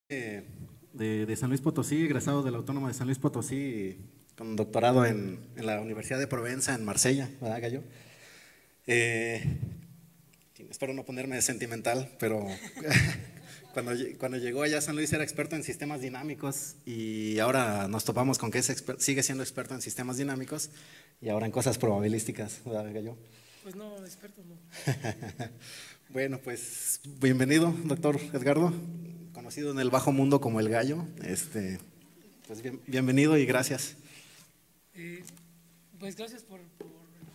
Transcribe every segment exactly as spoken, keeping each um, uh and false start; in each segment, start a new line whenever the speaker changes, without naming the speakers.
de, de San Luis Potosí, egresado de la Autónoma de San Luis Potosí, con doctorado en, en la Universidad de Provenza, en Marsella, ¿verdad, Gallo? Eh, espero no ponerme sentimental, pero cuando, cuando llegó allá a San Luis era experto en sistemas dinámicos y ahora nos topamos con que es exper- sigue siendo experto en sistemas dinámicos y ahora en cosas probabilísticas, ¿verdad, Gallo?
Pues no, experto no.
Bueno, pues bienvenido, doctor Edgardo, conocido en el bajo mundo como el Gallo. Este, pues bien- bienvenido y gracias.
Eh, pues gracias por, por-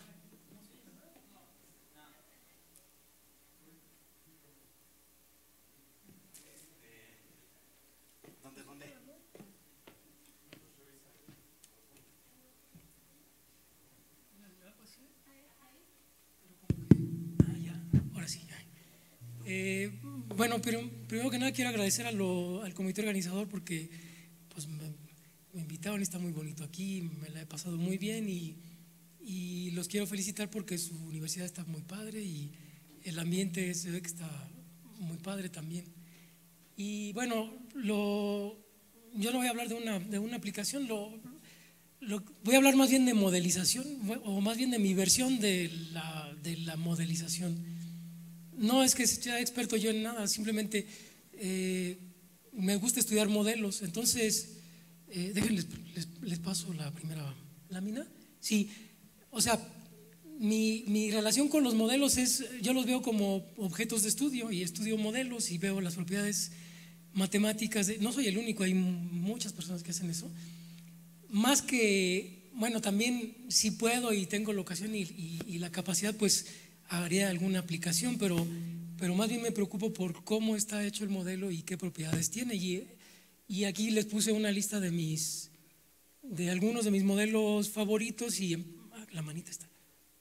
Ah, ya, ahora sí. Ya. Eh, bueno, pero primero que nada quiero agradecer a lo- al comité organizador porque pues me, me invitaron y está muy bonito aquí, me la he pasado muy bien y, y los quiero felicitar porque su universidad está muy padre y el ambiente se ve que está muy padre también. Y bueno, lo, yo no voy a hablar de una, de una aplicación, lo, lo- voy a hablar más bien de modelización, o más bien de mi versión de la, de la modelización. No es que sea experto yo en nada, simplemente eh, me gusta estudiar modelos. Entonces, eh, déjenles, les, les paso la primera lámina. Sí, o sea, mi, mi relación con los modelos es, yo los veo como objetos de estudio y estudio modelos y veo las propiedades matemáticas. De, no soy el único, hay muchas personas que hacen eso. Más que, bueno, también si puedo y tengo la ocasión y, y- y la capacidad, pues haría alguna aplicación, pero, pero más bien me preocupo por cómo está hecho el modelo y qué propiedades tiene. Y, y aquí les puse una lista de mis, de algunos de mis modelos favoritos y ah, la manita está.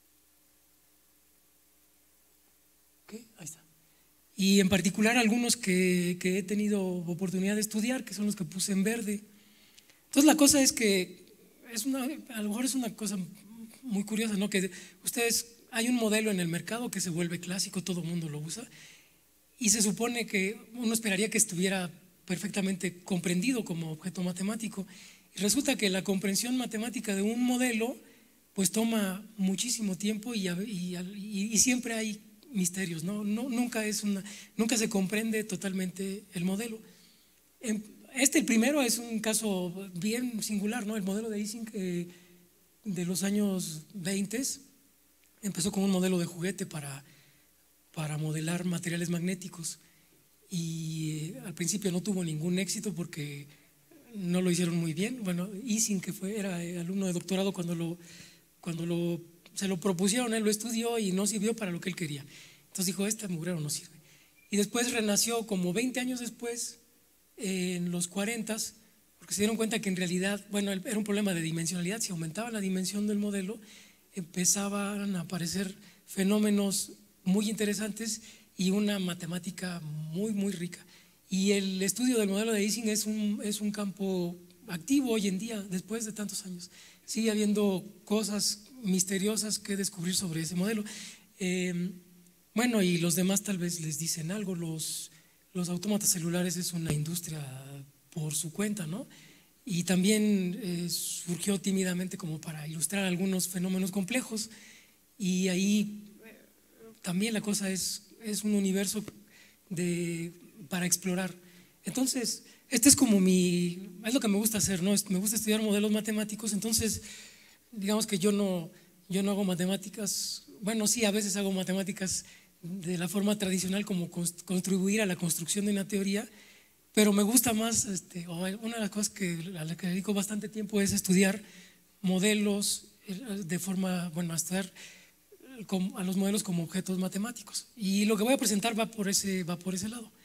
¿Ok? Ahí está. Y en particular algunos que, que he tenido oportunidad de estudiar, que son los que puse en verde. Entonces la cosa es que es una, a lo mejor es una cosa muy curiosa, ¿no? Que ustedes, hay un modelo en el mercado que se vuelve clásico, todo el mundo lo usa, y se supone que uno esperaría que estuviera perfectamente comprendido como objeto matemático. Y resulta que la comprensión matemática de un modelo pues toma muchísimo tiempo y, y, y, y siempre hay misterios, ¿no? No, nunca, es una, nunca se comprende totalmente el modelo. Este, el primero, es un caso bien singular, ¿no? El modelo de Ising eh, de los años veinte empezó como un modelo de juguete para, para modelar materiales magnéticos y eh, al principio no tuvo ningún éxito porque no lo hicieron muy bien. Bueno, Ising, que fue, era eh, alumno de doctorado cuando, lo, cuando lo, se lo propusieron, él lo estudió y no sirvió para lo que él quería. Entonces dijo, este mugrero no sirve. Y después renació como veinte años después, eh, en los cuarenta, porque se dieron cuenta que en realidad, bueno, era un problema de dimensionalidad. Si aumentaba la dimensión del modelo, empezaban a aparecer fenómenos muy interesantes y una matemática muy, muy rica. Y el estudio del modelo de Ising es un, es un campo activo hoy en día, después de tantos años. Sigue habiendo cosas misteriosas que descubrir sobre ese modelo. Eh, bueno, y los demás tal vez les dicen algo. Los, los autómatas celulares es una industria por su cuenta, ¿no? Y también eh, surgió tímidamente como para ilustrar algunos fenómenos complejos. Y ahí eh, también la cosa es, es un universo de, para explorar. Entonces, este es como mi, es lo que me gusta hacer, ¿no? Me gusta estudiar modelos matemáticos. Entonces, digamos que yo no, yo no hago matemáticas, bueno, sí, a veces hago matemáticas de la forma tradicional, como contribuir a la construcción de una teoría, pero me gusta más, este, una de las cosas que, a la que dedico bastante tiempo es estudiar modelos de forma, bueno, a estudiar a los modelos como objetos matemáticos. Y lo que voy a presentar va por ese, va por ese lado.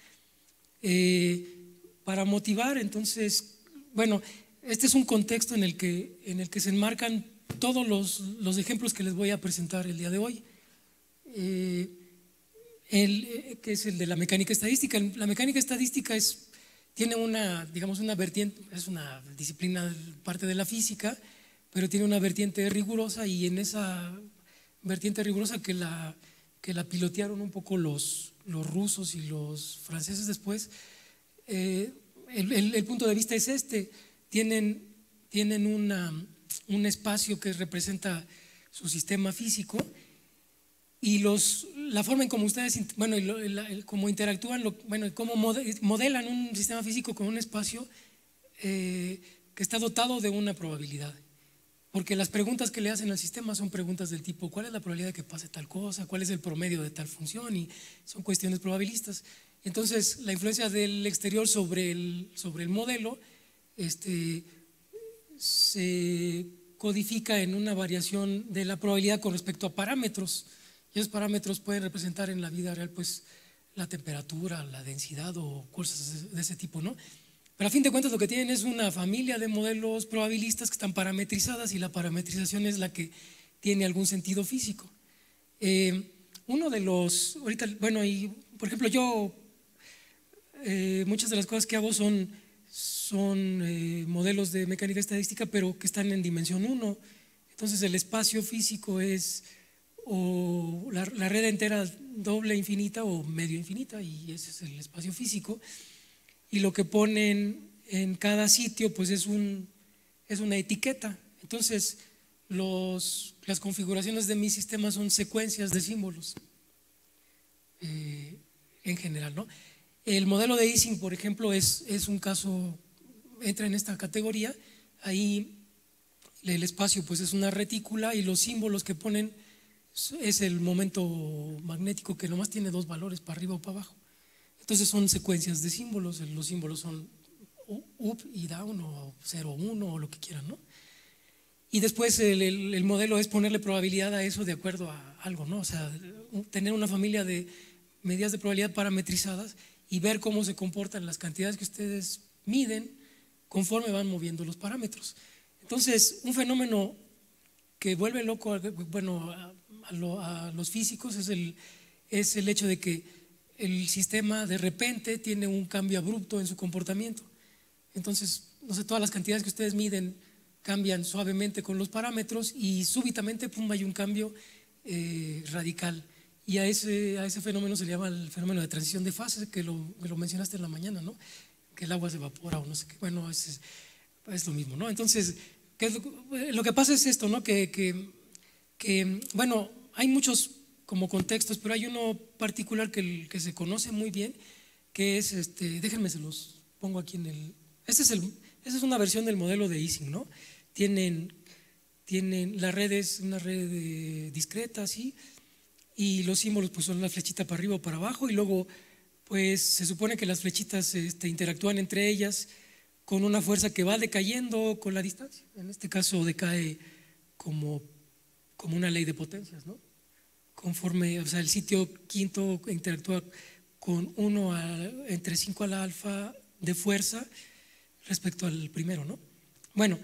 Eh, para motivar, entonces, bueno, este es un contexto en el que, en el que se enmarcan todos los, los ejemplos que les voy a presentar el día de hoy. Eh, el, eh, que es el de la mecánica estadística. La mecánica estadística es, tiene una, digamos, una vertiente, es una disciplina, parte de la física, pero tiene una vertiente rigurosa, y en esa vertiente rigurosa que la, que la pilotearon un poco los, los rusos y los franceses después, eh, el, el, el punto de vista es este, tienen, tienen una, un espacio que representa su sistema físico y los, la forma en cómo ustedes, bueno, la, el, cómo interactúan, lo, bueno, cómo modelan un sistema físico con un espacio eh, que está dotado de una probabilidad. Porque las preguntas que le hacen al sistema son preguntas del tipo ¿cuál es la probabilidad de que pase tal cosa? ¿Cuál es el promedio de tal función? Y son cuestiones probabilistas. Entonces, la influencia del exterior sobre el, sobre el modelo este, se codifica en una variación de la probabilidad con respecto a parámetros. Y esos parámetros pueden representar en la vida real pues, la temperatura, la densidad o cosas de ese tipo, ¿no? Pero a fin de cuentas lo que tienen es una familia de modelos probabilistas que están parametrizadas y la parametrización es la que tiene algún sentido físico. Eh, uno de los, ahorita, bueno, y por ejemplo yo, eh, muchas de las cosas que hago son, son eh, modelos de mecánica estadística pero que están en dimensión uno. Entonces el espacio físico es o la, la red entera doble infinita o medio infinita y ese es el espacio físico. Y lo que ponen en cada sitio pues es, un, es una etiqueta. Entonces los, las configuraciones de mi sistema son secuencias de símbolos eh, en general, ¿no? El modelo de Ising, por ejemplo, es, es un caso, entra en esta categoría. Ahí el espacio pues es una retícula y los símbolos que ponen es el momento magnético que nomás tiene dos valores, para arriba o para abajo. Entonces son secuencias de símbolos, los símbolos son up y down o cero, uno o lo que quieran, ¿no? Y después el, el, el modelo es ponerle probabilidad a eso de acuerdo a algo, ¿no? O sea, tener una familia de medidas de probabilidad parametrizadas y ver cómo se comportan las cantidades que ustedes miden conforme van moviendo los parámetros. Entonces, un fenómeno que vuelve loco, bueno, a, a, lo, a los físicos es el, es el hecho de que el sistema de repente tiene un cambio abrupto en su comportamiento. Entonces, no sé, todas las cantidades que ustedes miden cambian suavemente con los parámetros y súbitamente, pum, hay un cambio eh, radical. Y a ese, a ese fenómeno se le llama el fenómeno de transición de fase, que lo, que lo mencionaste en la mañana, ¿no? Que el agua se evapora o no sé qué. Bueno, es, es lo mismo, ¿no? Entonces, ¿qué es lo, lo que pasa es esto, ¿no? Que, que, que, bueno, hay muchos como contextos, pero hay uno particular que, que se conoce muy bien, que es, este, déjenme se los pongo aquí en el, este es el, esta es una versión del modelo de Ising, ¿no? Tienen, tienen, la red es una red de, discreta, así, y los símbolos pues son la flechita para arriba o para abajo, y luego pues se supone que las flechitas este, interactúan entre ellas con una fuerza que va decayendo con la distancia. En este caso decae como, como una ley de potencias, ¿no? Conforme, o sea, el sitio quinto interactúa con uno entre cinco a la alfa de fuerza respecto al primero, ¿no? Bueno,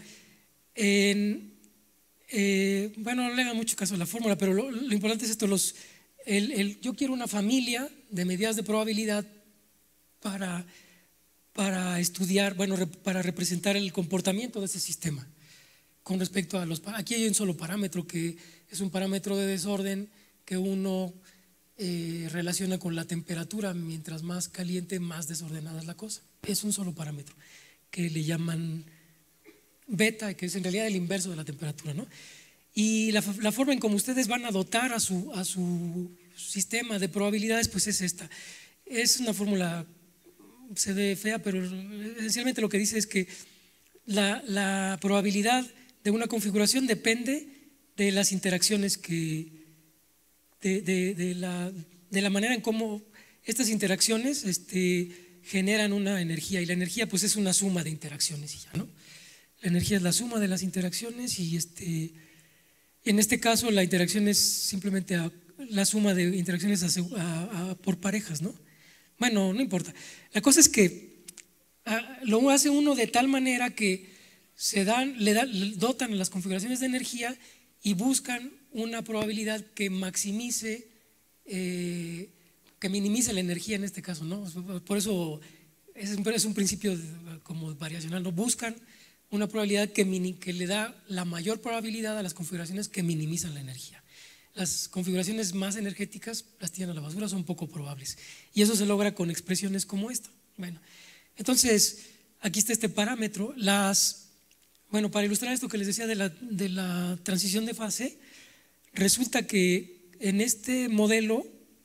en, eh, bueno, no le hagan mucho caso a la fórmula, pero lo, lo importante es esto, los, el, el, yo quiero una familia de medidas de probabilidad para, para estudiar, bueno, para representar el comportamiento de ese sistema con respecto a los, aquí hay un solo parámetro que es un parámetro de desorden que uno eh, relaciona con la temperatura, mientras más caliente, más desordenada es la cosa. Es un solo parámetro que le llaman beta, que es en realidad el inverso de la temperatura, ¿no? Y la, la forma en cómo ustedes van a dotar a su, a su sistema de probabilidades, pues es esta. Es una fórmula, se ve fea, pero esencialmente lo que dice es que la, la probabilidad de una configuración depende de las interacciones que De, de, de, la, de la manera en cómo estas interacciones este, generan una energía, y la energía pues es una suma de interacciones y ya, ¿no? La energía es la suma de las interacciones y este, en este caso la interacción es simplemente a, la suma de interacciones a, a, a, por parejas, ¿no? Bueno, no importa. La cosa es que a, lo hace uno de tal manera que se dan, le, da, le dotan las configuraciones de energía y buscan una probabilidad que maximice, eh, que minimice la energía en este caso, ¿no? Por eso es un, es un principio como variacional, ¿no? Buscan una probabilidad que, mini, que le da la mayor probabilidad a las configuraciones que minimizan la energía. Las configuraciones más energéticas las tiran a la basura, son poco probables. Y eso se logra con expresiones como esta. Bueno, entonces, aquí está este parámetro. Las, bueno, para ilustrar esto que les decía de la, de la transición de fase, resulta que en este modelo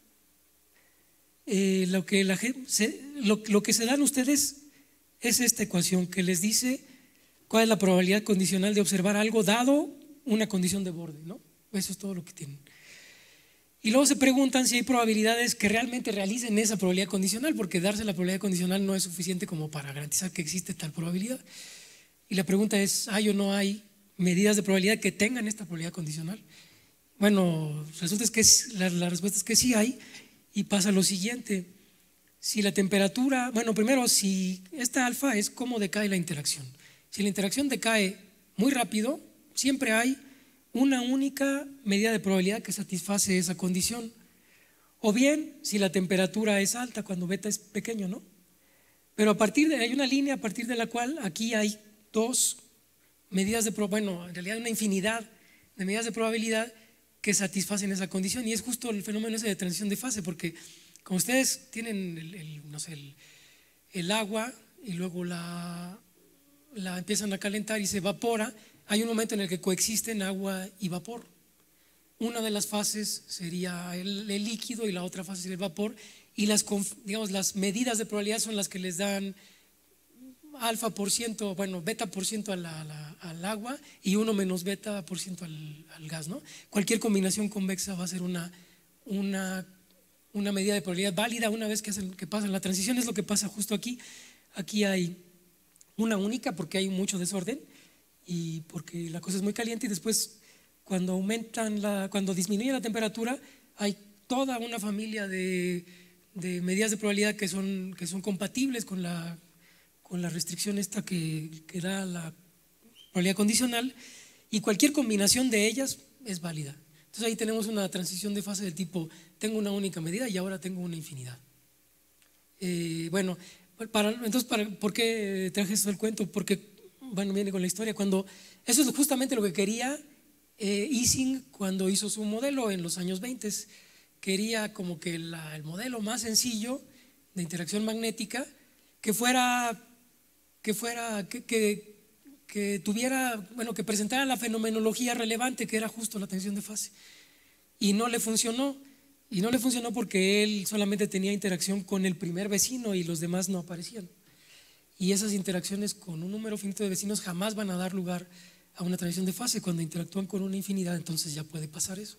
eh, lo, que la, se, lo, lo que se dan ustedes es esta ecuación que les dice cuál es la probabilidad condicional de observar algo dado una condición de borde, ¿no? Eso es todo lo que tienen. Y luego se preguntan si hay probabilidades que realmente realicen esa probabilidad condicional, porque darse la probabilidad condicional no es suficiente como para garantizar que existe tal probabilidad. Y la pregunta es, ¿hay o no hay medidas de probabilidad que tengan esta probabilidad condicional? Bueno, resulta es que la, la respuesta es que sí hay, y pasa lo siguiente. Si la temperatura, bueno, primero, si esta alfa es cómo decae la interacción. Si la interacción decae muy rápido, siempre hay una única medida de probabilidad que satisface esa condición. O bien, si la temperatura es alta, cuando beta es pequeño, ¿no? Pero a partir de, hay una línea a partir de la cual aquí hay dos medidas de probabilidad, bueno, en realidad una infinidad de medidas de probabilidad que satisfacen esa condición, y es justo el fenómeno ese de transición de fase, porque como ustedes tienen el, el, no sé, el, el agua y luego la, la empiezan a calentar y se evapora, hay un momento en el que coexisten agua y vapor. Una de las fases sería el, el líquido y la otra fase sería el vapor, y las, digamos, las medidas de probabilidad son las que les dan alfa por ciento, bueno, beta por ciento a la, a la, al agua y uno menos beta por ciento al, al gas, ¿no? Cualquier combinación convexa va a ser una, una, una medida de probabilidad válida una vez que, hacen, que pasan la transición. Es lo que pasa justo aquí. Aquí hay una única porque hay mucho desorden y porque la cosa es muy caliente, y después cuando aumentan la, cuando disminuye la temperatura hay toda una familia de, de medidas de probabilidad que son, que son compatibles con la, con la restricción esta que, que da la probabilidad condicional, y cualquier combinación de ellas es válida. Entonces ahí tenemos una transición de fase del tipo, tengo una única medida y ahora tengo una infinidad. Eh, bueno, para, entonces para, ¿por qué traje esto del cuento? Porque bueno, viene con la historia. Cuando, eso es justamente lo que quería eh, Ising cuando hizo su modelo en los años veinte. Quería como que la, el modelo más sencillo de interacción magnética que fuera, que, fuera que, que, que tuviera, bueno, que presentara la fenomenología relevante, que era justo la transición de fase. Y no le funcionó. Y no le funcionó porque él solamente tenía interacción con el primer vecino y los demás no aparecían. Y esas interacciones con un número finito de vecinos jamás van a dar lugar a una transición de fase. Cuando interactúan con una infinidad, entonces ya puede pasar eso.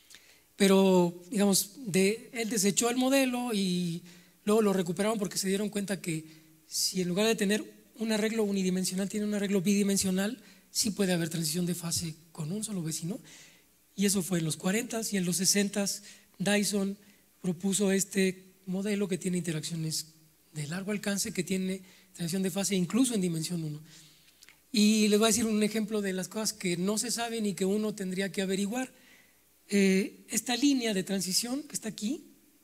Pero, digamos, de, él desechó el modelo y luego lo recuperaron porque se dieron cuenta que si en lugar de tener un arreglo unidimensional tiene un arreglo bidimensional, sí puede haber transición de fase con un solo vecino. Y eso fue en los cuarentas, y en los sesentas Dyson propuso este modelo que tiene interacciones de largo alcance, que tiene transición de fase incluso en dimensión uno. Y les voy a decir un ejemplo de las cosas que no se saben y que uno tendría que averiguar. Eh, esta línea de transición que está aquí,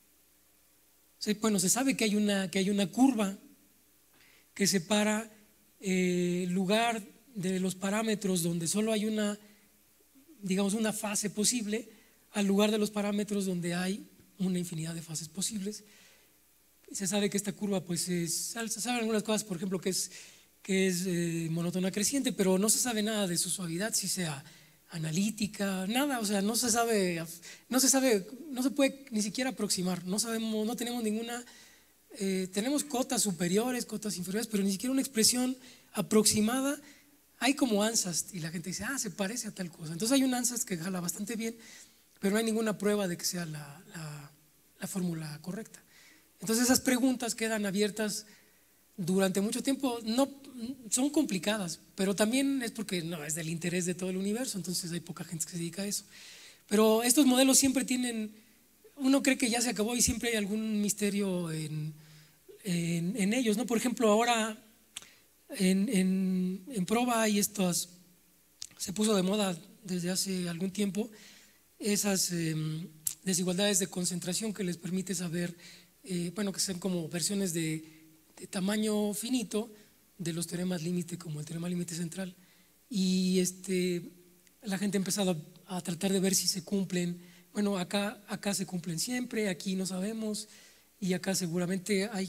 bueno, se sabe que hay una, que hay una curva que separa eh, el lugar de los parámetros donde solo hay una, digamos, una fase posible, al lugar de los parámetros donde hay una infinidad de fases posibles. Se sabe que esta curva, pues, es, se saben algunas cosas, por ejemplo, que es, que es eh, monótona creciente, pero no se sabe nada de su suavidad, si sea analítica, nada, o sea, no se sabe, no se sabe, no se puede ni siquiera aproximar, no sabemos, no tenemos ninguna, eh, tenemos cotas superiores, cotas inferiores, pero ni siquiera una expresión aproximada. Hay como ANSAS y la gente dice, ah, se parece a tal cosa. Entonces hay un ANSAS que jala bastante bien, pero no hay ninguna prueba de que sea la, la, la fórmula correcta. Entonces esas preguntas quedan abiertas durante mucho tiempo. No, son complicadas, pero también es porque no es del interés de todo el universo, entonces hay poca gente que se dedica a eso. Pero estos modelos siempre tienen, uno cree que ya se acabó y siempre hay algún misterio en, en, en ellos, ¿no? Por ejemplo, ahora en, en, en Proba hay estas, se puso de moda desde hace algún tiempo esas eh, desigualdades de concentración que les permite saber, eh, bueno, que son como versiones de, de tamaño finito de los teoremas límite, como el teorema límite central. Y este, la gente ha empezado a, a tratar de ver si se cumplen. Bueno, acá, acá se cumplen siempre, aquí no sabemos, y acá seguramente hay,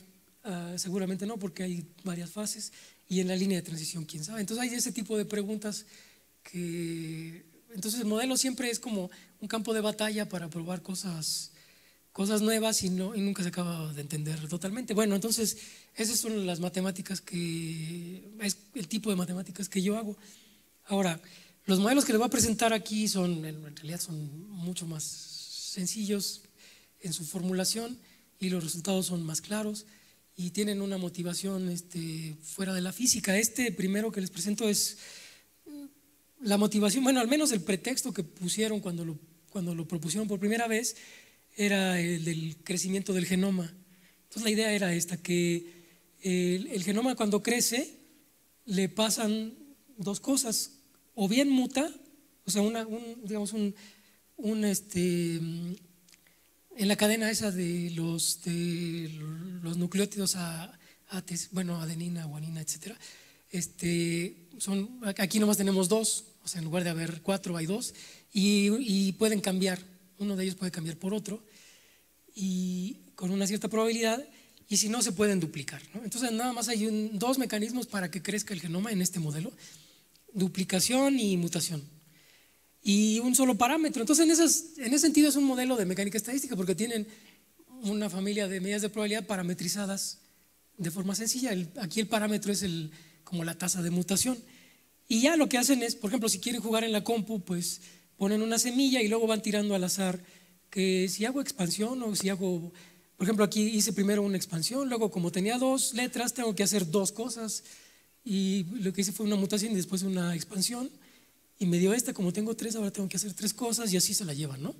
uh, seguramente no, porque hay varias fases, y en la línea de transición, quién sabe. Entonces hay ese tipo de preguntas que… Entonces el modelo siempre es como un campo de batalla para probar cosas, cosas nuevas y, no, y nunca se acaba de entender totalmente. Bueno, entonces esas son las matemáticas que… es el tipo de matemáticas que yo hago. Ahora, los modelos que les voy a presentar aquí son, en realidad son mucho más sencillos en su formulación y los resultados son más claros y tienen una motivación este, fuera de la física. Este primero que les presento es la motivación, bueno, al menos el pretexto que pusieron cuando lo, cuando lo propusieron por primera vez era el del crecimiento del genoma. Entonces la idea era esta, que el, el genoma cuando crece le pasan dos cosas, o bien muta, o sea, una, un, digamos un, un este, en la cadena esa de los, de los nucleótidos a, a, bueno, adenina, guanina, etcétera. Este, son, aquí nomás tenemos dos, o sea, en lugar de haber cuatro hay dos, y, y pueden cambiar, uno de ellos puede cambiar por otro, y con una cierta probabilidad, y si no se pueden duplicar, ¿no? Entonces nada más hay un, dos mecanismos para que crezca el genoma en este modelo: duplicación y mutación, y un solo parámetro. Entonces en, esas, en ese sentido es un modelo de mecánica estadística, porque tienen una familia de medidas de probabilidad parametrizadas de forma sencilla. El, aquí el parámetro es el, como la tasa de mutación, y ya lo que hacen es, por ejemplo, si quieren jugar en la compu, pues ponen una semilla y luego van tirando al azar que si hago expansión o si hago… Por ejemplo, aquí hice primero una expansión, luego como tenía dos letras tengo que hacer dos cosas, y lo que hice fue una mutación y después una expansión, y me dio esta, como tengo tres, ahora tengo que hacer tres cosas, y así se la llevan, ¿no?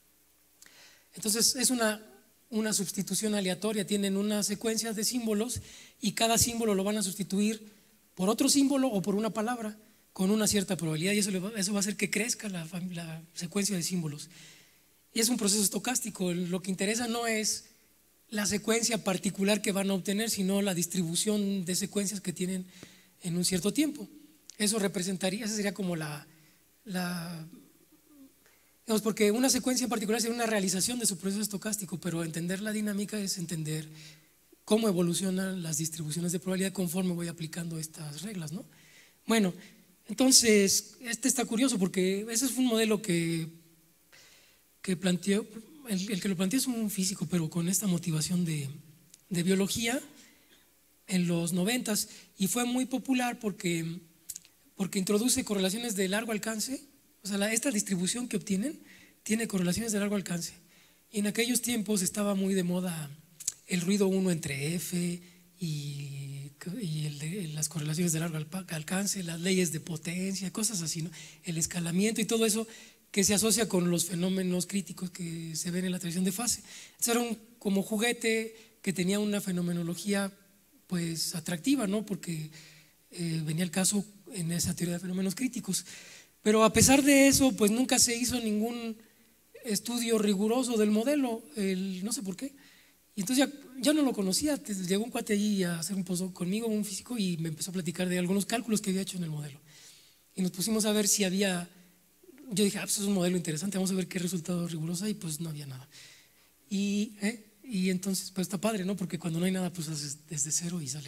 Entonces es una, una sustitución aleatoria, tienen una secuencia de símbolos y cada símbolo lo van a sustituir por otro símbolo o por una palabra con una cierta probabilidad, y eso, va, eso va a hacer que crezca la, la secuencia de símbolos. Y es un proceso estocástico. Lo que interesa no es la secuencia particular que van a obtener, sino la distribución de secuencias que tienen en un cierto tiempo. Eso representaría, esa sería como la, la digamos, porque una secuencia en particular sería una realización de su proceso estocástico, pero entender la dinámica es entender cómo evolucionan las distribuciones de probabilidad conforme voy aplicando estas reglas, ¿no? Bueno, entonces este está curioso porque ese fue un modelo que, que planteó, el, el que lo planteó es un físico, pero con esta motivación de, de biología en los noventas, y fue muy popular porque, porque introduce correlaciones de largo alcance. O sea, la, esta distribución que obtienen tiene correlaciones de largo alcance, y en aquellos tiempos estaba muy de moda el ruido uno entre F y, y el de, las correlaciones de largo alcance, las leyes de potencia, cosas así, ¿no? El escalamiento y todo eso que se asocia con los fenómenos críticos que se ven en la transición de fase. Entonces era un, como juguete que tenía una fenomenología pues atractiva, ¿no? Porque eh, venía el caso en esa teoría de fenómenos críticos. Pero a pesar de eso, pues nunca se hizo ningún estudio riguroso del modelo, el, no sé por qué. Y entonces ya, ya no lo conocía. Llegó un cuate allí a hacer un postdoc conmigo, un físico, y me empezó a platicar de algunos cálculos que había hecho en el modelo. Y nos pusimos a ver si había… Yo dije, ah, pues es un modelo interesante, vamos a ver qué resultado riguroso hay. Pues no había nada. Y, ¿eh? y entonces, pues está padre, ¿no? Porque cuando no hay nada, pues haces desde cero y sale.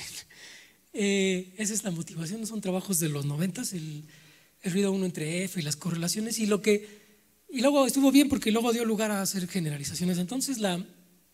Eh, esa es la motivación. Son trabajos de los noventas, el, el ruido uno entre F y las correlaciones. Y, lo que, y luego estuvo bien porque luego dio lugar a hacer generalizaciones. Entonces, la…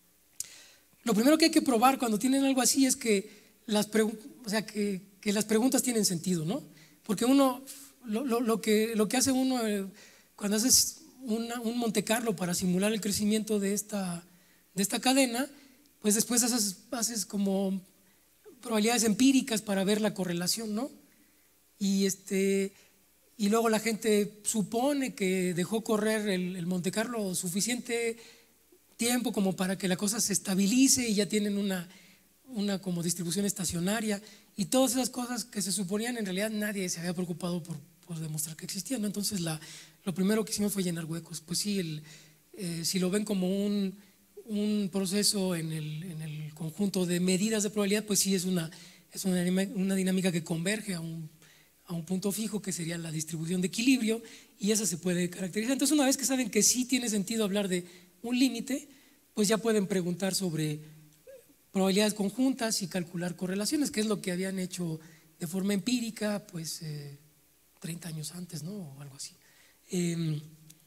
Lo primero que hay que probar cuando tienen algo así es que las, o sea, que, que las preguntas tienen sentido, ¿no? Porque uno, lo, lo, lo, que, lo que hace uno eh, cuando haces una, un Monte Carlo para simular el crecimiento de esta, de esta cadena, pues después haces, haces como probabilidades empíricas para ver la correlación, ¿no? Y, este, y luego la gente supone que dejó correr el, el Monte Carlo suficiente tiempo como para que la cosa se estabilice y ya tienen una, una como distribución estacionaria, y todas esas cosas que se suponían, en realidad nadie se había preocupado por, por demostrar que existían, ¿no? Entonces la, lo primero que hicimos fue llenar huecos. Pues sí, el, eh, si lo ven como un, un proceso en el, en el conjunto de medidas de probabilidad, pues sí es una, es una, una dinámica que converge a un, a un punto fijo, que sería la distribución de equilibrio, y esa se puede caracterizar. Entonces, una vez que saben que sí tiene sentido hablar de un límite, pues ya pueden preguntar sobre probabilidades conjuntas y calcular correlaciones, que es lo que habían hecho de forma empírica, pues eh, treinta años antes, ¿no? O algo así. Eh,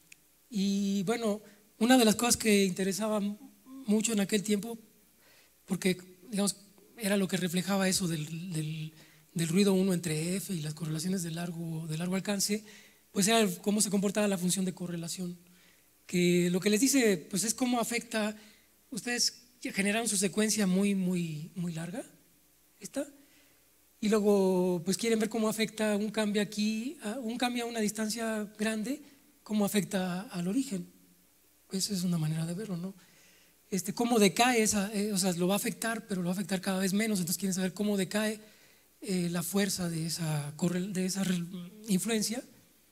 y bueno, una de las cosas que interesaba mucho en aquel tiempo, porque digamos era lo que reflejaba eso del, del, del ruido uno entre F y las correlaciones de largo, de largo alcance, pues era cómo se comportaba la función de correlación, que lo que les dice pues es cómo afecta, ustedes generaron su secuencia muy, muy, muy larga, esta, y luego pues quieren ver cómo afecta un cambio aquí, un cambio a una distancia grande, cómo afecta al origen. Esa es una manera de verlo, ¿no? Este, cómo decae esa, eh, o sea, lo va a afectar, pero lo va a afectar cada vez menos, entonces quieren saber cómo decae eh, la fuerza de esa, de esa influencia.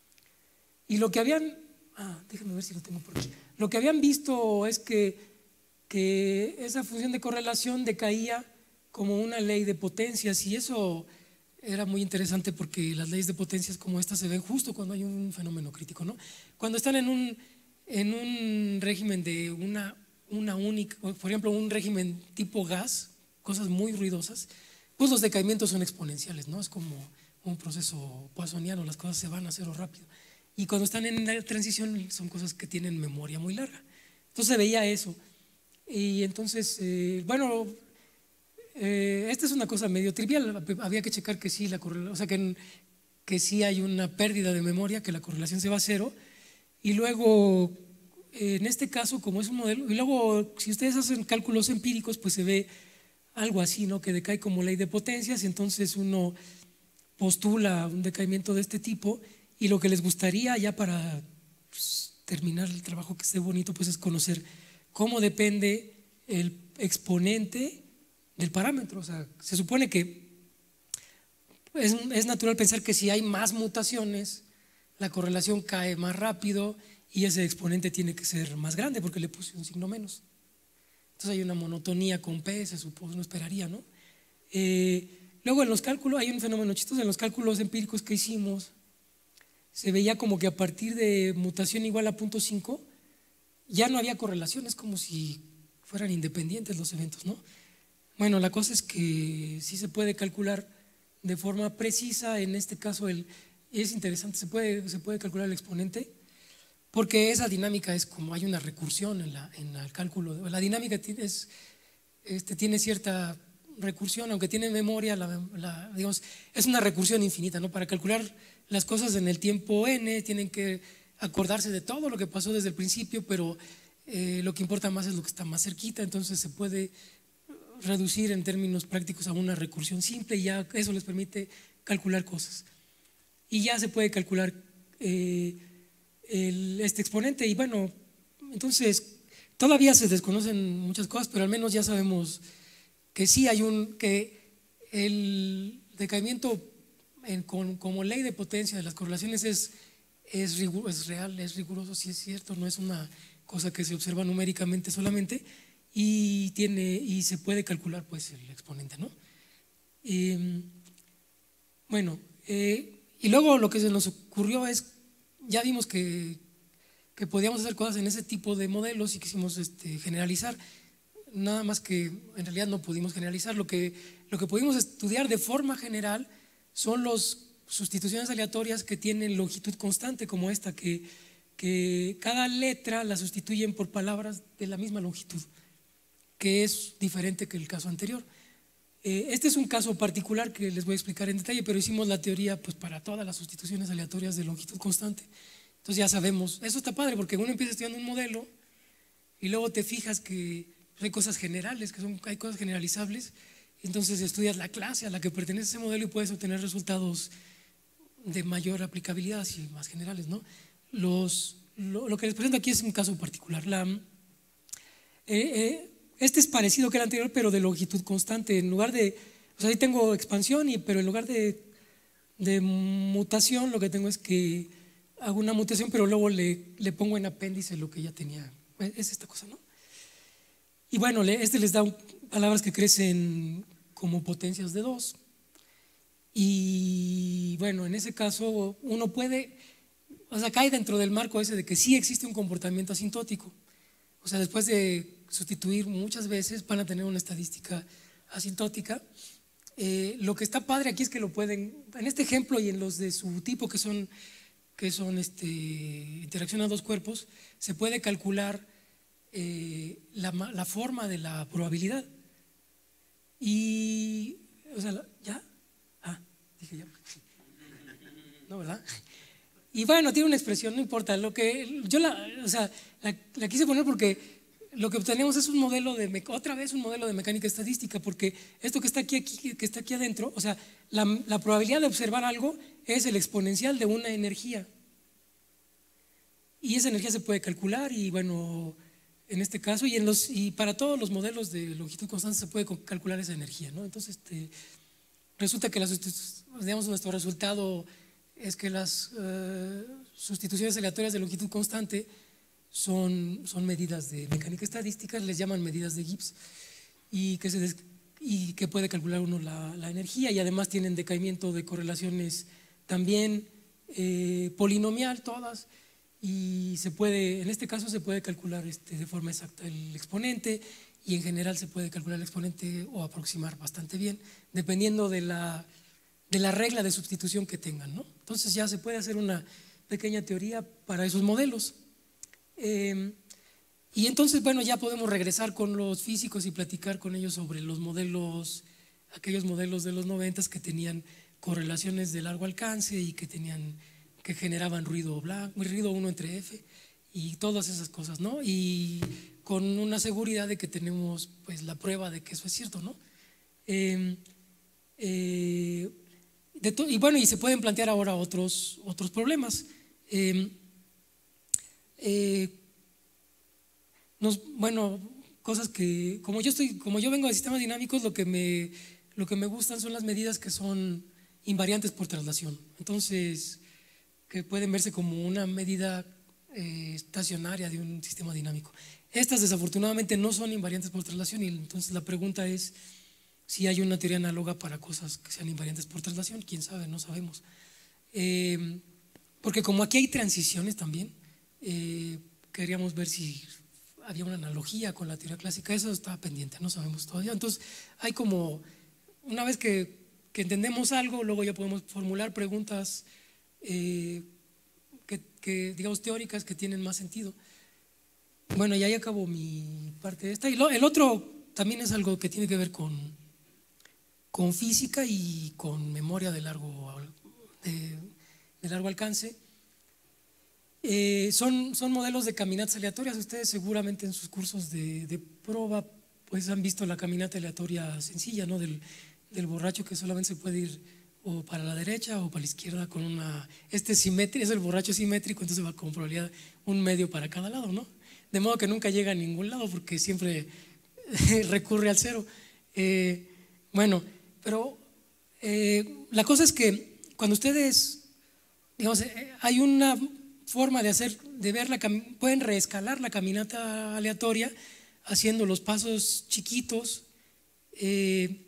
Y lo que habían, ah, déjenme ver si lo tengo por aquí. Lo que habían visto es que, que esa función de correlación decaía como una ley de potencias, y eso era muy interesante porque las leyes de potencias como esta se ven justo cuando hay un fenómeno crítico, ¿no? Cuando están en un, en un régimen de una, una única, por ejemplo, un régimen tipo gas, cosas muy ruidosas, pues los decaimientos son exponenciales, ¿no? Es como un proceso poissoniano, las cosas se van a cero rápido. Y cuando están en la transición son cosas que tienen memoria muy larga. Entonces se veía eso. Y entonces, eh, bueno, eh, esta es una cosa medio trivial, había que checar que sí, la correlación, o sea, que, que sí hay una pérdida de memoria, que la correlación se va a cero. Y luego, eh, en este caso, como es un modelo, y luego si ustedes hacen cálculos empíricos, pues se ve algo así, ¿no? Que decae como ley de potencias, entonces uno postula un decaimiento de este tipo. Y lo que les gustaría ya para pues, terminar el trabajo que esté bonito, pues es conocer cómo depende el exponente del parámetro. O sea, se supone que es, es natural pensar que si hay más mutaciones, la correlación cae más rápido y ese exponente tiene que ser más grande porque le puse un signo menos. Entonces hay una monotonía con P, se supone, uno esperaría, ¿no? Eh, luego en los cálculos, hay un fenómeno chistoso, en los cálculos empíricos que hicimos, se veía como que a partir de mutación igual a punto cinco ya no había correlación, es como si fueran independientes los eventos, ¿no? Bueno, la cosa es que sí se puede calcular de forma precisa, en este caso el, es interesante, se puede, se puede calcular el exponente, porque esa dinámica es como hay una recursión en, la, en el cálculo, la dinámica es, este, tiene cierta recursión, aunque tiene memoria, la, la, digamos, es una recursión infinita, ¿no? Para calcular las cosas en el tiempo n tienen que acordarse de todo lo que pasó desde el principio, pero eh, lo que importa más es lo que está más cerquita, entonces se puede reducir en términos prácticos a una recursión simple y ya eso les permite calcular cosas. Y ya se puede calcular eh, el, este exponente y bueno, entonces todavía se desconocen muchas cosas, pero al menos ya sabemos que sí hay un, que el decaimiento en, con, como ley de potencia de las correlaciones es, es, rigu, es real, es riguroso, sí es cierto, no es una cosa que se observa numéricamente solamente y, tiene, y se puede calcular pues el exponente, ¿no? Eh, bueno, eh, y luego lo que se nos ocurrió es, ya vimos que, que podíamos hacer cosas en ese tipo de modelos y quisimos este, generalizar. Nada más que en realidad no pudimos generalizar, lo que, lo que pudimos estudiar de forma general son las sustituciones aleatorias que tienen longitud constante como esta, que, que cada letra la sustituyen por palabras de la misma longitud, que es diferente que el caso anterior. Eh, este es un caso particular que les voy a explicar en detalle, pero hicimos la teoría pues, para todas las sustituciones aleatorias de longitud constante. Entonces ya sabemos, eso está padre porque uno empieza estudiando un modelo y luego te fijas que hay cosas generales, que son, hay cosas generalizables, entonces estudias la clase a la que pertenece ese modelo y puedes obtener resultados de mayor aplicabilidad, así más generales, ¿no? Los, lo, lo que les presento aquí es un caso particular. La, eh, eh, este es parecido que el anterior, pero de longitud constante. En lugar de, o sea, ahí tengo expansión, y, pero en lugar de, de mutación, lo que tengo es que hago una mutación, pero luego le, le pongo en apéndice lo que ya tenía. Es esta cosa, ¿no? Y bueno, este les da palabras que crecen como potencias de dos. Y bueno, en ese caso uno puede, o sea, cae dentro del marco ese de que sí existe un comportamiento asintótico. O sea, después de sustituir muchas veces, van a tener una estadística asintótica. Eh, lo que está padre aquí es que lo pueden, en este ejemplo y en los de su tipo que son, que son este, interacción a dos cuerpos, se puede calcular eh, la, la forma de la probabilidad. Y, o sea, ¿ya? Ah, dije ya. No, ¿verdad? Y bueno, tiene una expresión, no importa. Lo que yo la, o sea, la, la quise poner porque lo que obtenemos es un modelo de, otra vez un modelo de mecánica estadística, porque esto que está aquí, aquí que está aquí adentro, o sea, la, la probabilidad de observar algo es el exponencial de una energía. Y esa energía se puede calcular y bueno, en este caso, y, en los, y para todos los modelos de longitud constante se puede calcular esa energía, ¿no? Entonces, este, resulta que las, digamos, nuestro resultado es que las uh, sustituciones aleatorias de longitud constante son, son medidas de mecánica estadística, les llaman medidas de Gibbs, y que, se des, y que puede calcular uno la, la energía, y además tienen decaimiento de correlaciones también eh, polinomial todas, y se puede, en este caso se puede calcular este, de forma exacta el exponente, y en general se puede calcular el exponente o aproximar bastante bien, dependiendo de la, de la regla de sustitución que tengan, ¿no? Entonces ya se puede hacer una pequeña teoría para esos modelos. Eh, y entonces, bueno, ya podemos regresar con los físicos y platicar con ellos sobre los modelos, aquellos modelos de los noventas que tenían correlaciones de largo alcance y que tenían, que generaban ruido blanco, ruido uno entre F y todas esas cosas, ¿no? Y con una seguridad de que tenemos pues la prueba de que eso es cierto, ¿no? Eh, eh, de y bueno, y se pueden plantear ahora otros, otros problemas. Eh, eh, nos, bueno, cosas que, como yo estoy, como yo vengo de sistemas dinámicos, lo que me, lo que me gustan son las medidas que son invariantes por traslación. Entonces, que pueden verse como una medida eh, estacionaria de un sistema dinámico. Estas desafortunadamente no son invariantes por traslación, y entonces la pregunta es si hay una teoría análoga para cosas que sean invariantes por traslación. Quién sabe, no sabemos. Eh, porque como aquí hay transiciones también, eh, queríamos ver si había una analogía con la teoría clásica. Eso está pendiente, no sabemos todavía. Entonces hay como, una vez que, que entendemos algo, luego ya podemos formular preguntas eh, que, que digamos teóricas que tienen más sentido. Bueno, y ahí acabo mi parte de esta. Y lo, el otro también es algo que tiene que ver con, con física y con memoria de largo, de, de largo alcance. Eh, son, son modelos de caminatas aleatorias. Ustedes seguramente en sus cursos de, de prueba pues han visto la caminata aleatoria sencilla, ¿no? Del, del borracho que solamente se puede ir o para la derecha o para la izquierda con una… Este simétrico, es el borracho simétrico, entonces va con probabilidad un medio para cada lado, ¿no? De modo que nunca llega a ningún lado porque siempre recurre al cero. Eh, bueno, pero eh, la cosa es que cuando ustedes, digamos, eh, hay una forma de hacer, de ver la, pueden reescalar la caminata aleatoria haciendo los pasos chiquitos eh,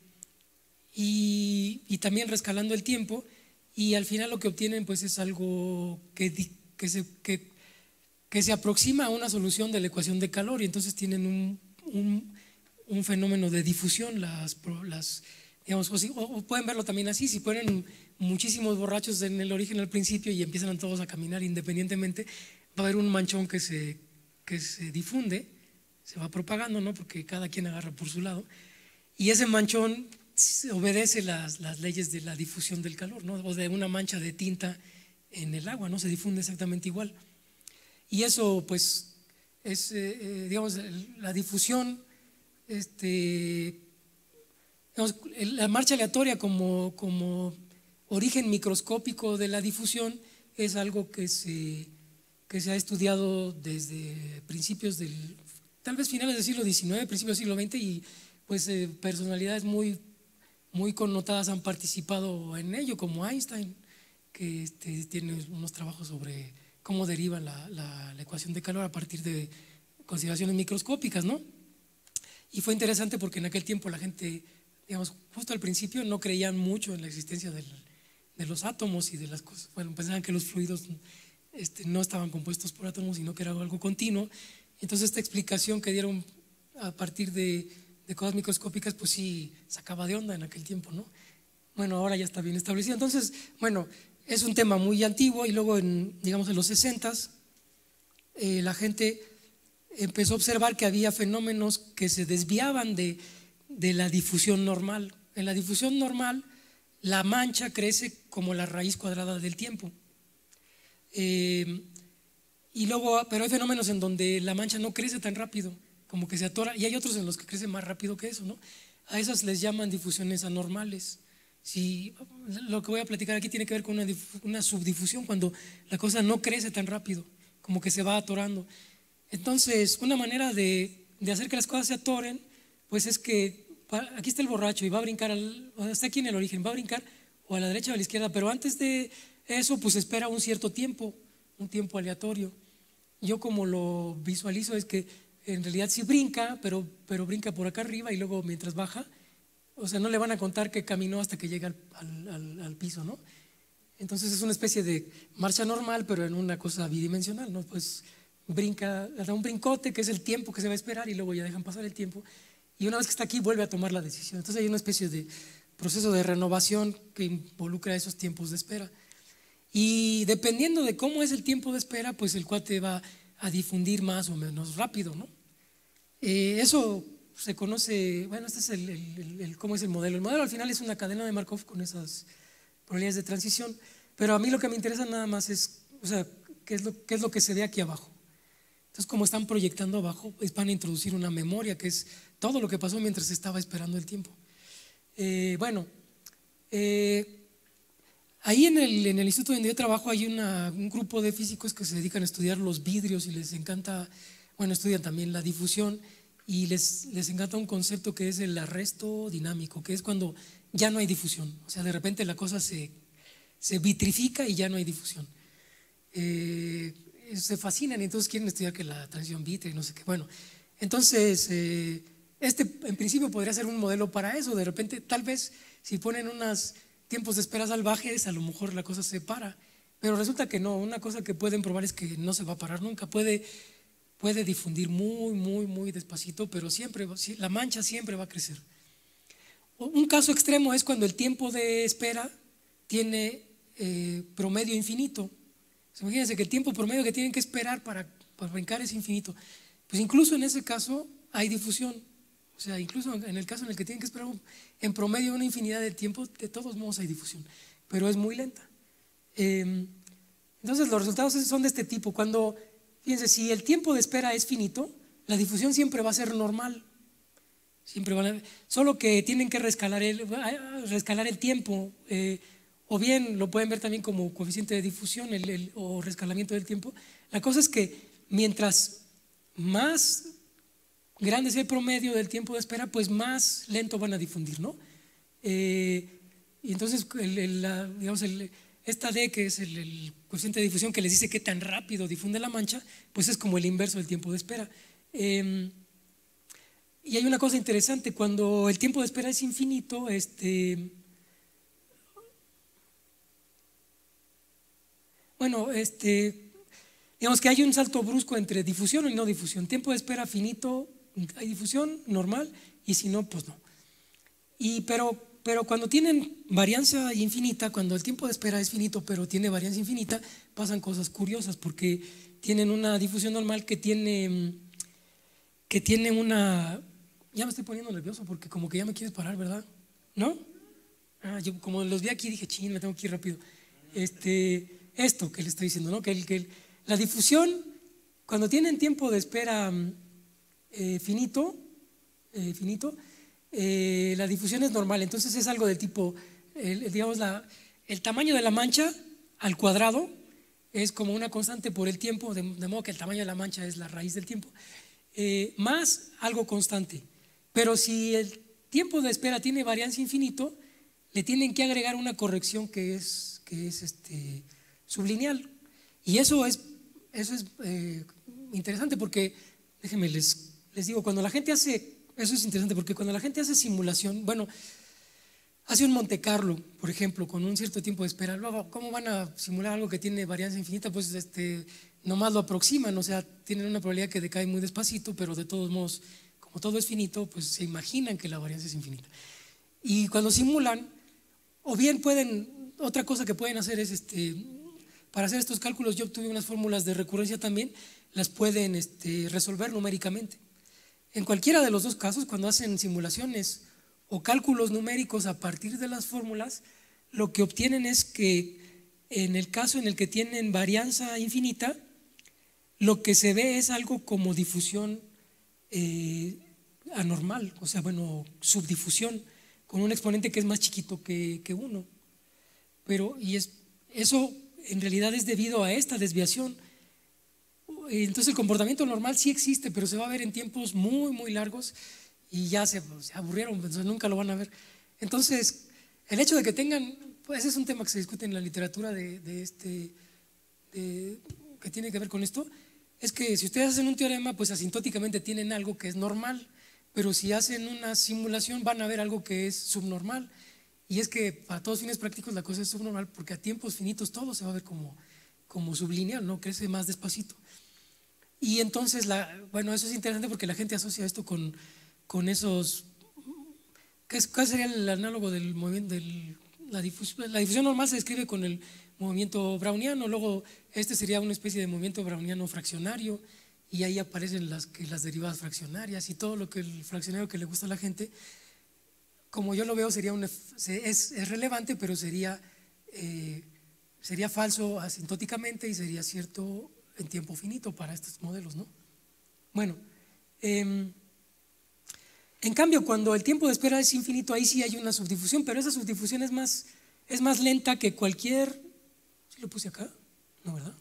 y, y también reescalando el tiempo, y al final lo que obtienen pues es algo que, que, se, que, que se aproxima a una solución de la ecuación de calor, y entonces tienen un, un, un fenómeno de difusión, las, las digamos, o, si, o pueden verlo también así, si ponen muchísimos borrachos en el origen al principio y empiezan todos a caminar independientemente, va a haber un manchón que se, que se difunde, se va propagando, ¿no? Porque cada quien agarra por su lado, y ese manchón obedece las, las leyes de la difusión del calor, ¿no? O de una mancha de tinta en el agua, ¿no? Se difunde exactamente igual, y eso pues es, eh, digamos, la difusión, este, digamos, la marcha aleatoria como, como origen microscópico de la difusión es algo que se, que se ha estudiado desde principios del, tal vez finales del siglo diecinueve, principios del siglo veinte, y pues eh, personalidades muy, muy connotadas han participado en ello, como Einstein, que este, tiene unos trabajos sobre cómo deriva la, la, la ecuación de calor a partir de consideraciones microscópicas, ¿no? Y fue interesante porque en aquel tiempo la gente, digamos, justo al principio no creían mucho en la existencia del, de los átomos y de las cosas. Bueno, pensaban que los fluidos este, no estaban compuestos por átomos, sino que era algo continuo. Entonces esta explicación que dieron a partir de, de cosas microscópicas, pues sí sacaba de onda en aquel tiempo, ¿no? Bueno, ahora ya está bien establecido. Entonces, bueno, es un tema muy antiguo y luego, en, digamos, en los sesentas, eh, la gente empezó a observar que había fenómenos que se desviaban de, de la difusión normal. En la difusión normal, la mancha crece como la raíz cuadrada del tiempo. Eh, y luego, pero hay fenómenos en donde la mancha no crece tan rápido, como que se atora, y hay otros en los que crece más rápido que eso, ¿no? A esas les llaman difusiones anormales. Si, lo que voy a platicar aquí tiene que ver con una, una subdifusión, cuando la cosa no crece tan rápido, como que se va atorando. Entonces, una manera de, de hacer que las cosas se atoren, pues es que aquí está el borracho y va a brincar, al, está aquí en el origen, va a brincar o a la derecha o a la izquierda, pero antes de eso, pues espera un cierto tiempo, un tiempo aleatorio. Yo como lo visualizo es que en realidad sí brinca, pero, pero brinca por acá arriba y luego mientras baja, o sea, no le van a contar que caminó hasta que llega al, al, al, al piso, ¿no? Entonces es una especie de marcha normal, pero en una cosa bidimensional, ¿no? Pues brinca, da un brincote que es el tiempo que se va a esperar y luego ya dejan pasar el tiempo y una vez que está aquí vuelve a tomar la decisión. Entonces hay una especie de proceso de renovación que involucra esos tiempos de espera. Y dependiendo de cómo es el tiempo de espera, pues el cuate va a difundir más o menos rápido, ¿no? Eh, eso se conoce, bueno, este es el, el, el, el, cómo es el modelo. El modelo al final es una cadena de Markov con esas probabilidades de transición, pero a mí lo que me interesa nada más es, o sea, qué es lo, qué es lo que se ve aquí abajo. Entonces, como están proyectando abajo, van a introducir una memoria, que es todo lo que pasó mientras se estaba esperando el tiempo. Eh, bueno, eh, ahí en el, en el instituto donde yo trabajo hay una, un grupo de físicos que se dedican a estudiar los vidrios y les encanta, bueno, estudian también la difusión y les, les encanta un concepto que es el arresto dinámico, que es cuando ya no hay difusión, o sea, de repente la cosa se, se vitrifica y ya no hay difusión. Eh, se fascinan y entonces quieren estudiar que la transición vitrea y no sé qué. Bueno, entonces eh, este en principio podría ser un modelo para eso. De repente, tal vez si ponen unos tiempos de espera salvajes, a lo mejor la cosa se para, pero resulta que no. Una cosa que pueden probar es que no se va a parar nunca. Puede, puede difundir muy, muy, muy despacito, pero siempre, la mancha siempre va a crecer. Un caso extremo es cuando el tiempo de espera tiene eh, promedio infinito. Imagínense que el tiempo promedio que tienen que esperar para, para brincar es infinito. Pues incluso en ese caso hay difusión. O sea, incluso en el caso en el que tienen que esperar en promedio una infinidad de tiempo, de todos modos hay difusión, pero es muy lenta. Eh, entonces los resultados son de este tipo. Cuando, fíjense, si el tiempo de espera es finito, la difusión siempre va a ser normal. Siempre van a, solo que tienen que rescalar el, rescalar el tiempo. Eh, o bien lo pueden ver también como coeficiente de difusión el, el, o rescalamiento del tiempo. La cosa es que mientras más grande sea el promedio del tiempo de espera, pues más lento van a difundir, ¿no? Eh, y entonces, el, el, la, digamos, el, esta D, que es el, el coeficiente de difusión que les dice qué tan rápido difunde la mancha, pues es como el inverso del tiempo de espera. Eh, y hay una cosa interesante, cuando el tiempo de espera es infinito, este... Bueno, este, digamos que hay un salto brusco entre difusión y no difusión. Tiempo de espera finito, hay difusión normal, y si no, pues no. Y, pero, pero cuando tienen varianza infinita, cuando el tiempo de espera es finito, pero tiene varianza infinita, pasan cosas curiosas, porque tienen una difusión normal que tiene, que tiene una… Ya me estoy poniendo nervioso porque como que ya me quieres parar, ¿verdad? ¿No? Ah, yo como los vi aquí dije, ching, me tengo que ir rápido. Este… Esto que le estoy diciendo, ¿no? que, el, que el, la difusión, cuando tienen tiempo de espera eh, finito, eh, finito eh, la difusión es normal, entonces es algo del tipo, el, digamos, la, el tamaño de la mancha al cuadrado es como una constante por el tiempo, de, de modo que el tamaño de la mancha es la raíz del tiempo, eh, más algo constante. Pero si el tiempo de espera tiene varianza infinito, le tienen que agregar una corrección que es, que es este… sublineal, y eso es, eso es eh, interesante porque, déjenme les, les digo, cuando la gente hace, eso es interesante porque cuando la gente hace simulación, bueno, hace un Monte Carlo, por ejemplo, con un cierto tiempo de espera, luego, ¿cómo van a simular algo que tiene varianza infinita? Pues este, nomás lo aproximan, o sea, tienen una probabilidad que decae muy despacito, pero de todos modos, como todo es finito, pues se imaginan que la varianza es infinita. Y cuando simulan, o bien pueden, otra cosa que pueden hacer es, este, para hacer estos cálculos yo obtuve unas fórmulas de recurrencia también, las pueden este, resolver numéricamente. En cualquiera de los dos casos, cuando hacen simulaciones o cálculos numéricos a partir de las fórmulas, lo que obtienen es que en el caso en el que tienen varianza infinita, lo que se ve es algo como difusión eh, anormal, o sea, bueno, subdifusión, con un exponente que es más chiquito que, que uno. Pero, y es, eso en realidad es debido a esta desviación. Entonces el comportamiento normal sí existe, pero se va a ver en tiempos muy, muy largos y ya se, se aburrieron, pues nunca lo van a ver. Entonces, el hecho de que tengan, pues ese es un tema que se discute en la literatura de, de este, de, que tiene que ver con esto, es que si ustedes hacen un teorema, pues asintóticamente tienen algo que es normal, pero si hacen una simulación van a ver algo que es subnormal. Y es que para todos fines prácticos la cosa es subnormal porque a tiempos finitos todo se va a ver como, como sublineal, ¿no? Crece más despacito. Y entonces, la, bueno, eso es interesante porque la gente asocia esto con, con esos, ¿qué es, ¿cuál sería el análogo del movimiento? Del, la, difusión, la difusión normal se describe con el movimiento browniano, luego este sería una especie de movimiento browniano fraccionario y ahí aparecen las, que las derivadas fraccionarias y todo lo que el fraccionario que le gusta a la gente, como yo lo veo, sería un, es, es relevante, pero sería, eh, sería falso asintóticamente y sería cierto en tiempo finito para estos modelos, ¿no? Bueno, eh, en cambio, cuando el tiempo de espera es infinito, ahí sí hay una subdifusión, pero esa subdifusión es más, es más lenta que cualquier… ¿Sí lo puse acá? No, ¿verdad?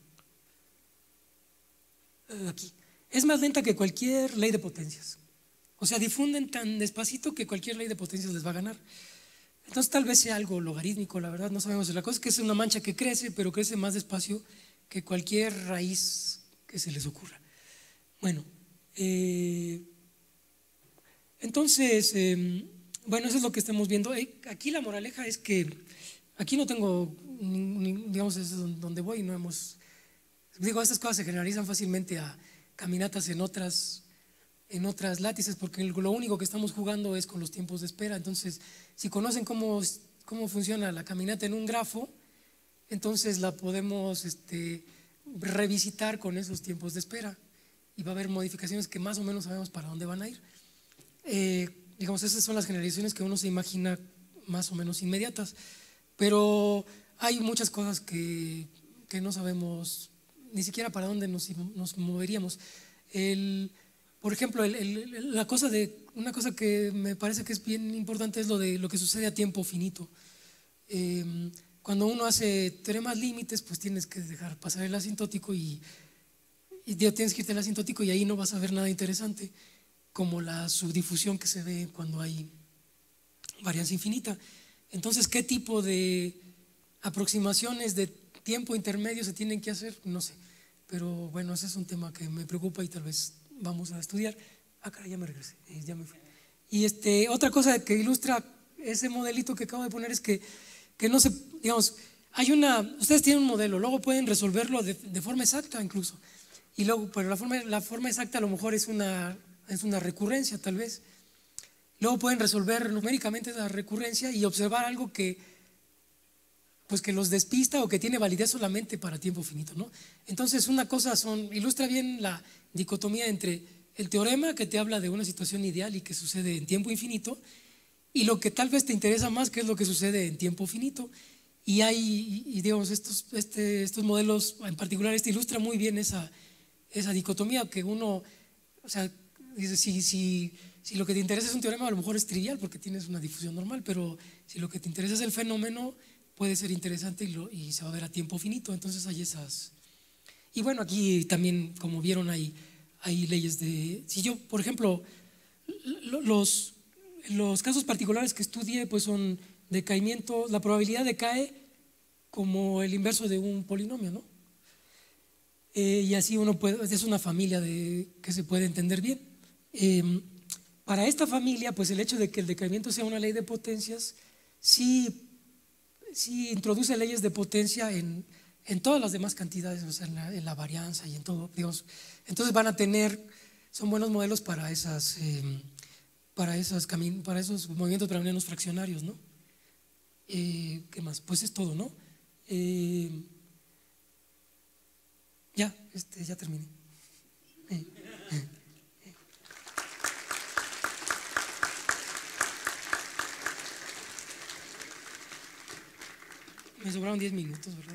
Eh, aquí. Es más lenta que cualquier ley de potencias. O sea, difunden tan despacito que cualquier ley de potencias les va a ganar. Entonces tal vez sea algo logarítmico, la verdad, no sabemos. La cosa es que es una mancha que crece, pero crece más despacio que cualquier raíz que se les ocurra. Bueno, eh, entonces, eh, bueno, eso es lo que estamos viendo. Eh, aquí la moraleja es que, aquí no tengo, digamos, es donde voy, no hemos, digo, estas cosas se generalizan fácilmente a caminatas en otras, en otras látices, porque lo único que estamos jugando es con los tiempos de espera. Entonces, si conocen cómo, cómo funciona la caminata en un grafo, entonces la podemos este, revisitar con esos tiempos de espera y va a haber modificaciones que más o menos sabemos para dónde van a ir. Eh, digamos, esas son las generalizaciones que uno se imagina más o menos inmediatas, pero hay muchas cosas que, que no sabemos ni siquiera para dónde nos, nos moveríamos. El, por ejemplo, el, el, la cosa de, una cosa que me parece que es bien importante es lo de lo que sucede a tiempo finito. Eh, Cuando uno hace teoremas límites, pues tienes que dejar pasar el asintótico y, y tienes que irte al asintótico y ahí no vas a ver nada interesante, como la subdifusión que se ve cuando hay varianza infinita. Entonces, ¿qué tipo de aproximaciones de tiempo intermedio se tienen que hacer? No sé, pero bueno, ese es un tema que me preocupa y tal vez vamos a estudiar. Ah, caray, ya me regresé, ya me fui. Y este, otra cosa que ilustra ese modelito que acabo de poner es que que no se, digamos, hay una, ustedes tienen un modelo, luego pueden resolverlo de, de forma exacta incluso, y luego, pero la forma, la forma exacta a lo mejor es una, es una recurrencia tal vez, luego pueden resolver numéricamente esa recurrencia y observar algo que, pues que los despista o que tiene validez solamente para tiempo finito, ¿no? Entonces una cosa son, ilustra bien la dicotomía entre el teorema que te habla de una situación ideal y que sucede en tiempo infinito, y lo que tal vez te interesa más, que es lo que sucede en tiempo finito. Y hay, y digamos, estos, este, estos modelos, en particular este ilustra muy bien esa, esa dicotomía que uno, o sea, dice, si, si, si lo que te interesa es un teorema, a lo mejor es trivial porque tienes una difusión normal, pero si lo que te interesa es el fenómeno, puede ser interesante y, lo, y se va a ver a tiempo finito. Entonces hay esas… Y bueno, aquí también, como vieron, hay, hay leyes de… Si yo, por ejemplo, los… Los casos particulares que estudié pues son decaimiento, la probabilidad decae como el inverso de un polinomio, ¿no? Eh, y así uno puede, es una familia de, que se puede entender bien. Eh, para esta familia, pues el hecho de que el decaimiento sea una ley de potencias, sí, sí introduce leyes de potencia en, en todas las demás cantidades, o sea, en la, en la varianza y en todo, digamos. Entonces van a tener son buenos modelos para esas, eh, para, esas camin para esos movimientos brownianos fraccionarios, ¿no? Eh, ¿Qué más? Pues es todo, ¿no? Eh, ya, este, ya terminé. Eh, eh. Me sobraron diez minutos, ¿verdad?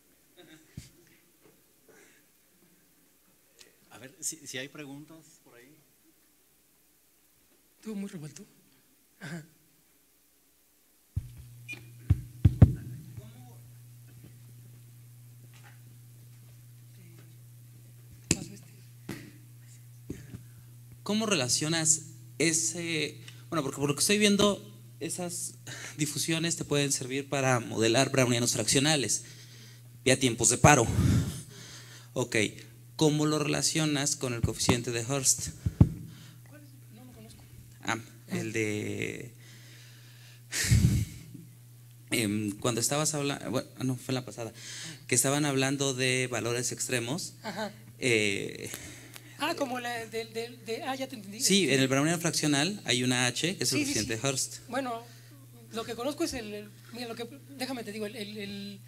A ver, si, si hay preguntas por ahí.
Estuvo muy revuelto. Ajá.
¿Cómo relacionas ese, bueno, porque por lo que estoy viendo, esas difusiones te pueden servir para modelar brownianos fraccionales y a tiempos de paro? Ok, ¿cómo lo relacionas con el coeficiente de Hurst?
No lo conozco.
Ah, el de… Eh, cuando estabas hablando, bueno, no, fue en la pasada, que estaban hablando de valores extremos.
Ajá.
Eh,
Ah, como la de, de, de, ah, ya te entendí.
sí, en el browniano fraccional hay una H, que es el
Sí, sí,
coeficiente
sí.
de Hurst.
Bueno, lo que conozco es el, el- mira, lo que, déjame te digo, el, el, el-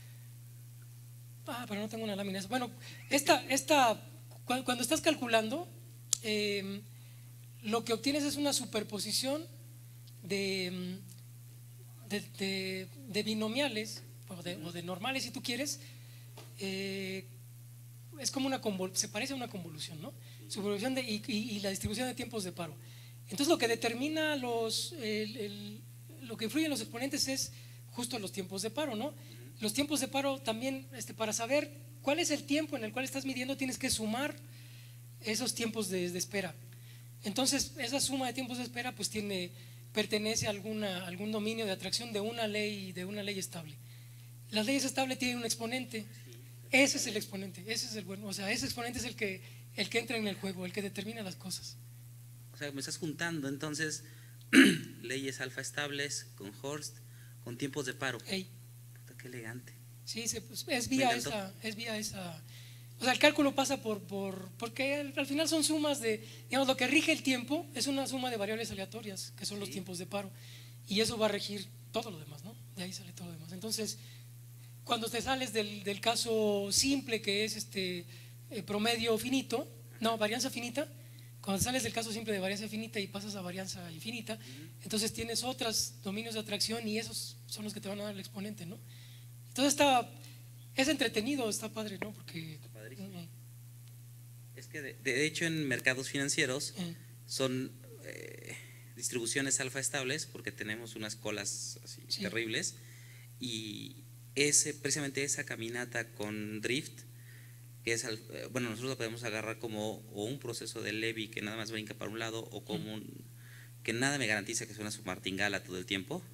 ah, pero no tengo una lámina. Bueno, esta, esta, cu- cuando estás calculando, eh, lo que obtienes es una superposición de, mm, de, de- de binomiales o de, o de normales, si tú quieres. eh, es como una convol- se parece a una convolución, ¿no? Superposición de, y, y- y la distribución de tiempos de paro. Entonces lo que determina los, el- el- lo que influye en los exponentes es justo los tiempos de paro, ¿no? Los tiempos de paro también, este, para saber cuál es el tiempo en el cual estás midiendo, tienes que sumar esos tiempos de, de espera. Entonces esa suma de tiempos de espera pues tiene, pertenece a alguna, algún dominio de atracción de una ley, de una ley estable. Las leyes estables tienen un exponente. Ese es el exponente, ese es el bueno, o sea, ese exponente es el que, el que entra en el juego, el que determina las cosas.
O sea, me estás juntando entonces leyes alfa estables con Hurst, con tiempos de paro.
Ey,
Puta, qué elegante.
sí, se, pues, es vía
encantó.
esa, es vía esa. O sea, el cálculo pasa por, por porque al, al final son sumas de, digamos, lo que rige el tiempo es una suma de variables aleatorias, que son los
Sí.
tiempos de paro, y eso va a regir todo lo demás, ¿no? De ahí sale todo lo demás. Entonces, cuando te sales del, del caso simple, que es este eh, promedio finito, no, varianza finita, cuando sales del caso simple de varianza finita y pasas a varianza infinita, entonces tienes otros dominios de atracción y esos son los que te van a dar el exponente, ¿no? Entonces está, es entretenido, está padre, ¿no? Porque…
Padrísimo.
mm,
Es que de, de hecho en mercados financieros
mm,
son eh, distribuciones alfa estables porque tenemos unas colas así
Sí.
terribles, y ese, precisamente esa caminata con drift, que es, al- eh, bueno, nosotros la podemos agarrar como o un proceso de Levy que nada más brinca para un lado, o como un, que nada me garantiza que suena su martingala todo el tiempo,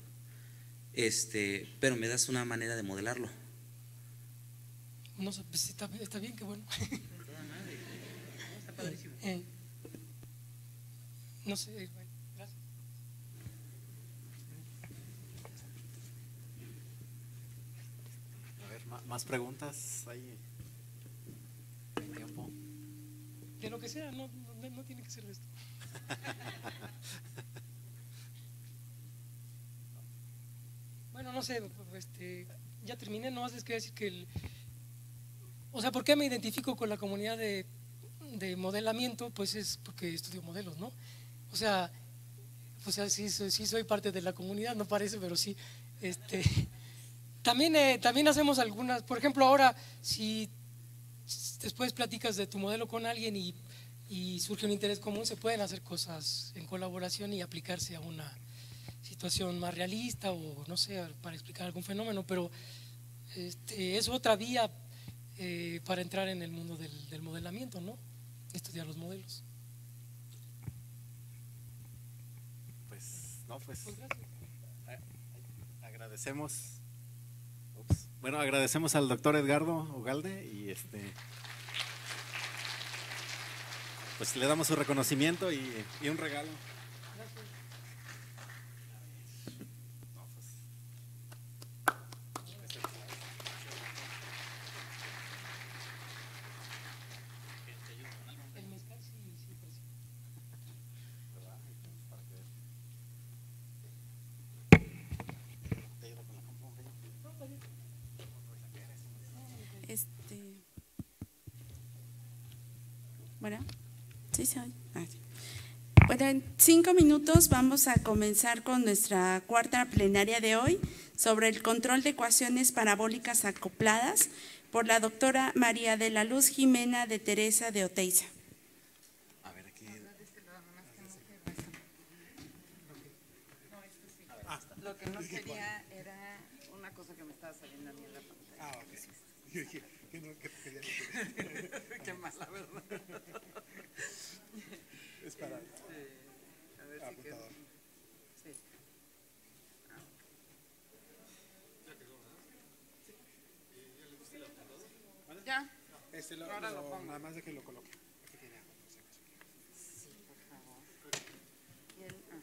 este, pero me das una manera de modelarlo.
no sé, pues está, está bien, qué bueno.
Toda madre. No, está padrísimo.
Eh, no sé, eh, bueno, gracias.
A ver, ma- más preguntas ahí. Hay tiempo.
De lo que sea, no, no, no tiene que ser de esto. Bueno, no sé, este, ya terminé, no es que decir que el, o sea, ¿por qué me identifico con la comunidad de, de modelamiento? Pues es porque estudio modelos, ¿no? O sea, o sea, sí, soy- sí soy parte de la comunidad, no parece, pero sí. Este, también, eh, también hacemos algunas, por ejemplo, ahora, si después platicas de tu modelo con alguien y, y surge un interés común, se pueden hacer cosas en colaboración y aplicarse a una situación más realista o no sé, para explicar algún fenómeno, pero este, es otra vía eh, para entrar en el mundo del, del modelamiento, ¿no? Estudiar los modelos.
Pues, no, pues.
Pues gracias.
a- Agradecemos. Ups. Bueno, agradecemos al doctor Edgardo Ugalde y este. Pues le damos su reconocimiento y, y un regalo. No, pues.
El mezcal sí, sí, pues, sí.
Este. Bueno, sí, sí. Ah, sí. Bueno, en cinco minutos vamos a comenzar con nuestra cuarta plenaria de hoy sobre el control de ecuaciones parabólicas acopladas por la doctora María de la Luz Jimena de Teresa de Oteiza.
A ver, aquí.
Lo que no quería era una cosa que me estaba saliendo a mí en la pantalla.
Ah, ok. Yo dije, que no, que quería decir.
Qué mala verdad.
Es para.
Sí. A ver si quedó.
Apuntador.
Sí. ¿Ya?
Este lo,
Ahora
lo-
lo pongo.
nada más de que lo coloque. Aquí tiene agua, no sé qué.
Sí, por favor. Y el, ah.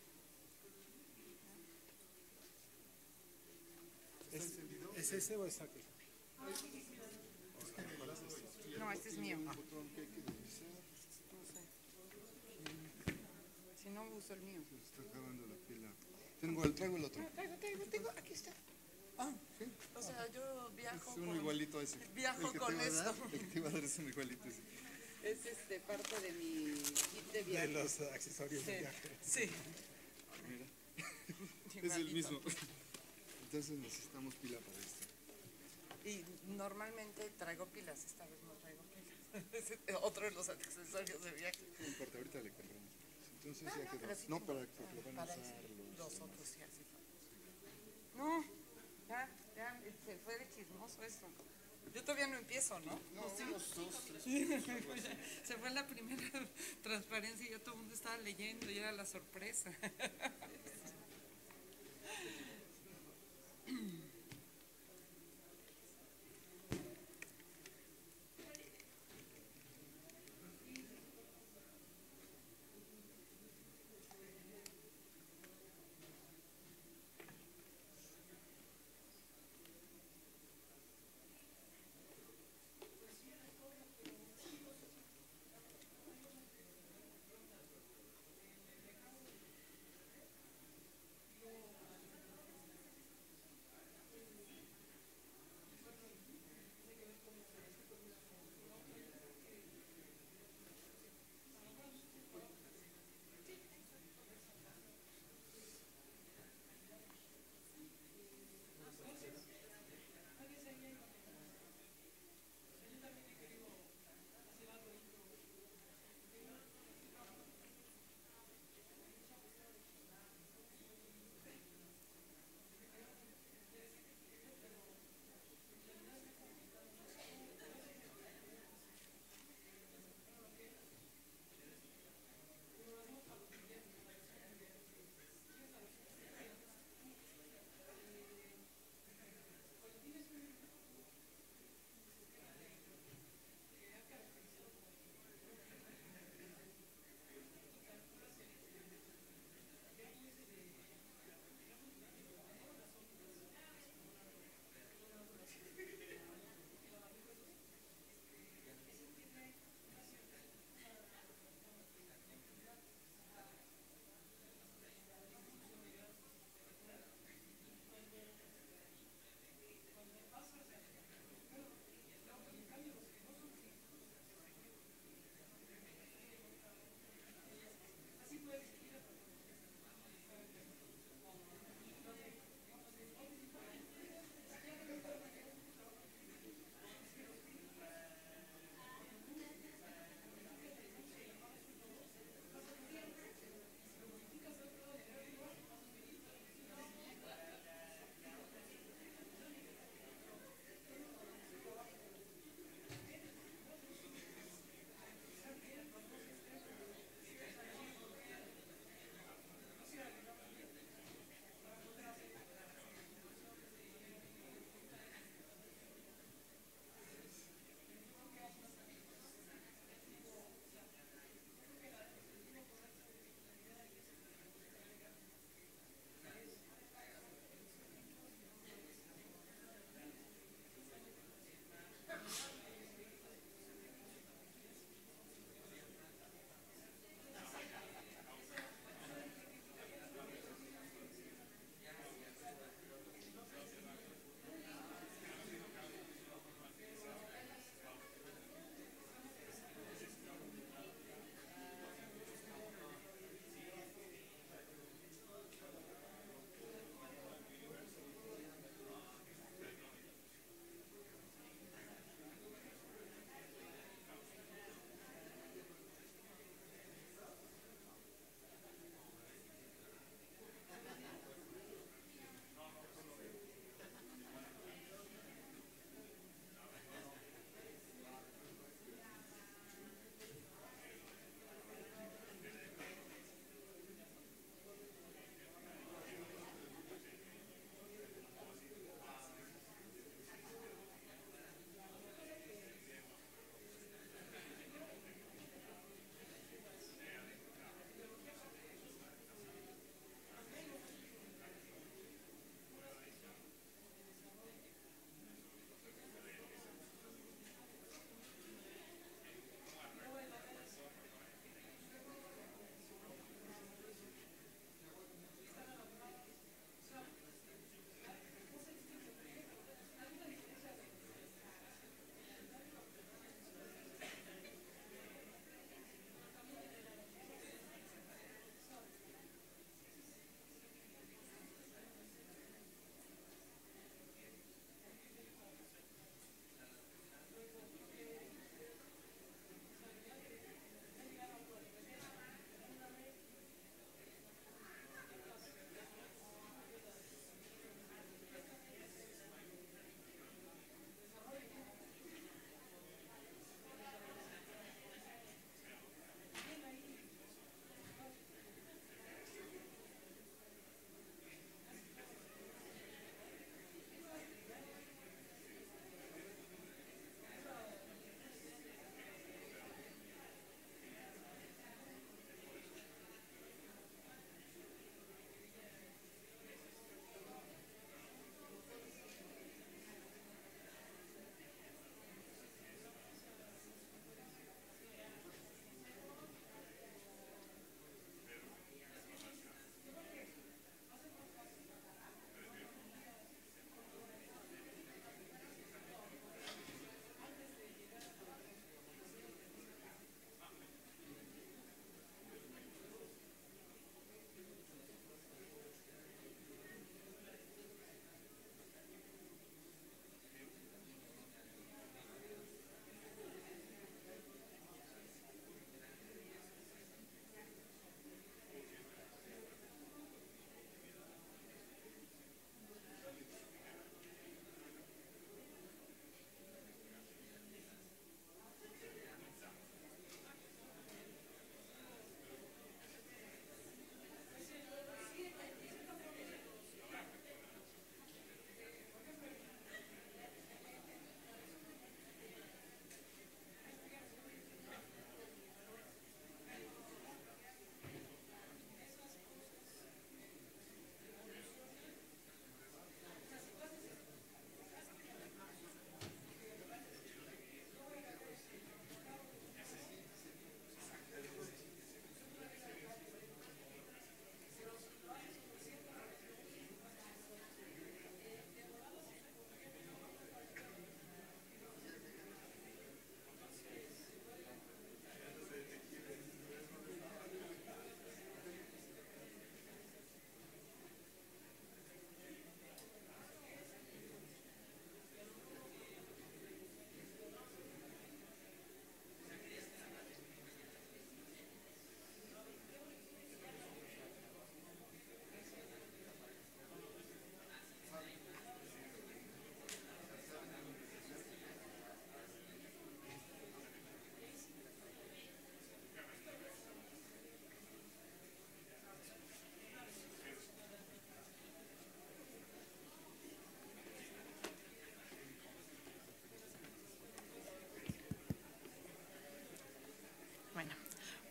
¿Es, ¿Es ese o es aquel?
No, este es mío. No sé. Si no, uso el mío.
Está acabando la pila. Tengo el, traigo el otro.
Traigo, traigo, tengo, aquí está.
Ah, sí.
O sea, yo viajo
Es uno
con,
igualito a ese.
viajo
El que
con
te iba a dar,
esto.
el que te iba a dar es uno igualito a ese.
Es este, parte de mi kit de
De
viaje.
los accesorios de
Sí,
viaje.
sí.
Mira, es el
Igualito.
mismo. Entonces necesitamos pila para esto.
Y normalmente traigo pilas, esta vez no traigo pilas. Es otro de los accesorios de viaje.
No importa, ahorita le compramos. Entonces
No,
ya
no,
quedó.
pero sí
No,
tengo-
para que lo van a
para
usar
eso,
los,
los
demás.
otros sí así fue. No, ya, ya, se fue de chismoso esto. Yo todavía no empiezo, ¿no?
No,
¿Sí?
unos dos, tres.
Se fue la primera transparencia y ya todo el mundo estaba leyendo y era la sorpresa.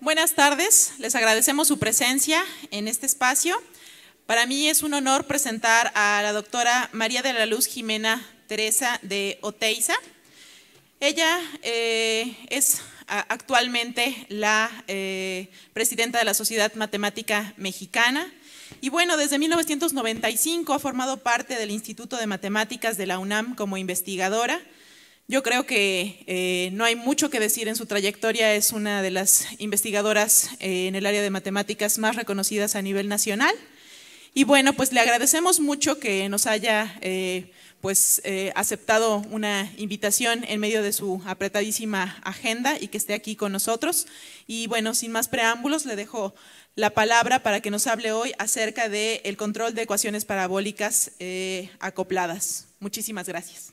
Buenas tardes, les agradecemos su presencia en este espacio. Para mí es un honor presentar a la doctora María de la Luz Jimena Teresa de Oteiza. Ella eh, es actualmente la eh, presidenta de la Sociedad Matemática Mexicana y bueno, desde mil novecientos noventa y cinco ha formado parte del Instituto de Matemáticas de la UNAM como investigadora. Yo creo que eh, no hay mucho que decir en su trayectoria, es una de las investigadoras eh, en el área de matemáticas más reconocidas a nivel nacional. Y bueno, pues le agradecemos mucho que nos haya eh, pues, eh, aceptado una invitación en medio de su apretadísima agenda y que esté aquí con nosotros. Y bueno, sin más preámbulos, le dejo la palabra para que nos hable hoy acerca del control de ecuaciones parabólicas eh, acopladas. Muchísimas gracias.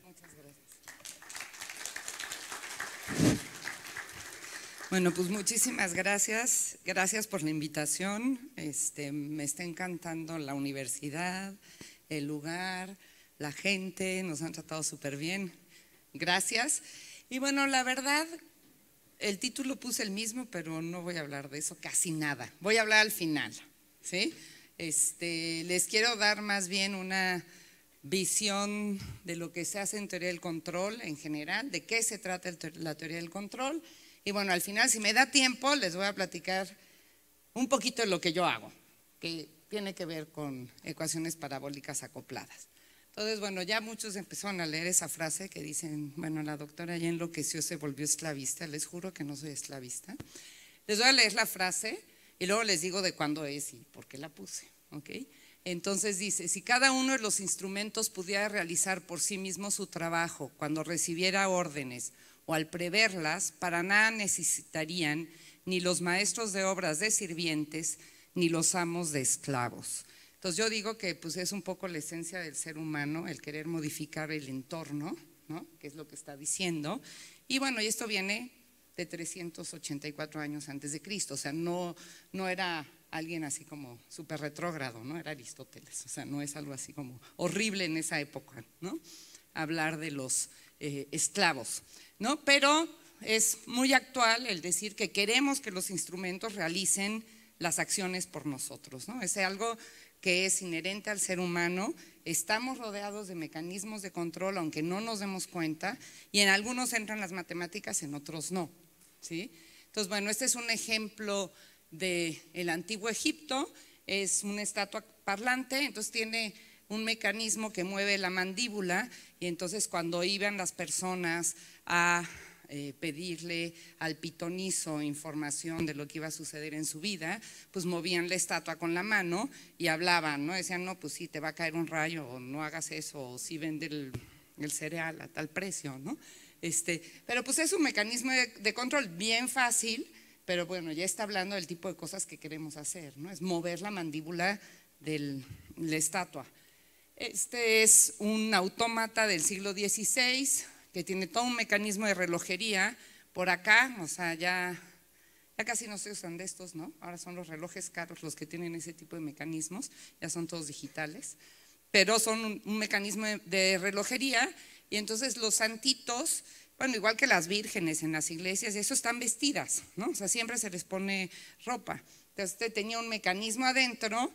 Bueno, pues muchísimas gracias, gracias por la invitación. Este, me está encantando la universidad, el lugar, la gente, nos han tratado súper bien. Gracias. Y bueno, la verdad, el título puse el mismo, pero no voy a hablar de eso casi nada. Voy a hablar al final, ¿sí? Este, les quiero dar más bien una visión de lo que se hace en teoría del control en general, de qué se trata la teoría del control. Y bueno, al final, si me da tiempo, les voy a platicar un poquito de lo que yo hago, que tiene que ver con ecuaciones parabólicas acopladas. Entonces, bueno, ya muchos empezaron a leer esa frase que dicen, bueno, la doctora ya enloqueció, se volvió esclavista. Les juro que no soy esclavista. Les voy a leer la frase y luego les digo de cuándo es y por qué la puse, ¿ok? Entonces dice, si cada uno de los instrumentos pudiera realizar por sí mismo su trabajo cuando recibiera órdenes o al preverlas, para nada necesitarían ni los maestros de obras de sirvientes, ni los amos de esclavos. Entonces yo digo que pues es un poco la esencia del ser humano, el querer modificar el entorno, ¿no? Que es lo que está diciendo. Y bueno, y esto viene de trescientos ochenta y cuatro años antes de Cristo, o sea, no, no era alguien así como súper retrógrado, ¿no? Era Aristóteles, o sea, no es algo así como horrible en esa época, ¿no? Hablar de los eh, esclavos, ¿no? Pero es muy actual el decir que queremos que los instrumentos realicen las acciones por nosotros, ¿no? Es algo que es inherente al ser humano. Estamos rodeados de mecanismos de control, aunque no nos demos cuenta, y en algunos entran las matemáticas, en otros no, ¿sí? Entonces, bueno, este es un ejemplo del antiguo Egipto, es una estatua parlante, entonces tiene un mecanismo que mueve la mandíbula y entonces cuando iban las personas a eh, pedirle al pitonizo información de lo que iba a suceder en su vida, pues movían la estatua con la mano y hablaban, ¿no? Decían, no, pues sí, te va a caer un rayo, o no hagas eso, o sí vende el, el cereal a tal precio, ¿no? Este, pero pues es un mecanismo de, de control bien fácil, pero bueno, ya está hablando del tipo de cosas que queremos hacer, ¿no? Es mover la mandíbula de la estatua. Este es un autómata del siglo dieciséis que tiene todo un mecanismo de relojería por acá, o sea, ya, ya casi no se usan de estos, ¿no? Ahora son los relojes caros los que tienen ese tipo de mecanismos, ya son todos digitales, pero son un, un mecanismo de, de relojería y entonces los santitos, bueno, igual que las vírgenes en las iglesias, eso están vestidas, ¿no? O sea, siempre se les pone ropa. Entonces, este tenía un mecanismo adentro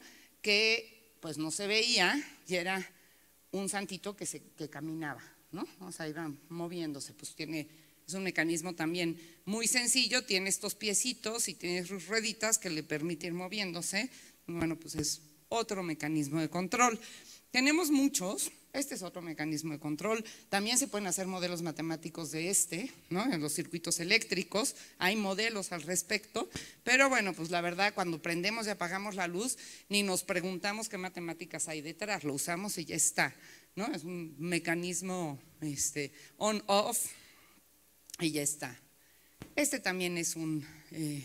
que pues no se veía y era un santito que, se, que caminaba, ¿no? O sea, iba moviéndose, pues tiene, es un mecanismo también muy sencillo, tiene estos piecitos y tiene sus rueditas que le permiten ir moviéndose. Bueno, pues es otro mecanismo de control. Tenemos muchos. Este es otro mecanismo de control. También se pueden hacer modelos matemáticos de este, ¿no? En los circuitos eléctricos hay modelos al respecto, pero bueno, pues la verdad cuando prendemos y apagamos la luz ni nos preguntamos qué matemáticas hay detrás, lo usamos y ya está, ¿no? Es un mecanismo este, on-off y ya está. Este también es un eh,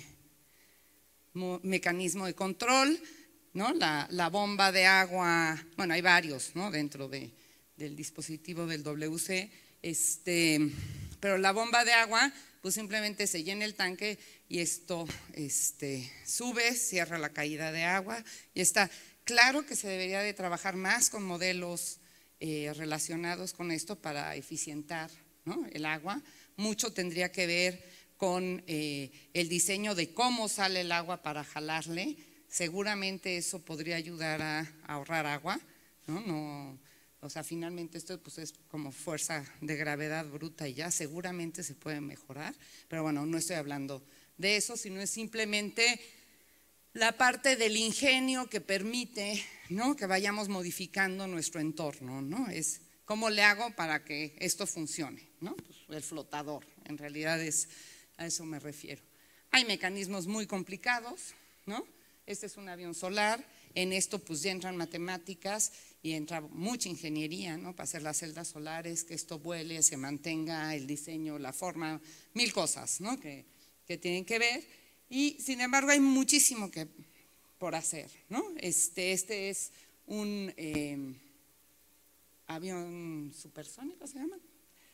mecanismo de control, ¿no? La, la bomba de agua, bueno, hay varios, ¿no? Dentro de, del dispositivo del W C, este, pero la bomba de agua, pues simplemente se llena el tanque y esto este, sube, cierra la caída de agua y está. Claro que se debería de trabajar más con modelos eh, relacionados con esto para eficientar, ¿no? El agua. Mucho tendría que ver con eh, el diseño de cómo sale el agua para jalarle, seguramente eso podría ayudar a ahorrar agua, ¿no? No, o sea, finalmente esto pues es como fuerza de gravedad bruta y ya seguramente se puede mejorar, pero bueno, no estoy hablando de eso, sino es simplemente la parte del ingenio que permite, ¿no?, que vayamos modificando nuestro entorno, ¿no? Es cómo le hago para que esto funcione, ¿no? Pues el flotador, en realidad es, a eso me refiero. Hay mecanismos muy complicados, ¿no? Este es un avión solar, en esto pues ya entran matemáticas y entra mucha ingeniería, ¿no?, para hacer las celdas solares, que esto vuele, se mantenga, el diseño, la forma, mil cosas, ¿no?, que, que tienen que ver, y sin embargo hay muchísimo que por hacer, ¿no? Este, este es un eh, avión supersónico, ¿se llama?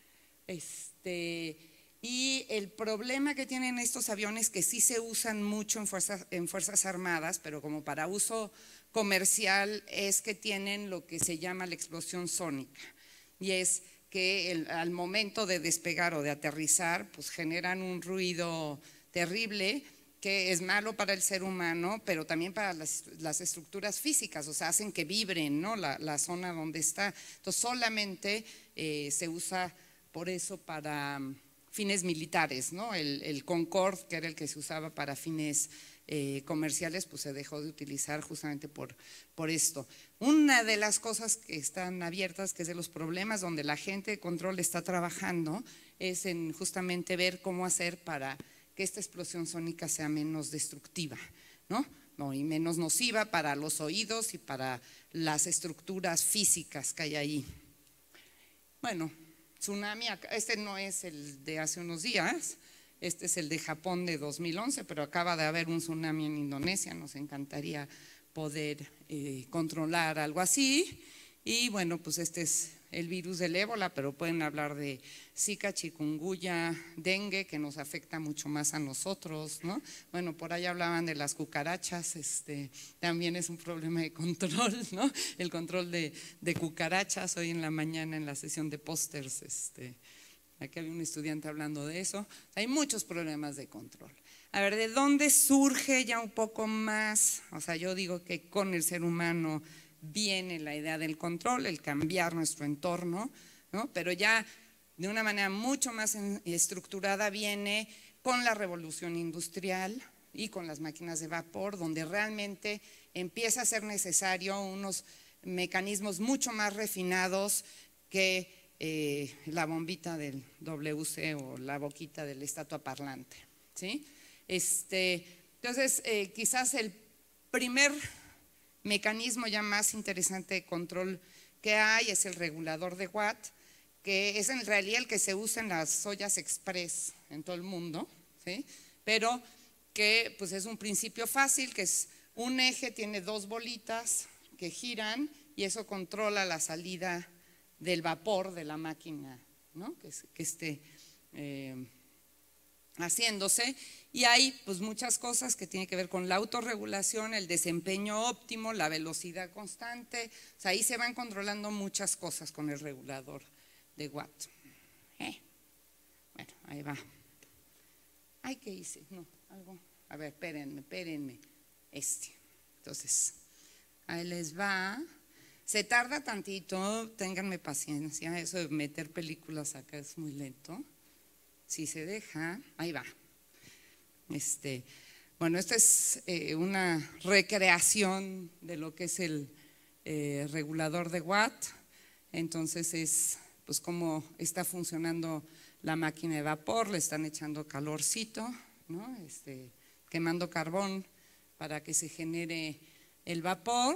Este, y el problema que tienen estos aviones, que sí se usan mucho en fuerzas, en fuerzas armadas, pero como para uso comercial, es que tienen lo que se llama la explosión sónica, y es que el, al momento de despegar o de aterrizar, pues generan un ruido terrible que es malo para el ser humano, pero también para las, las estructuras físicas, o sea, hacen que vibren, ¿no?, la, la zona donde está. Entonces solamente eh, se usa por eso para fines militares, ¿no? El, el Concorde, que era el que se usaba para fines eh, comerciales, pues se dejó de utilizar justamente por, por esto. Una de las cosas que están abiertas, que es de los problemas donde la gente de control está trabajando, es en justamente ver cómo hacer para que esta explosión sónica sea menos destructiva, ¿no? No, y menos nociva para los oídos y para las estructuras físicas que hay ahí. Bueno, tsunami, este no es el de hace unos días, este es el de Japón de dos mil once, pero acaba de haber un tsunami en Indonesia, nos encantaría poder eh, controlar algo así. Y bueno, pues este es el virus del ébola, pero pueden hablar de Zika, chikungunya, dengue, que nos afecta mucho más a nosotros, ¿no? Bueno, por ahí hablaban de las cucarachas, este, también es un problema de control, ¿no? El control de, de cucarachas, hoy en la mañana en la sesión de pósters, este, aquí había un estudiante hablando de eso. Hay muchos problemas de control. A ver, ¿de dónde surge ya un poco más? O sea, yo digo que con el ser humano viene la idea del control, el cambiar nuestro entorno, ¿no? Pero ya de una manera mucho más estructurada viene con la revolución industrial y con las máquinas de vapor, donde realmente empieza a ser necesario unos mecanismos mucho más refinados que eh, la bombita del W C o la boquita de la estatua parlante, ¿sí? Este, entonces, eh, quizás el primer mecanismo ya más interesante de control que hay es el regulador de Watt, que es en realidad el que se usa en las ollas express en todo el mundo, ¿sí? Pero que pues es un principio fácil, que es un eje, tiene dos bolitas que giran y eso controla la salida del vapor de la máquina, ¿no?, que, que esté eh, haciéndose. Y hay pues muchas cosas que tienen que ver con la autorregulación, el desempeño óptimo, la velocidad constante. O sea, ahí se van controlando muchas cosas con el regulador de Watt. ¿Eh? Bueno, ahí va. Ay, ¿qué hice? No, algo. A ver, espérenme, espérenme. Este. Entonces, ahí les va. Se tarda tantito, ténganme paciencia. Eso de meter películas acá es muy lento. Si se deja, ahí va. Este, bueno, esta es eh, una recreación de lo que es el eh, regulador de Watt. Entonces es pues cómo está funcionando la máquina de vapor, le están echando calorcito, ¿no? Este, quemando carbón para que se genere el vapor.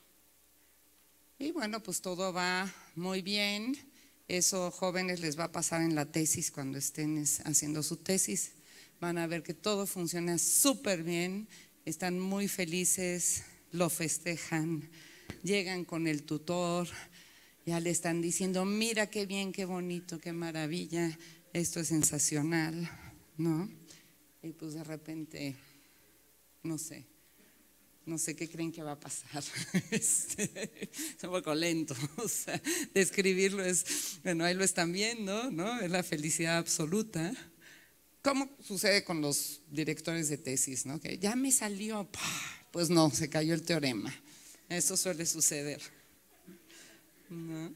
Y bueno, pues todo va muy bien. Eso, jóvenes, les va a pasar en la tesis cuando estén haciendo su tesis. Van a ver que todo funciona súper bien, están muy felices, lo festejan, llegan con el tutor, ya le están diciendo, mira qué bien, qué bonito, qué maravilla, esto es sensacional, ¿no? Y pues de repente, no sé, no sé qué creen que va a pasar. Este, es un poco lento, o sea, describirlo es, bueno, ahí lo están viendo, ¿no? Es la felicidad absoluta. ¿cómo sucede con los directores de tesis, no? Que ya me salió, ¡pah! Pues no, se cayó el teorema. Eso suele suceder, ¿no?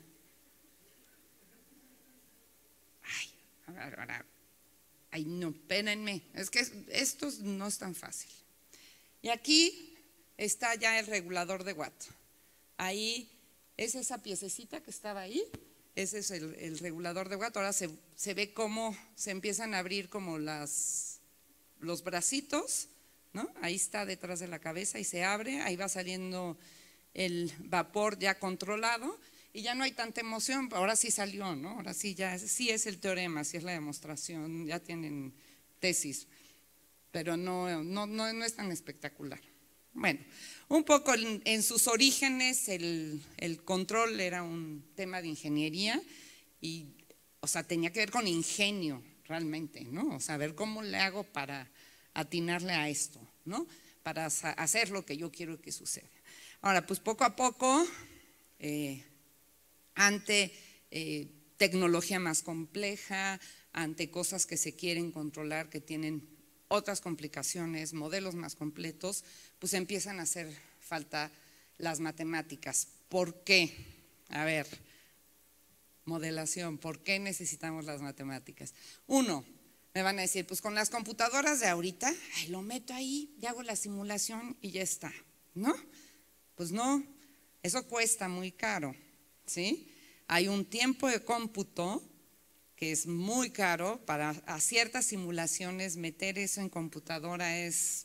Ay, ahora, ahora, ay, no, espérenme, es que esto no es tan fácil. Y aquí está ya el regulador de Watt. Ahí es esa piececita que estaba ahí, ese es el, el regulador de Watt. Ahora se, se ve cómo se empiezan a abrir como las, los bracitos, ¿no? Ahí está detrás de la cabeza y se abre, ahí va saliendo el vapor ya controlado y ya no hay tanta emoción. Ahora sí salió, ¿no? Ahora sí ya sí es el teorema, sí es la demostración, ya tienen tesis, pero no, no, no, no es tan espectacular. Bueno, un poco en, en sus orígenes el, el control era un tema de ingeniería y, o sea, tenía que ver con ingenio realmente, ¿no? O sea, ver cómo le hago para atinarle a esto, ¿no? Para hacer lo que yo quiero que suceda. Ahora, pues poco a poco, eh, ante eh, tecnología más compleja, ante cosas que se quieren controlar, que tienen otras complicaciones, modelos más completos, pues empiezan a hacer falta las matemáticas. ¿Por qué? A ver, modelación, ¿por qué necesitamos las matemáticas? Uno, me van a decir, pues con las computadoras de ahorita, ay, lo meto ahí, y hago la simulación y ya está, ¿no? Pues no, eso cuesta muy caro, ¿sí? Hay un tiempo de cómputo que es muy caro, para a ciertas simulaciones meter eso en computadora es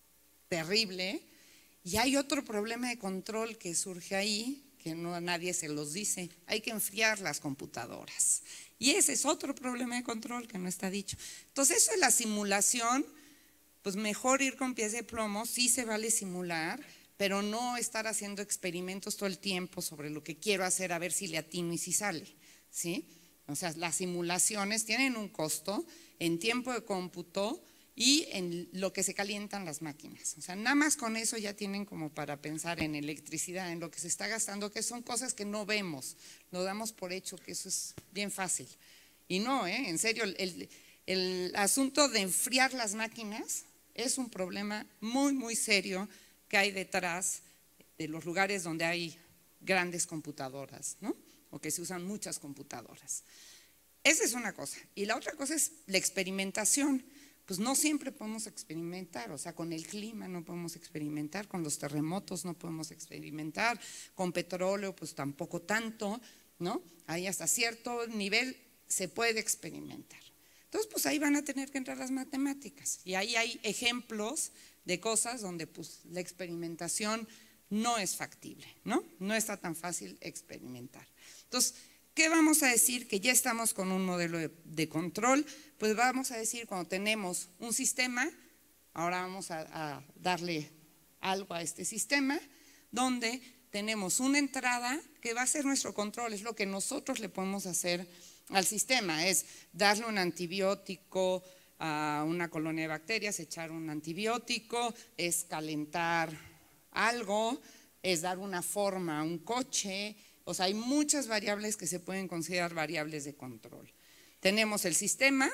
terrible, y hay otro problema de control que surge ahí, que no a nadie se los dice, hay que enfriar las computadoras, y ese es otro problema de control que no está dicho. Entonces eso de la simulación, pues mejor ir con pies de plomo, sí se vale simular, pero no estar haciendo experimentos todo el tiempo sobre lo que quiero hacer a ver si le atino y si sale, ¿sí? O sea, las simulaciones tienen un costo en tiempo de cómputo y en lo que se calientan las máquinas. O sea, nada más con eso ya tienen como para pensar en electricidad, en lo que se está gastando, que son cosas que no vemos, lo damos por hecho, que eso es bien fácil. Y no, ¿eh? En serio, el, el asunto de enfriar las máquinas es un problema muy, muy serio que hay detrás de los lugares donde hay grandes computadoras, ¿no? O que se usan muchas computadoras. Esa es una cosa. Y la otra cosa es la experimentación. Pues no siempre podemos experimentar, o sea, con el clima no podemos experimentar, con los terremotos no podemos experimentar, con petróleo pues tampoco tanto, ¿no? Ahí hasta cierto nivel se puede experimentar. Entonces, pues ahí van a tener que entrar las matemáticas. Y ahí hay ejemplos de cosas donde pues la experimentación no es factible, ¿no? No está tan fácil experimentar. Entonces, ¿qué vamos a decir? Que ya estamos con un modelo de, de control, pues vamos a decir cuando tenemos un sistema, ahora vamos a, a darle algo a este sistema, donde tenemos una entrada que va a ser nuestro control, es lo que nosotros le podemos hacer al sistema, es darle un antibiótico a una colonia de bacterias, echar un antibiótico, es calentar algo, es dar una forma a un coche. O sea, hay muchas variables que se pueden considerar variables de control. Tenemos el sistema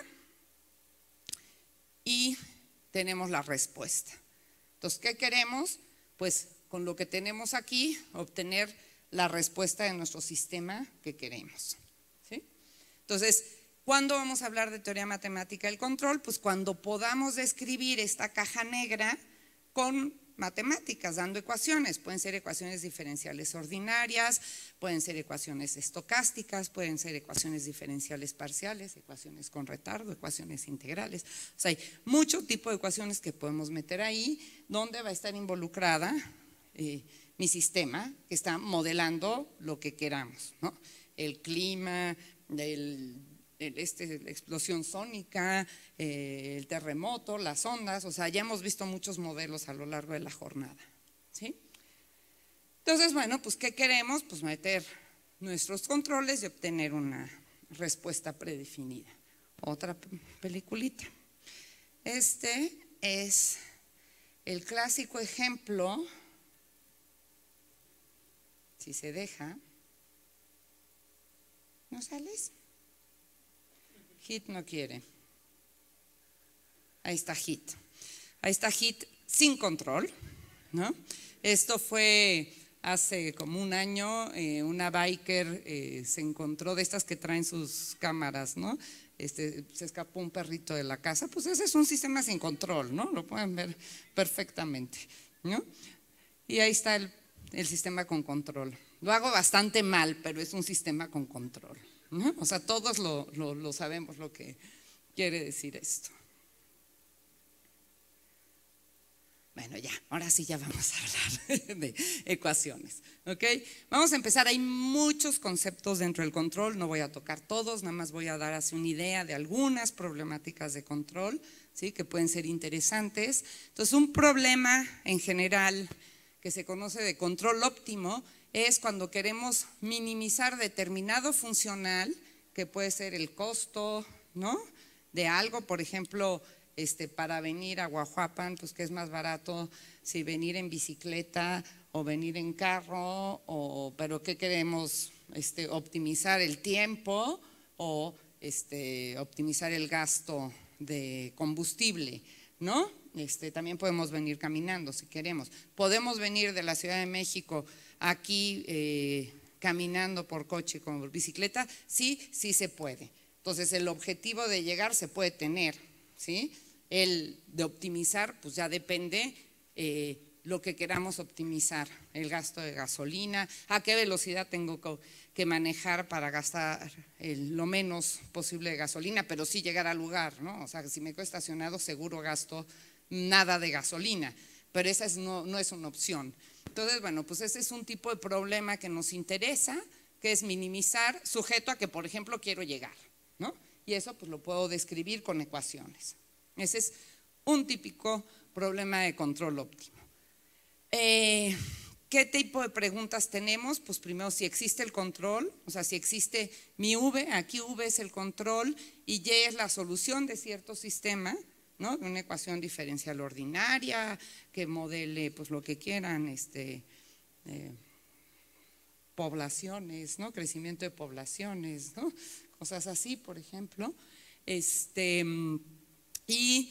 y tenemos la respuesta. Entonces, ¿qué queremos? Pues con lo que tenemos aquí, obtener la respuesta de nuestro sistema que queremos, ¿sí? Entonces, ¿cuándo vamos a hablar de teoría matemática del control? Pues cuando podamos describir esta caja negra con matemáticas, dando ecuaciones. Pueden ser ecuaciones diferenciales ordinarias, pueden ser ecuaciones estocásticas, pueden ser ecuaciones diferenciales parciales, ecuaciones con retardo, ecuaciones integrales. O sea, hay mucho tipo de ecuaciones que podemos meter ahí, donde va a estar involucrada eh, mi sistema, que está modelando lo que queramos, ¿no? El clima, el Este, la explosión sónica, eh, el terremoto, las ondas, o sea, ya hemos visto muchos modelos a lo largo de la jornada, ¿sí? Entonces, bueno, pues ¿qué queremos? Pues meter nuestros controles y obtener una respuesta predefinida. Otra peliculita. Este es el clásico ejemplo, si se deja, ¿no sales? Hit no quiere. ahí está HIT. Ahí está HIT sin control, ¿no? Esto fue hace como un año, eh, una biker eh, se encontró de estas que traen sus cámaras, ¿no? Este, se escapó un perrito de la casa, pues ese es un sistema sin control, ¿no? Lo pueden ver perfectamente, ¿no? Y ahí está el, el sistema con control. Lo hago bastante mal, pero es un sistema con control, ¿no? O sea, todos lo, lo, lo sabemos lo que quiere decir esto. Bueno, ya, ahora sí ya vamos a hablar de ecuaciones, ¿ok? Vamos a empezar, hay muchos conceptos dentro del control, no voy a tocar todos, nada más voy a dar así una idea de algunas problemáticas de control, ¿sí? Que pueden ser interesantes. Entonces, un problema en general que se conoce de control óptimo es cuando queremos minimizar determinado funcional, que puede ser el costo, ¿no? De algo, por ejemplo, Este, para venir a Guajuapan, pues que es más barato si venir en bicicleta o venir en carro, o, pero ¿qué queremos? Este, optimizar el tiempo o este, optimizar el gasto de combustible, ¿no? Este, también podemos venir caminando si queremos. Podemos venir de la Ciudad de México aquí eh, caminando por coche con bicicleta, sí, sí se puede. Entonces el objetivo de llegar se puede tener, ¿sí? El de optimizar, pues ya depende eh, lo que queramos optimizar, el gasto de gasolina, a qué velocidad tengo que manejar para gastar el, lo menos posible de gasolina, pero sí llegar al lugar, ¿no? O sea, si me quedo estacionado, seguro gasto nada de gasolina, pero esa es, no, no es una opción. Entonces, bueno, pues ese es un tipo de problema que nos interesa, que es minimizar, sujeto a que, por ejemplo, quiero llegar, ¿no? Y eso pues lo puedo describir con ecuaciones. Ese es un típico problema de control óptimo. Eh, ¿Qué tipo de preguntas tenemos? Pues primero, si existe el control, o sea, si existe mi V, aquí V es el control y Y es la solución de cierto sistema, ¿no? Una ecuación diferencial ordinaria que modele pues lo que quieran, este, eh, poblaciones, ¿no? Crecimiento de poblaciones, ¿no? Cosas así, por ejemplo. Este... y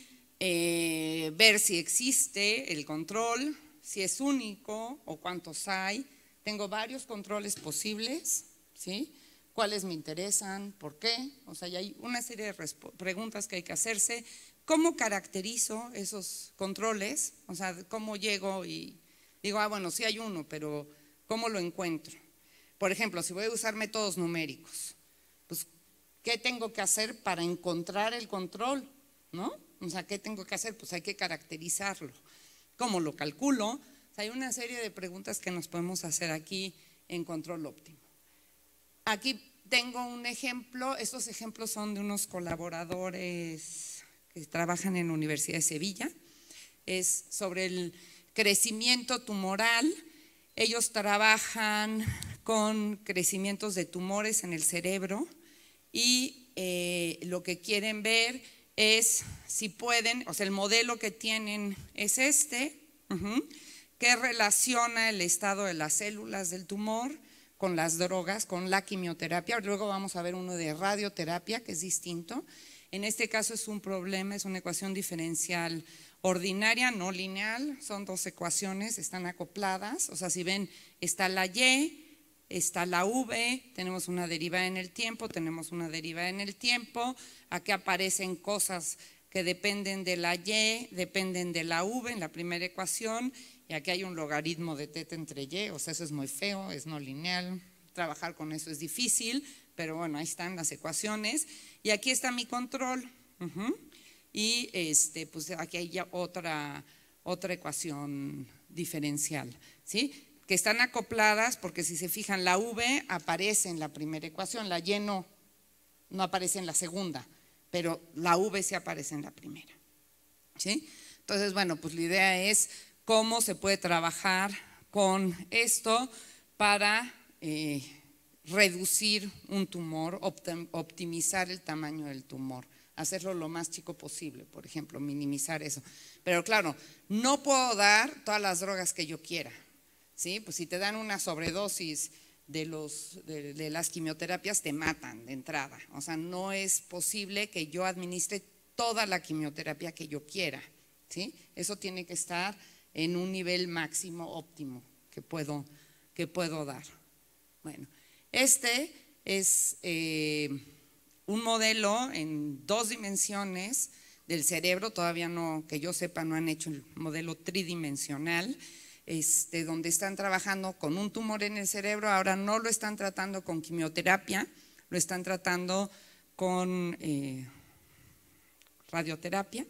eh, ver si existe el control, si es único o cuántos hay. Tengo varios controles posibles, ¿sí? ¿Cuáles me interesan? ¿Por qué? O sea, ya hay una serie de preguntas que hay que hacerse. ¿Cómo caracterizo esos controles? O sea, ¿cómo llego y digo, ah, bueno, sí hay uno, pero ¿cómo lo encuentro? Por ejemplo, si voy a usar métodos numéricos, pues, ¿qué tengo que hacer para encontrar el control? ¿No? O sea, ¿qué tengo que hacer? Pues hay que caracterizarlo. ¿Cómo lo calculo? O sea, hay una serie de preguntas que nos podemos hacer aquí en control óptimo. Aquí tengo un ejemplo, estos ejemplos son de unos colaboradores que trabajan en la Universidad de Sevilla, es sobre el crecimiento tumoral. Ellos trabajan con crecimientos de tumores en el cerebro y eh, lo que quieren ver es si pueden, o sea, el modelo que tienen es este, uh-huh, que relaciona el estado de las células del tumor con las drogas, con la quimioterapia. Luego vamos a ver uno de radioterapia, que es distinto. En este caso es un problema, es una ecuación diferencial ordinaria, no lineal, son dos ecuaciones, están acopladas, o sea, si ven, está la Y, está la V, tenemos una derivada en el tiempo, tenemos una derivada en el tiempo, aquí aparecen cosas que dependen de la Y, dependen de la V en la primera ecuación, y aquí hay un logaritmo de teta entre Y, o sea, eso es muy feo, es no lineal, trabajar con eso es difícil, pero bueno, ahí están las ecuaciones, y aquí está mi control, uh-huh, y este, pues aquí hay ya otra, otra ecuación diferencial, ¿sí? Que están acopladas porque si se fijan la V aparece en la primera ecuación, la Y no, no aparece en la segunda, pero la V sí aparece en la primera, ¿sí? Entonces, bueno, pues la idea es cómo se puede trabajar con esto para eh, reducir un tumor, optim- optimizar el tamaño del tumor, hacerlo lo más chico posible, por ejemplo, minimizar eso. Pero claro, no puedo dar todas las drogas que yo quiera. ¿Sí? Pues si te dan una sobredosis de, los, de, de las quimioterapias te matan de entrada, o sea, no es posible que yo administre toda la quimioterapia que yo quiera, ¿sí? Eso tiene que estar en un nivel máximo óptimo que puedo, que puedo dar. Bueno, este es eh, un modelo en dos dimensiones del cerebro, todavía no, que yo sepa, no han hecho el modelo tridimensional, este, donde están trabajando con un tumor en el cerebro. Ahora no lo están tratando con quimioterapia, lo están tratando con eh, radioterapia,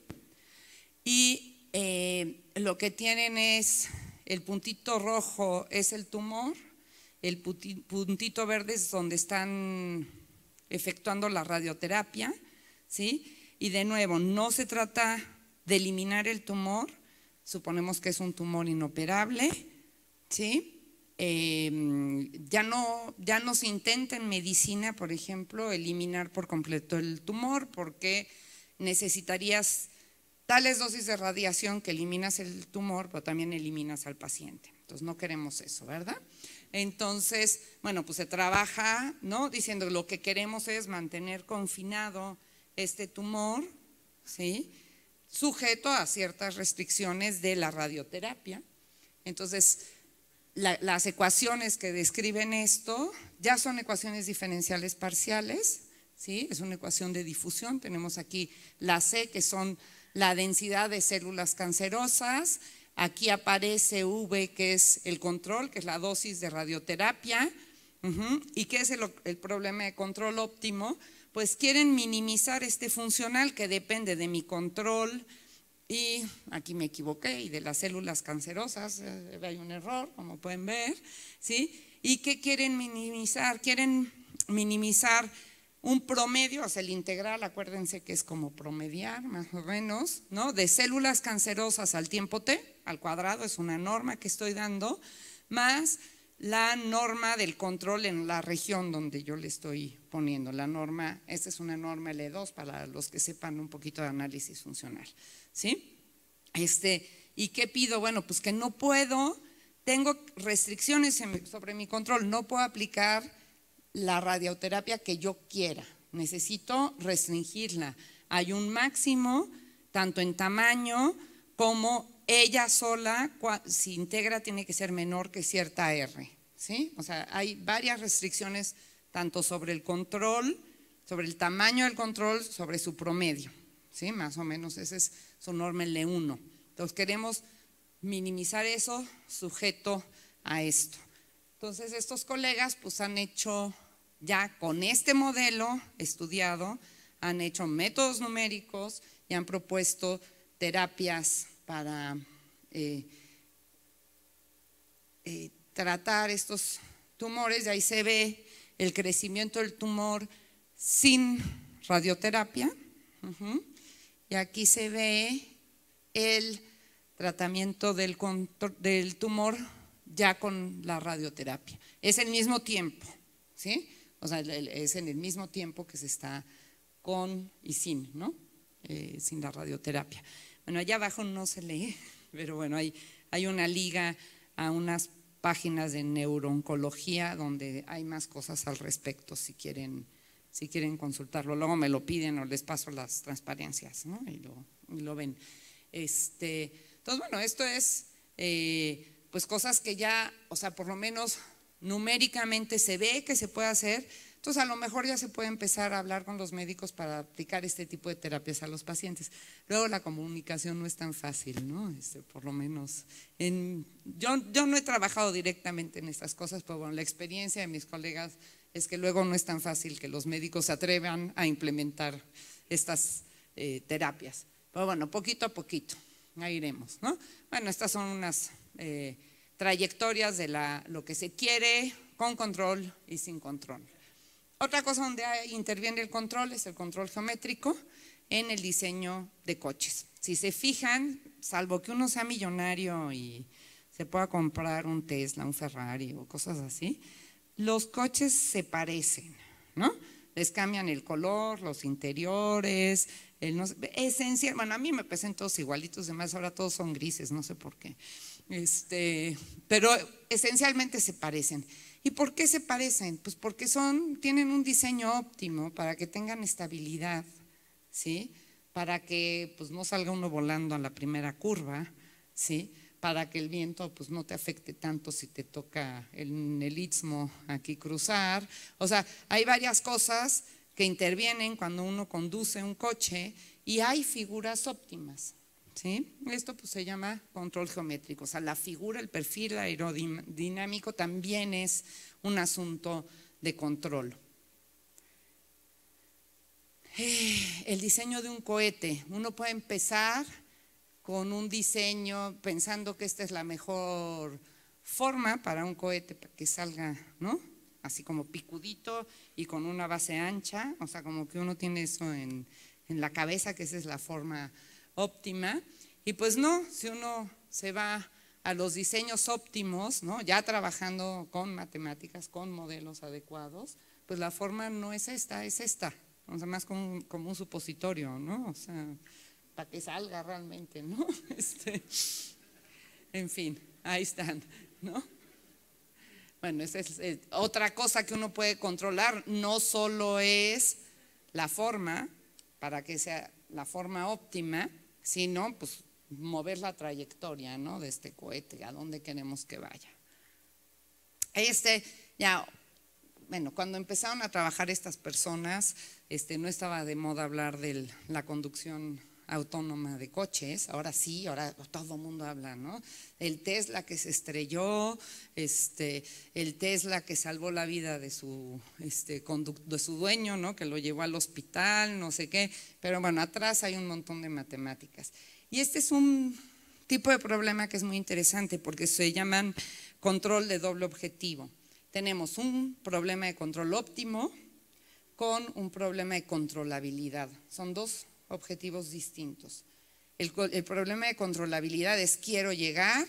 y eh, lo que tienen es, el puntito rojo es el tumor, el puntito verde es donde están efectuando la radioterapia, ¿sí? Y de nuevo, no se trata de eliminar el tumor, suponemos que es un tumor inoperable, ¿sí? Eh, ya, no, ya no se intenta en medicina, por ejemplo, eliminar por completo el tumor, porque necesitarías tales dosis de radiación que eliminas el tumor, pero también eliminas al paciente. Entonces no queremos eso, ¿verdad? Entonces, bueno, pues se trabaja, ¿no? Diciendo que lo que queremos es mantener confinado este tumor, ¿sí? Sujeto a ciertas restricciones de la radioterapia. Entonces, la, las ecuaciones que describen esto ya son ecuaciones diferenciales parciales, ¿sí? Es una ecuación de difusión. Tenemos aquí la C, que son la densidad de células cancerosas. Aquí aparece V, que es el control, que es la dosis de radioterapia. Uh-huh. ¿Y qué es el, el problema de control óptimo? Pues quieren minimizar este funcional que depende de mi control, y aquí me equivoqué, y de las células cancerosas, eh, hay un error, como pueden ver, ¿sí? ¿Y qué quieren minimizar? Quieren minimizar un promedio, o sea, el integral, acuérdense que es como promediar, más o menos, ¿no? De células cancerosas al tiempo t, al cuadrado, es una norma que estoy dando, más la norma del control en la región donde yo le estoy poniendo. La norma, esta es una norma L dos para los que sepan un poquito de análisis funcional, ¿sí? Este, ¿y qué pido? Bueno, pues que no puedo, tengo restricciones sobre mi control, no puedo aplicar la radioterapia que yo quiera, necesito restringirla. Hay un máximo, tanto en tamaño como ella sola, si integra, tiene que ser menor que cierta R, ¿sí? O sea, hay varias restricciones tanto sobre el control, sobre el tamaño del control, sobre su promedio, ¿sí? Más o menos ese es su norma L uno. Entonces queremos minimizar eso sujeto a esto. Entonces estos colegas pues han hecho ya con este modelo estudiado, han hecho métodos numéricos y han propuesto terapias para eh, eh, tratar estos tumores. Y ahí se ve el crecimiento del tumor sin radioterapia. Uh-huh. Y aquí se ve el tratamiento del, del tumor ya con la radioterapia. Es el mismo tiempo, ¿sí? O sea, es en el mismo tiempo que se está con y sin, ¿no? Eh, sin la radioterapia. Bueno, allá abajo no se lee, pero bueno, hay, hay una liga a unas páginas de neurooncología donde hay más cosas al respecto si quieren, si quieren consultarlo. Luego me lo piden o les paso las transparencias, ¿no? Y lo, y lo ven. Este, entonces, bueno, esto es eh, pues cosas que ya, o sea, por lo menos numéricamente se ve que se puede hacer. Entonces a lo mejor ya se puede empezar a hablar con los médicos para aplicar este tipo de terapias a los pacientes. Luego la comunicación no es tan fácil, ¿no? Este, por lo menos, en, yo, yo no he trabajado directamente en estas cosas, pero bueno, la experiencia de mis colegas es que luego no es tan fácil que los médicos se atrevan a implementar estas eh, terapias. Pero bueno, poquito a poquito, ahí iremos, ¿no? Bueno, estas son unas eh, trayectorias de la, lo que se quiere con control y sin control. Otra cosa donde interviene el control es el control geométrico en el diseño de coches. Si se fijan, salvo que uno sea millonario y se pueda comprar un Tesla, un Ferrari o cosas así, los coches se parecen, ¿no? Les cambian el color, los interiores, el no sé, esencial. Bueno, a mí me parecen todos igualitos, además ahora todos son grises, no sé por qué. Este, pero esencialmente se parecen. ¿Y por qué se parecen? Pues porque son, tienen un diseño óptimo para que tengan estabilidad, ¿sí? para que pues no salga uno volando a la primera curva, ¿sí? Para que el viento pues no te afecte tanto si te toca en el istmo aquí cruzar. O sea, hay varias cosas que intervienen cuando uno conduce un coche y hay figuras óptimas, ¿sí? Esto pues se llama control geométrico, o sea, la figura, el perfil aerodinámico también es un asunto de control. El diseño de un cohete, uno puede empezar con un diseño pensando que esta es la mejor forma para un cohete para que salga, ¿no? Así como picudito y con una base ancha, o sea, como que uno tiene eso en, en la cabeza, que esa es la forma óptima. Y pues no, si uno se va a los diseños óptimos, ¿no? Ya trabajando con matemáticas, con modelos adecuados, pues la forma no es esta, es esta. O sea, más como, como un supositorio, ¿no? O sea, para que salga realmente, ¿no? Este, en fin, ahí están, ¿no? Bueno, esa es, es otra cosa que uno puede controlar, no solo es la forma, para que sea la forma óptima, sino pues mover la trayectoria, ¿no? De este cohete, a dónde queremos que vaya. Este, ya, bueno, cuando empezaron a trabajar estas personas, este, no estaba de moda hablar de la conducción autónoma de coches, ahora sí, ahora todo el mundo habla, ¿no? El Tesla que se estrelló, este, el Tesla que salvó la vida de su, este, de su dueño, ¿no? Que lo llevó al hospital, no sé qué, pero bueno, atrás hay un montón de matemáticas. Y este es un tipo de problema que es muy interesante porque se llaman control de doble objetivo. Tenemos un problema de control óptimo con un problema de controlabilidad, son dos objetivos distintos. El, el problema de controlabilidad es quiero llegar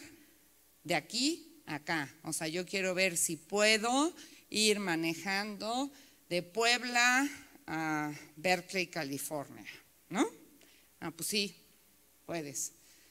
de aquí a acá, o sea, yo quiero ver si puedo ir manejando de Puebla a Berkeley, California, ¿no? Ah, pues sí, puedes.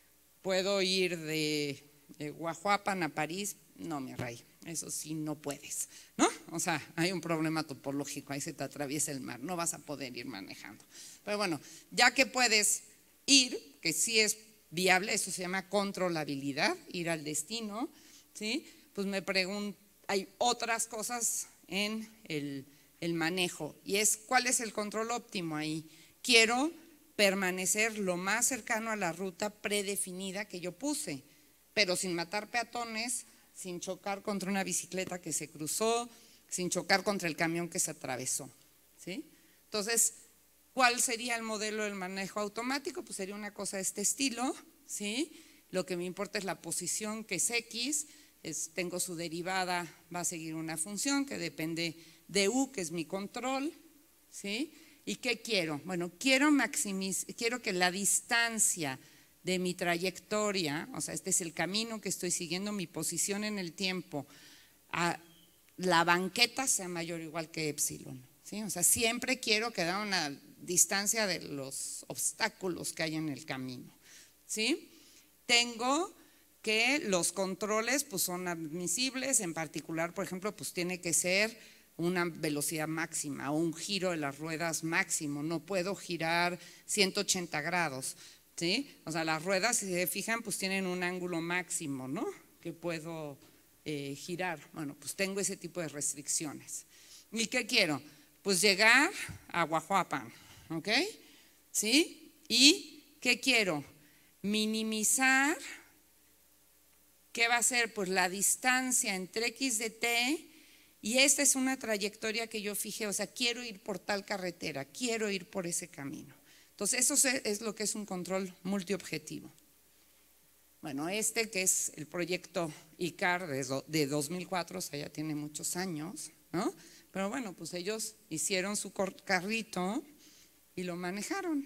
¿Puedo ir de, de Guajuapan a París? No, mi rey, eso sí no puedes, ¿no? O sea, hay un problema topológico, ahí se te atraviesa el mar, no vas a poder ir manejando. Pero bueno, ya que puedes ir, que sí es viable, eso se llama controlabilidad, ir al destino, ¿sí? Pues me pregunto, hay otras cosas en el, el manejo, y es ¿cuál es el control óptimo ahí? Quiero permanecer lo más cercano a la ruta predefinida que yo puse, pero sin matar peatones, sin chocar contra una bicicleta que se cruzó, sin chocar contra el camión que se atravesó, ¿sí? Entonces, ¿cuál sería el modelo del manejo automático? Pues sería una cosa de este estilo, ¿sí? Lo que me importa es la posición, que es X, es, tengo su derivada, va a seguir una función que depende de U, que es mi control, ¿sí? ¿Y qué quiero? Bueno, quiero maximizar, quiero que la distancia de mi trayectoria, o sea, este es el camino que estoy siguiendo, mi posición en el tiempo, a la banqueta sea mayor o igual que epsilon, ¿sí? O sea, siempre quiero quedar a una distancia de los obstáculos que hay en el camino, ¿sí? Tengo que los controles pues son admisibles, en particular, por ejemplo, pues tiene que ser una velocidad máxima o un giro de las ruedas máximo, no puedo girar ciento ochenta grados, ¿sí? O sea, las ruedas, si se fijan, pues tienen un ángulo máximo, ¿no? Que puedo eh, girar. Bueno, pues tengo ese tipo de restricciones. ¿Y qué quiero? Pues llegar a Guajuapan, ¿ok? ¿Sí? ¿Y qué quiero? Minimizar, ¿qué va a ser? Pues la distancia entre X de T, y esta es una trayectoria que yo fijé, o sea, quiero ir por tal carretera, quiero ir por ese camino. Entonces, eso es lo que es un control multiobjetivo. Bueno, este que es el proyecto I C A R de dos mil cuatro, o sea, ya tiene muchos años, ¿no? Pero bueno, pues ellos hicieron su carrito y lo manejaron.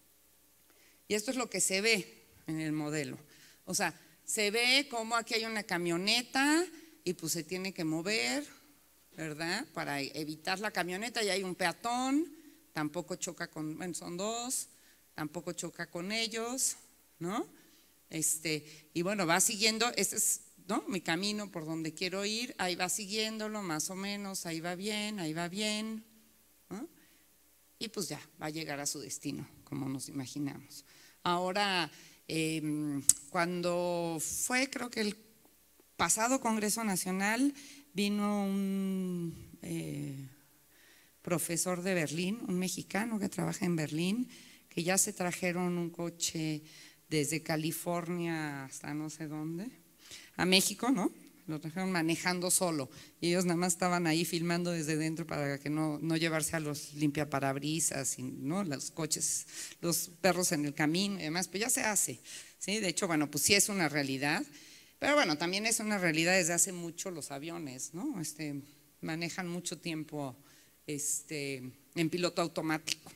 Y esto es lo que se ve en el modelo. O sea, se ve como aquí hay una camioneta y pues se tiene que mover, ¿verdad? Para evitar la camioneta, y hay un peatón, tampoco choca con, bueno, son dos, tampoco choca con ellos, ¿no? Este, y bueno, va siguiendo, este es, ¿no? Mi camino por donde quiero ir, ahí va siguiéndolo más o menos, ahí va bien, ahí va bien, ¿no? Y y pues ya, va a llegar a su destino, como nos imaginamos. Ahora, eh, cuando fue, creo que el pasado Congreso Nacional, vino un eh, profesor de Berlín, un mexicano que trabaja en Berlín, que ya se trajeron un coche desde California hasta no sé dónde, a México, ¿no? Lo trajeron manejando solo y ellos nada más estaban ahí filmando desde dentro para que no, no llevarse a los limpiaparabrisas, y, ¿no? Los coches, los perros en el camino y demás, pues ya se hace, ¿sí? De hecho, bueno, pues sí es una realidad, pero bueno, también es una realidad desde hace mucho los aviones, ¿no? Este, manejan mucho tiempo este, en piloto automático.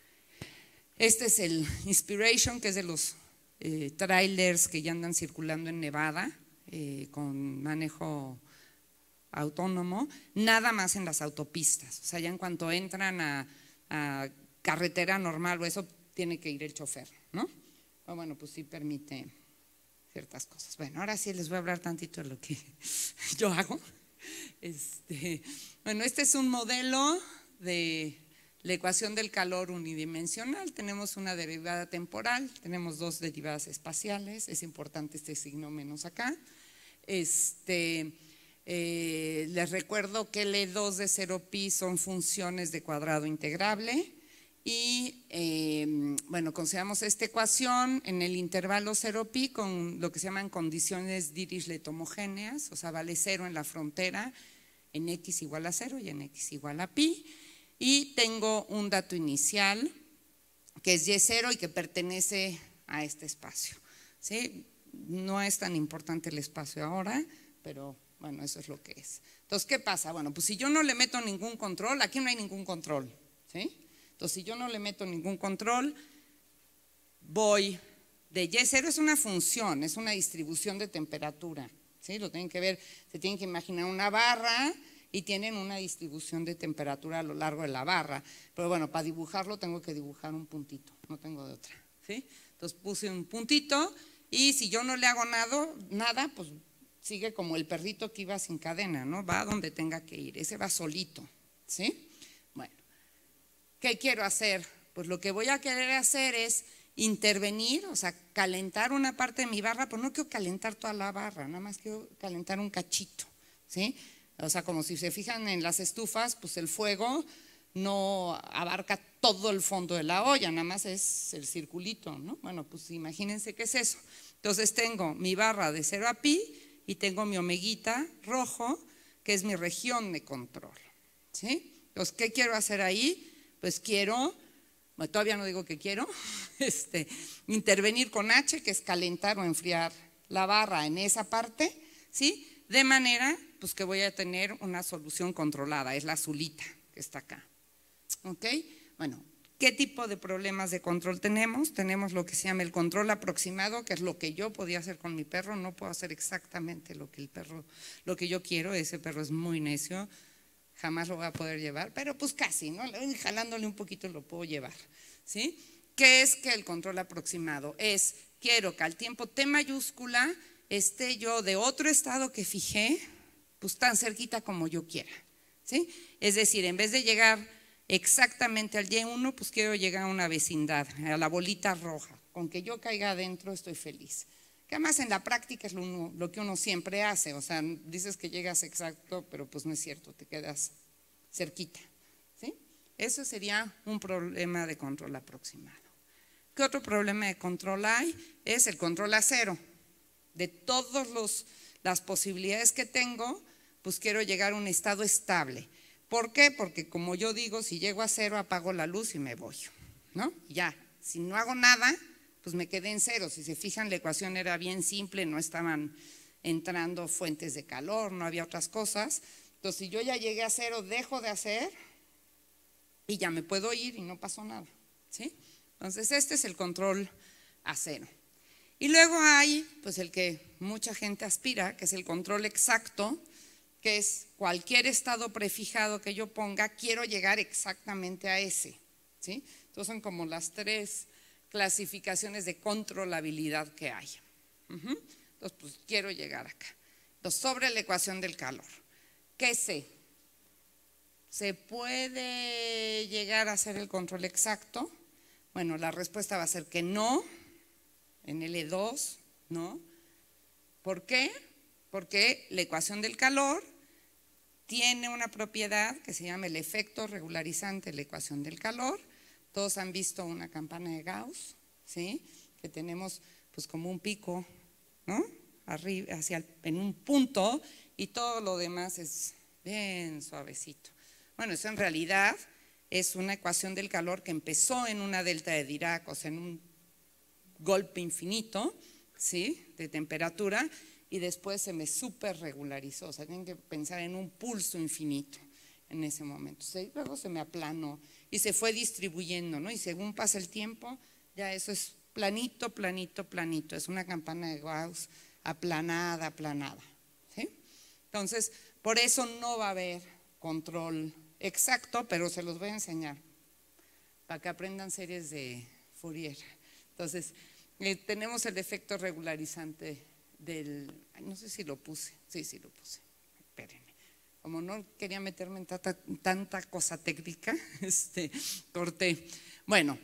Este es el Inspiration, que es de los eh, trailers que ya andan circulando en Nevada, Eh, con manejo autónomo, nada más en las autopistas, o sea, ya en cuanto entran a, a carretera normal o eso, tiene que ir el chofer, ¿no? O bueno, pues sí permite ciertas cosas. Bueno, ahora sí les voy a hablar tantito de lo que yo hago. Este, bueno, este es un modelo de la ecuación del calor unidimensional. Tenemos una derivada temporal, tenemos dos derivadas espaciales, es importante este signo menos acá. Este, eh, les recuerdo que L dos de cero pi son funciones de cuadrado integrable y eh, bueno, consideramos esta ecuación en el intervalo cero pi con lo que se llaman condiciones Dirichlet homogéneas, o sea, vale cero en la frontera, en x igual a cero y en x igual a pi, y tengo un dato inicial que es y cero y que pertenece a este espacio, ¿sí? No es tan importante el espacio ahora, pero bueno, eso es lo que es. Entonces, ¿qué pasa? Bueno, pues si yo no le meto ningún control, aquí no hay ningún control, ¿sí? Entonces, si yo no le meto ningún control, voy de y cero, es una función, es una distribución de temperatura, ¿sí? Lo tienen que ver, se tienen que imaginar una barra y tienen una distribución de temperatura a lo largo de la barra, pero bueno, para dibujarlo tengo que dibujar un puntito, no tengo de otra, ¿sí? Entonces puse un puntito y si yo no le hago nada, nada, pues sigue como el perrito que iba sin cadena, ¿no? Va a donde tenga que ir, ese va solito, ¿sí? Bueno, ¿qué quiero hacer? Pues lo que voy a querer hacer es intervenir, o sea, calentar una parte de mi barra, pues no quiero calentar toda la barra, nada más quiero calentar un cachito, ¿sí? O sea, como si se fijan en las estufas, pues el fuego no abarca todo el fondo de la olla, nada más es el circulito, ¿no? Bueno, pues imagínense qué es eso. Entonces tengo mi barra de cero a pi y tengo mi omeguita rojo, que es mi región de control, ¿sí? Entonces, ¿qué quiero hacer ahí? Pues quiero, bueno, todavía no digo que quiero, este, intervenir con H, que es calentar o enfriar la barra en esa parte, ¿sí? De manera pues que voy a tener una solución controlada, es la azulita que está acá. ¿Ok? Bueno, ¿qué tipo de problemas de control tenemos? Tenemos lo que se llama el control aproximado, que es lo que yo podía hacer con mi perro, no puedo hacer exactamente lo que el perro, lo que yo quiero, ese perro es muy necio, jamás lo voy a poder llevar, pero pues casi, ¿no? Jalándole un poquito lo puedo llevar, ¿sí? ¿Qué es que el control aproximado? Es, quiero que al tiempo T mayúscula esté yo de otro estado que fijé, pues tan cerquita como yo quiera, ¿sí? Es decir, en vez de llegar exactamente al y uno, pues quiero llegar a una vecindad, a la bolita roja, con que yo caiga adentro estoy feliz. Que además en la práctica es lo, uno, lo que uno siempre hace, o sea, dices que llegas exacto, pero pues no es cierto, te quedas cerquita, ¿sí? Eso sería un problema de control aproximado. ¿Qué otro problema de control hay? Es el control a cero. De todas las posibilidades que tengo, pues quiero llegar a un estado estable. ¿Por qué? Porque como yo digo, si llego a cero apago la luz y me voy, ¿no? Ya, si no hago nada, pues me quedé en cero. Si se fijan, la ecuación era bien simple, no estaban entrando fuentes de calor, no había otras cosas. Entonces, si yo ya llegué a cero, dejo de hacer y ya me puedo ir y no pasó nada, ¿sí? Entonces, este es el control a cero. Y luego hay, pues el que mucha gente aspira, que es el control exacto, que es cualquier estado prefijado que yo ponga, quiero llegar exactamente a ese, ¿sí? Entonces son como las tres clasificaciones de controlabilidad que hay. Uh-huh. Entonces, pues quiero llegar acá. Entonces, sobre la ecuación del calor, ¿qué sé? ¿Se puede llegar a hacer el control exacto? Bueno, la respuesta va a ser que no, en L dos, ¿no? ¿Por qué? Porque la ecuación del calor tiene una propiedad que se llama el efecto regularizante de la ecuación del calor. Todos han visto una campana de Gauss, ¿sí? Que tenemos pues como un pico, ¿no? Arriba, hacia el, en un punto, y todo lo demás es bien suavecito. Bueno, eso en realidad es una ecuación del calor que empezó en una delta de Dirac, o sea, en un golpe infinito, ¿sí? De temperatura, y después se me súper regularizó. O sea, tienen que pensar en un pulso infinito en ese momento. O sea, y luego se me aplanó y se fue distribuyendo, ¿no? Y según pasa el tiempo, ya eso es planito, planito, planito. Es una campana de Gauss aplanada, aplanada, ¿sí? Entonces, por eso no va a haber control exacto, pero se los voy a enseñar para que aprendan series de Fourier. Entonces, eh, tenemos el efecto regularizante del, no sé si lo puse, sí, sí lo puse, espérenme, como no quería meterme en tanta, tanta cosa técnica, este, corté. Bueno,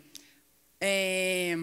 eh,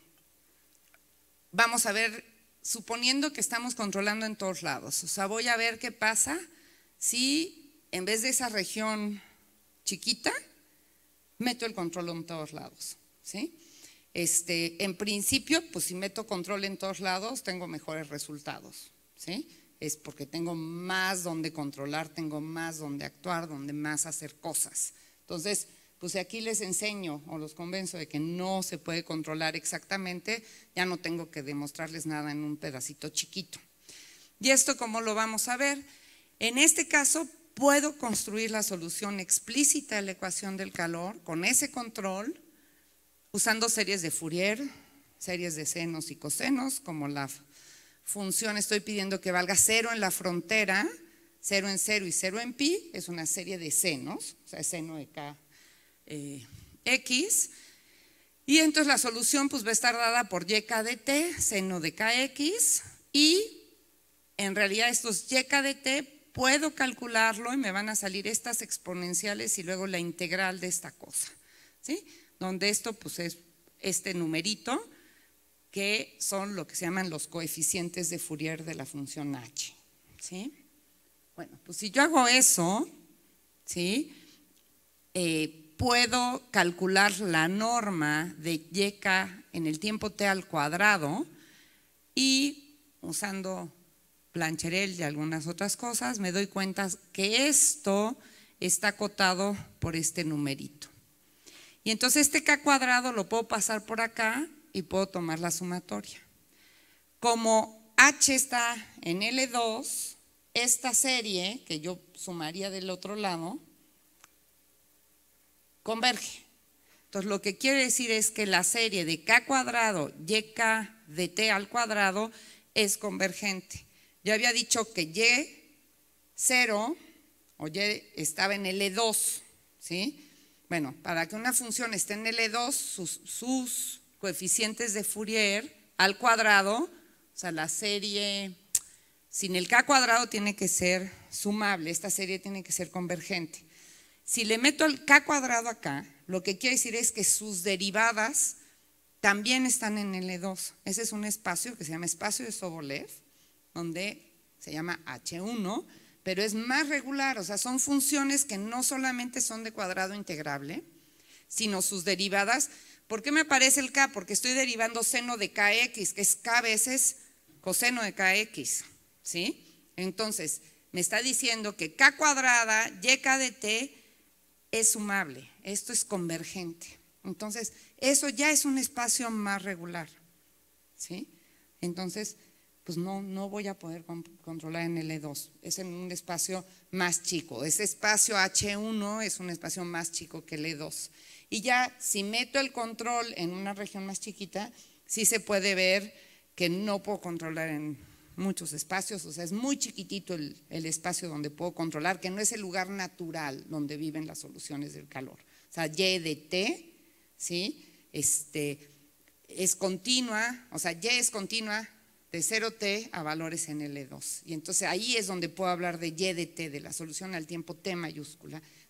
vamos a ver, suponiendo que estamos controlando en todos lados, o sea, voy a ver qué pasa si en vez de esa región chiquita, meto el control en todos lados, ¿sí? Este, en principio, pues si meto control en todos lados, tengo mejores resultados, ¿sí? Es porque tengo más donde controlar, tengo más donde actuar, donde más hacer cosas. Entonces, pues si aquí les enseño o los convenzo de que no se puede controlar exactamente, ya no tengo que demostrarles nada en un pedacito chiquito. ¿Y esto cómo lo vamos a ver? En este caso, puedo construir la solución explícita de la ecuación del calor con ese control, usando series de Fourier, series de senos y cosenos, como la función estoy pidiendo que valga cero en la frontera, cero en cero y cero en pi, es una serie de senos, o sea, es seno de k eh, x, y entonces la solución pues va a estar dada por yk de t, seno de kx, y en realidad estos yk de t puedo calcularlo y me van a salir estas exponenciales y luego la integral de esta cosa, ¿sí? Donde esto pues es este numerito que son lo que se llaman los coeficientes de Fourier de la función h, ¿sí? Bueno, pues si yo hago eso, ¿sí? Eh, puedo calcular la norma de yk en el tiempo t al cuadrado y usando Plancherel y algunas otras cosas me doy cuenta que esto está acotado por este numerito. Y entonces este k cuadrado lo puedo pasar por acá y puedo tomar la sumatoria. Como h está en L dos, esta serie que yo sumaría del otro lado, converge. Entonces lo que quiere decir es que la serie de k cuadrado yk de t al cuadrado es convergente. Yo había dicho que y cero o y estaba en L dos, ¿sí? Bueno, para que una función esté en L dos, sus, sus coeficientes de Fourier al cuadrado, o sea, la serie sin el k cuadrado tiene que ser sumable, esta serie tiene que ser convergente. Si le meto el k cuadrado acá, lo que quiere decir es que sus derivadas también están en L dos. Ese es un espacio que se llama espacio de Sobolev, donde se llama H uno, pero es más regular, o sea, son funciones que no solamente son de cuadrado integrable, sino sus derivadas. ¿Por qué me aparece el k? Porque estoy derivando seno de kx, que es k veces coseno de kx, ¿sí? Entonces, me está diciendo que k cuadrada, yk de t, es sumable, esto es convergente. Entonces, eso ya es un espacio más regular, ¿sí? Entonces, pues no, no voy a poder controlar en L dos, es en un espacio más chico. Ese espacio H uno es un espacio más chico que L dos. Y ya si meto el control en una región más chiquita, sí se puede ver que no puedo controlar en muchos espacios, o sea, es muy chiquitito el, el espacio donde puedo controlar, que no es el lugar natural donde viven las soluciones del calor. O sea, Y de T, ¿sí? Este, es continua, o sea, Y es continua de cero t a valores en L dos. Y entonces ahí es donde puedo hablar de Y de t, de la solución al tiempo t mayúscula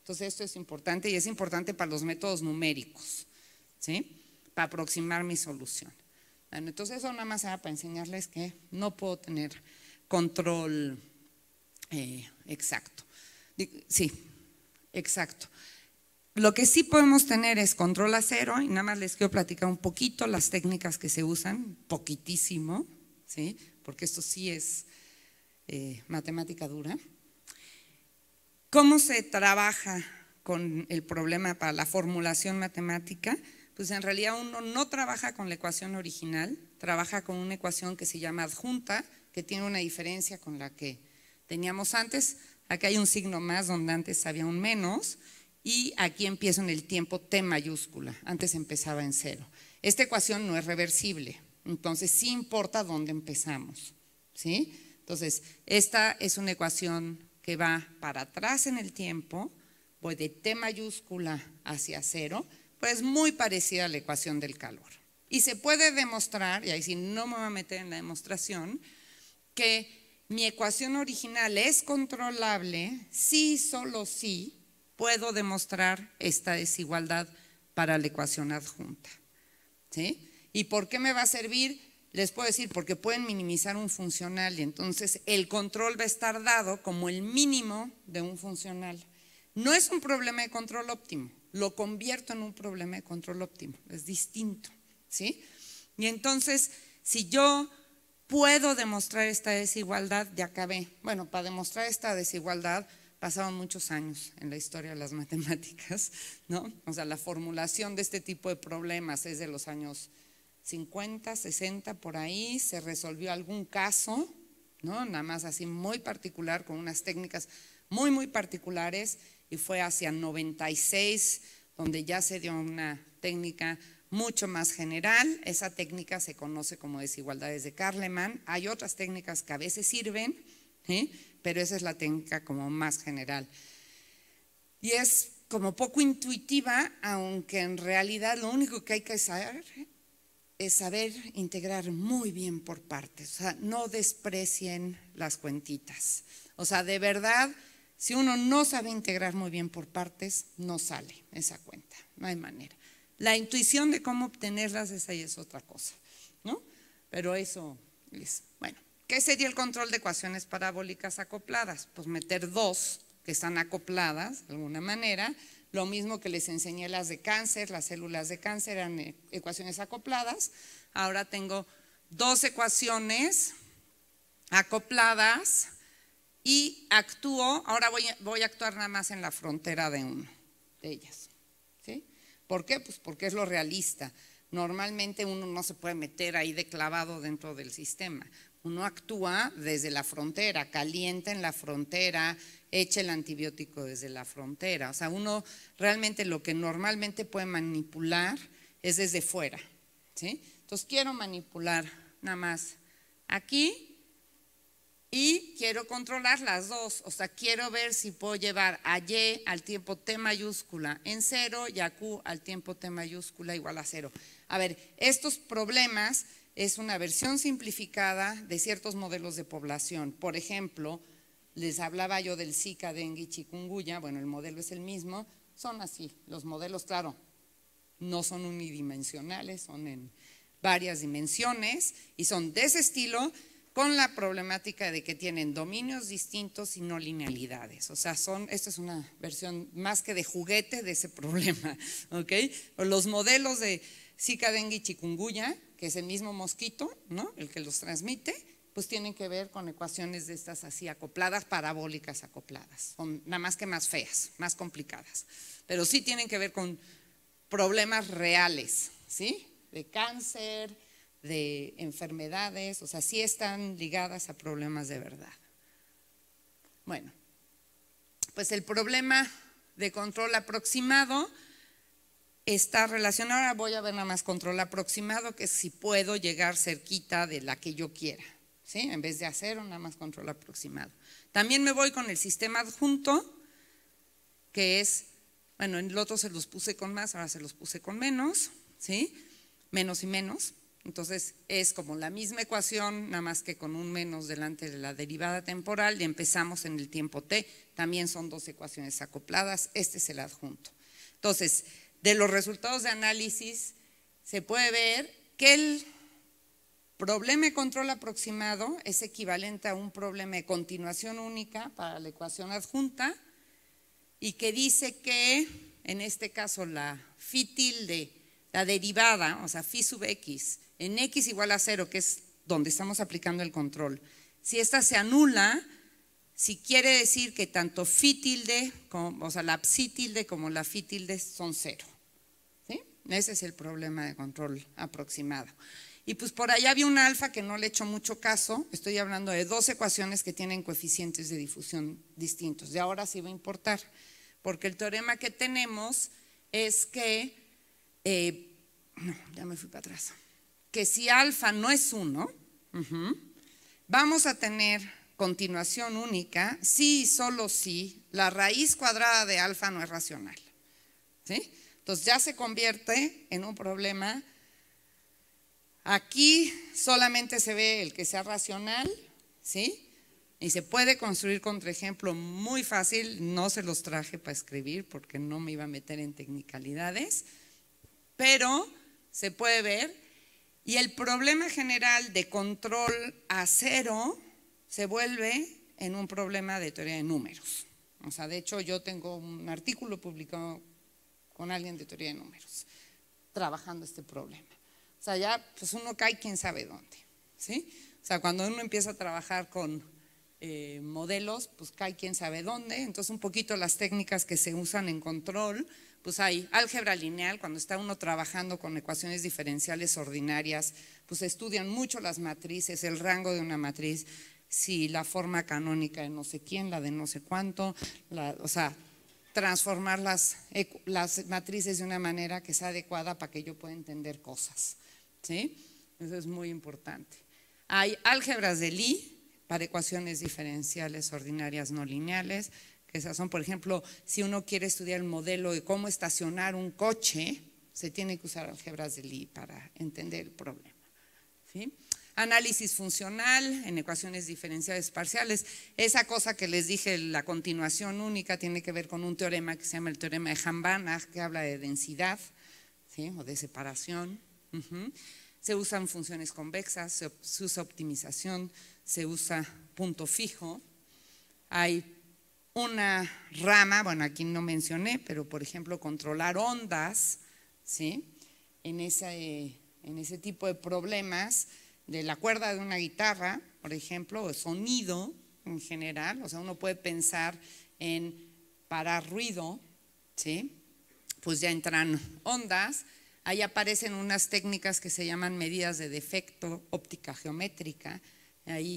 Entonces esto es importante y es importante para los métodos numéricos, ¿sí? Para aproximar mi solución. Bueno, entonces eso nada más era para enseñarles que no puedo tener control eh, exacto. Sí, exacto. Lo que sí podemos tener es control a cero y nada más les quiero platicar un poquito las técnicas que se usan, poquitísimo, ¿sí? Porque esto sí es eh, matemática dura. ¿Cómo se trabaja con el problema para la formulación matemática? Pues en realidad uno no trabaja con la ecuación original, trabaja con una ecuación que se llama adjunta, que tiene una diferencia con la que teníamos antes. Aquí hay un signo más donde antes había un menos y aquí empiezo en el tiempo T mayúscula, antes empezaba en cero. Esta ecuación no es reversible, entonces sí importa dónde empezamos, ¿sí? Entonces, esta es una ecuación que va para atrás en el tiempo, voy de T mayúscula hacia cero, pues muy parecida a la ecuación del calor. Y se puede demostrar, y ahí sí no me voy a meter en la demostración, que mi ecuación original es controlable si, solo si, puedo demostrar esta desigualdad para la ecuación adjunta, ¿sí? ¿Y por qué me va a servir? Les puedo decir, porque pueden minimizar un funcional y entonces el control va a estar dado como el mínimo de un funcional. No es un problema de control óptimo, lo convierto en un problema de control óptimo, es distinto, ¿sí? Y entonces, si yo puedo demostrar esta desigualdad, ya acabé. Bueno, para demostrar esta desigualdad pasaron muchos años en la historia de las matemáticas, ¿no? O sea, la formulación de este tipo de problemas es de los años cincuenta, sesenta, por ahí, se resolvió algún caso, ¿no? Nada más así muy particular, con unas técnicas muy, muy particulares, y fue hacia noventa y seis donde ya se dio una técnica mucho más general. Esa técnica se conoce como desigualdades de Carleman. Hay otras técnicas que a veces sirven, ¿sí? Pero esa es la técnica como más general. Y es como poco intuitiva, aunque en realidad lo único que hay que saber es saber integrar muy bien por partes. O sea, no desprecien las cuentitas. O sea, de verdad, si uno no sabe integrar muy bien por partes, no sale esa cuenta, no hay manera. La intuición de cómo obtenerlas, esa ya es otra cosa, ¿no? Pero eso es, bueno. ¿Qué sería el control de ecuaciones parabólicas acopladas? Pues meter dos que están acopladas de alguna manera, lo mismo que les enseñé las de cáncer, las células de cáncer eran ecuaciones acopladas. Ahora tengo dos ecuaciones acopladas y actúo, ahora voy a, voy a actuar nada más en la frontera de una de ellas, ¿sí? ¿Por qué? Pues porque es lo realista. Normalmente uno no se puede meter ahí de clavado dentro del sistema. Uno actúa desde la frontera, calienta en la frontera, echa el antibiótico desde la frontera. O sea, uno realmente lo que normalmente puede manipular es desde fuera, ¿sí? Entonces quiero manipular nada más aquí y quiero controlar las dos. O sea, quiero ver si puedo llevar a Y al tiempo T mayúscula en cero y a Q al tiempo T mayúscula igual a cero. A ver, estos problemas es una versión simplificada de ciertos modelos de población. Por ejemplo, les hablaba yo del Zika, dengue y chikungunya. Bueno, el modelo es el mismo. Son así, los modelos, claro, no son unidimensionales, son en varias dimensiones y son de ese estilo, con la problemática de que tienen dominios distintos y no linealidades. O sea, son, esta es una versión más que de juguete de ese problema, ¿ok? Los modelos de Zika, dengue y chikungunya, que es el mismo mosquito, ¿no? El que los transmite, pues tienen que ver con ecuaciones de estas así acopladas, parabólicas acopladas. Son nada más que más feas, más complicadas. Pero sí tienen que ver con problemas reales, ¿sí? De cáncer, de enfermedades, o sea, sí están ligadas a problemas de verdad. Bueno, pues el problema de control aproximado está relacionado, ahora voy a ver nada más control aproximado, que es si puedo llegar cerquita de la que yo quiera, ¿sí? En vez de hacer nada más control aproximado. También me voy con el sistema adjunto, que es, bueno, en el otro se los puse con más, ahora se los puse con menos, ¿sí? Menos y menos. Entonces es como la misma ecuación, nada más que con un menos delante de la derivada temporal y empezamos en el tiempo t. También son dos ecuaciones acopladas, este es el adjunto. Entonces, de los resultados de análisis se puede ver que el problema de control aproximado es equivalente a un problema de continuación única para la ecuación adjunta y que dice que, en este caso, la phi tilde, la derivada, o sea, phi sub x, en x igual a cero, que es donde estamos aplicando el control, si esta se anula, si quiere decir que tanto phi tilde, como, o sea, la psi tilde como la phi tilde son cero. ¿Sí? Ese es el problema de control aproximado. Y pues por allá había un alfa que no le he hecho mucho caso, estoy hablando de dos ecuaciones que tienen coeficientes de difusión distintos. De ahora sí va a importar, porque el teorema que tenemos es que, eh, no, ya me fui para atrás, que si alfa no es uno, uh-huh, vamos a tener continuación única si y solo si la raíz cuadrada de alfa no es racional. ¿Sí? Entonces ya se convierte en un problema. Aquí solamente se ve el que sea racional, ¿sí? Y se puede construir contraejemplo muy fácil, no se los traje para escribir porque no me iba a meter en tecnicalidades, pero se puede ver. Y el problema general de control a cero se vuelve en un problema de teoría de números. O sea, de hecho yo tengo un artículo publicado con alguien de teoría de números, trabajando este problema. O sea, ya pues uno cae quién sabe dónde, ¿sí? O sea, cuando uno empieza a trabajar con eh, modelos, pues cae quién sabe dónde. Entonces un poquito las técnicas que se usan en control, pues hay álgebra lineal, cuando está uno trabajando con ecuaciones diferenciales ordinarias, pues estudian mucho las matrices, el rango de una matriz, si la forma canónica de no sé quién, la de no sé cuánto, la, o sea, transformar las, las matrices de una manera que sea adecuada para que yo pueda entender cosas, ¿sí? Eso es muy importante. Hay álgebras de Lie para ecuaciones diferenciales ordinarias no lineales, que esas son, por ejemplo, si uno quiere estudiar el modelo de cómo estacionar un coche, se tiene que usar álgebras de Lie para entender el problema, ¿sí? Análisis funcional en ecuaciones diferenciales parciales. Esa cosa que les dije, la continuación única, tiene que ver con un teorema que se llama el teorema de Hahn-Banach, que habla de densidad, ¿sí? O de separación. Uh-huh. Se usan funciones convexas, se, se usa optimización, se usa punto fijo. Hay una rama, bueno, aquí no mencioné, pero por ejemplo controlar ondas, ¿sí? En ese, en ese tipo de problemas de la cuerda de una guitarra, por ejemplo, o sonido en general, o sea, uno puede pensar en parar ruido, ¿sí? Pues ya entran ondas, ahí aparecen unas técnicas que se llaman medidas de defecto óptica geométrica, ahí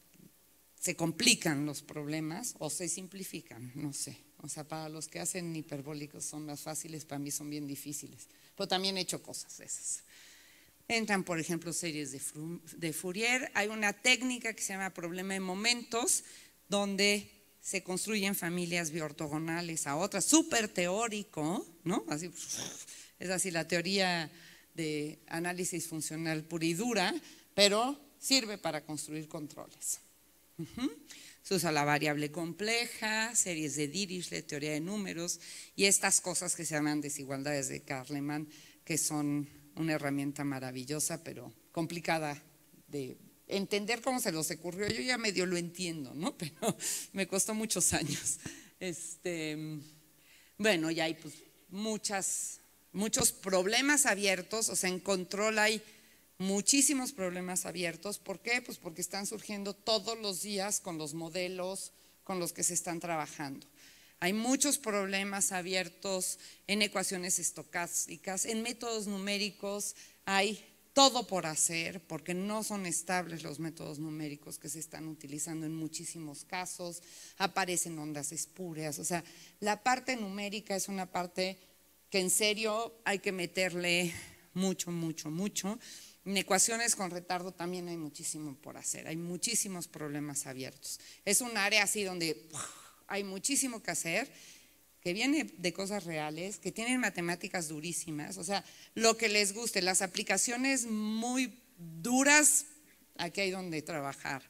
se complican los problemas o se simplifican, no sé, o sea, para los que hacen hiperbólicos son más fáciles, para mí son bien difíciles, pero también he hecho cosas de esas. Entran, por ejemplo, series de, de Fourier. Hay una técnica que se llama problema de momentos, donde se construyen familias biortogonales a otras, súper teórico, ¿no? Así, es así la teoría de análisis funcional pura y dura, pero sirve para construir controles. Uh-huh. Se usa la variable compleja, series de Dirichlet, teoría de números, y estas cosas que se llaman desigualdades de Kahneman, que son una herramienta maravillosa, pero complicada de entender cómo se los ocurrió. Yo ya medio lo entiendo, ¿no? Pero me costó muchos años. Este, bueno, y hay pues muchas, muchos problemas abiertos, o sea, en control hay muchísimos problemas abiertos. ¿Por qué? Pues porque están surgiendo todos los días con los modelos con los que se están trabajando. Hay muchos problemas abiertos en ecuaciones estocásticas, en métodos numéricos, hay todo por hacer porque no son estables los métodos numéricos que se están utilizando en muchísimos casos, aparecen ondas espurias, o sea, la parte numérica es una parte que en serio hay que meterle mucho, mucho, mucho. En ecuaciones con retardo también hay muchísimo por hacer, hay muchísimos problemas abiertos. Es un área así donde hay muchísimo que hacer que viene de cosas reales, que tienen matemáticas durísimas, o sea, lo que les guste, las aplicaciones muy duras, aquí hay donde trabajar.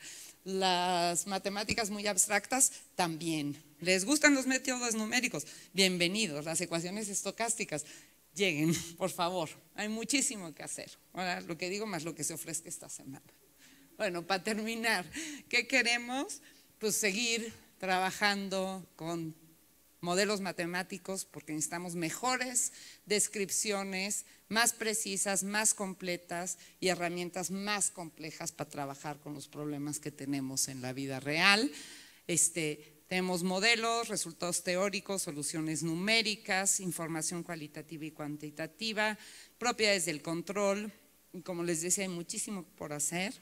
Las matemáticas muy abstractas también. ¿Les gustan los métodos numéricos? Bienvenidos. Las ecuaciones estocásticas, lleguen, por favor. Hay muchísimo que hacer. Ahora, lo que digo más lo que se ofrezca esta semana. Bueno, para terminar, ¿qué queremos? Pues seguir trabajando con modelos matemáticos porque necesitamos mejores descripciones, más precisas, más completas y herramientas más complejas para trabajar con los problemas que tenemos en la vida real. Este, tenemos modelos, resultados teóricos, soluciones numéricas, información cualitativa y cuantitativa, propiedades del control. Y como les decía, hay muchísimo por hacer.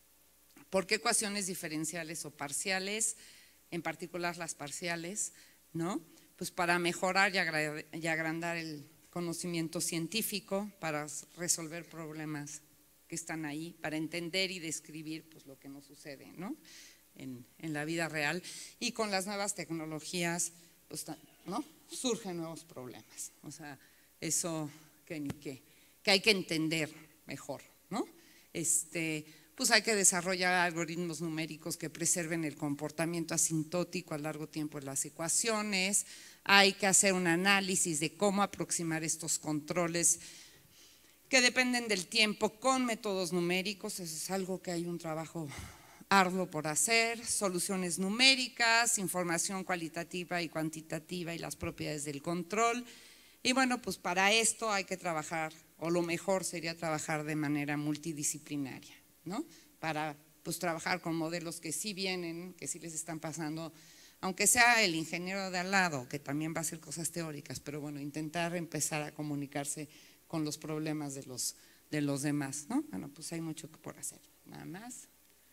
¿Por qué ecuaciones diferenciales o parciales? En particular las parciales, ¿no? Pues para mejorar y agrandar el conocimiento científico, para resolver problemas que están ahí, para entender y describir pues, lo que nos sucede, ¿no? en, en la vida real. Y con las nuevas tecnologías, pues, ¿no? surgen nuevos problemas. O sea, eso que, ni qué, que hay que entender mejor, ¿no? Este… pues hay que desarrollar algoritmos numéricos que preserven el comportamiento asintótico a largo tiempo de las ecuaciones, hay que hacer un análisis de cómo aproximar estos controles que dependen del tiempo con métodos numéricos, eso es algo que hay un trabajo arduo por hacer, soluciones numéricas, información cualitativa y cuantitativa y las propiedades del control. Y bueno, pues para esto hay que trabajar, o lo mejor sería trabajar de manera multidisciplinaria, ¿no? Para pues trabajar con modelos que sí vienen, que sí les están pasando, aunque sea el ingeniero de al lado, que también va a hacer cosas teóricas, pero bueno, intentar empezar a comunicarse con los problemas de los, de los demás, ¿no? Bueno, pues hay mucho por hacer, nada más.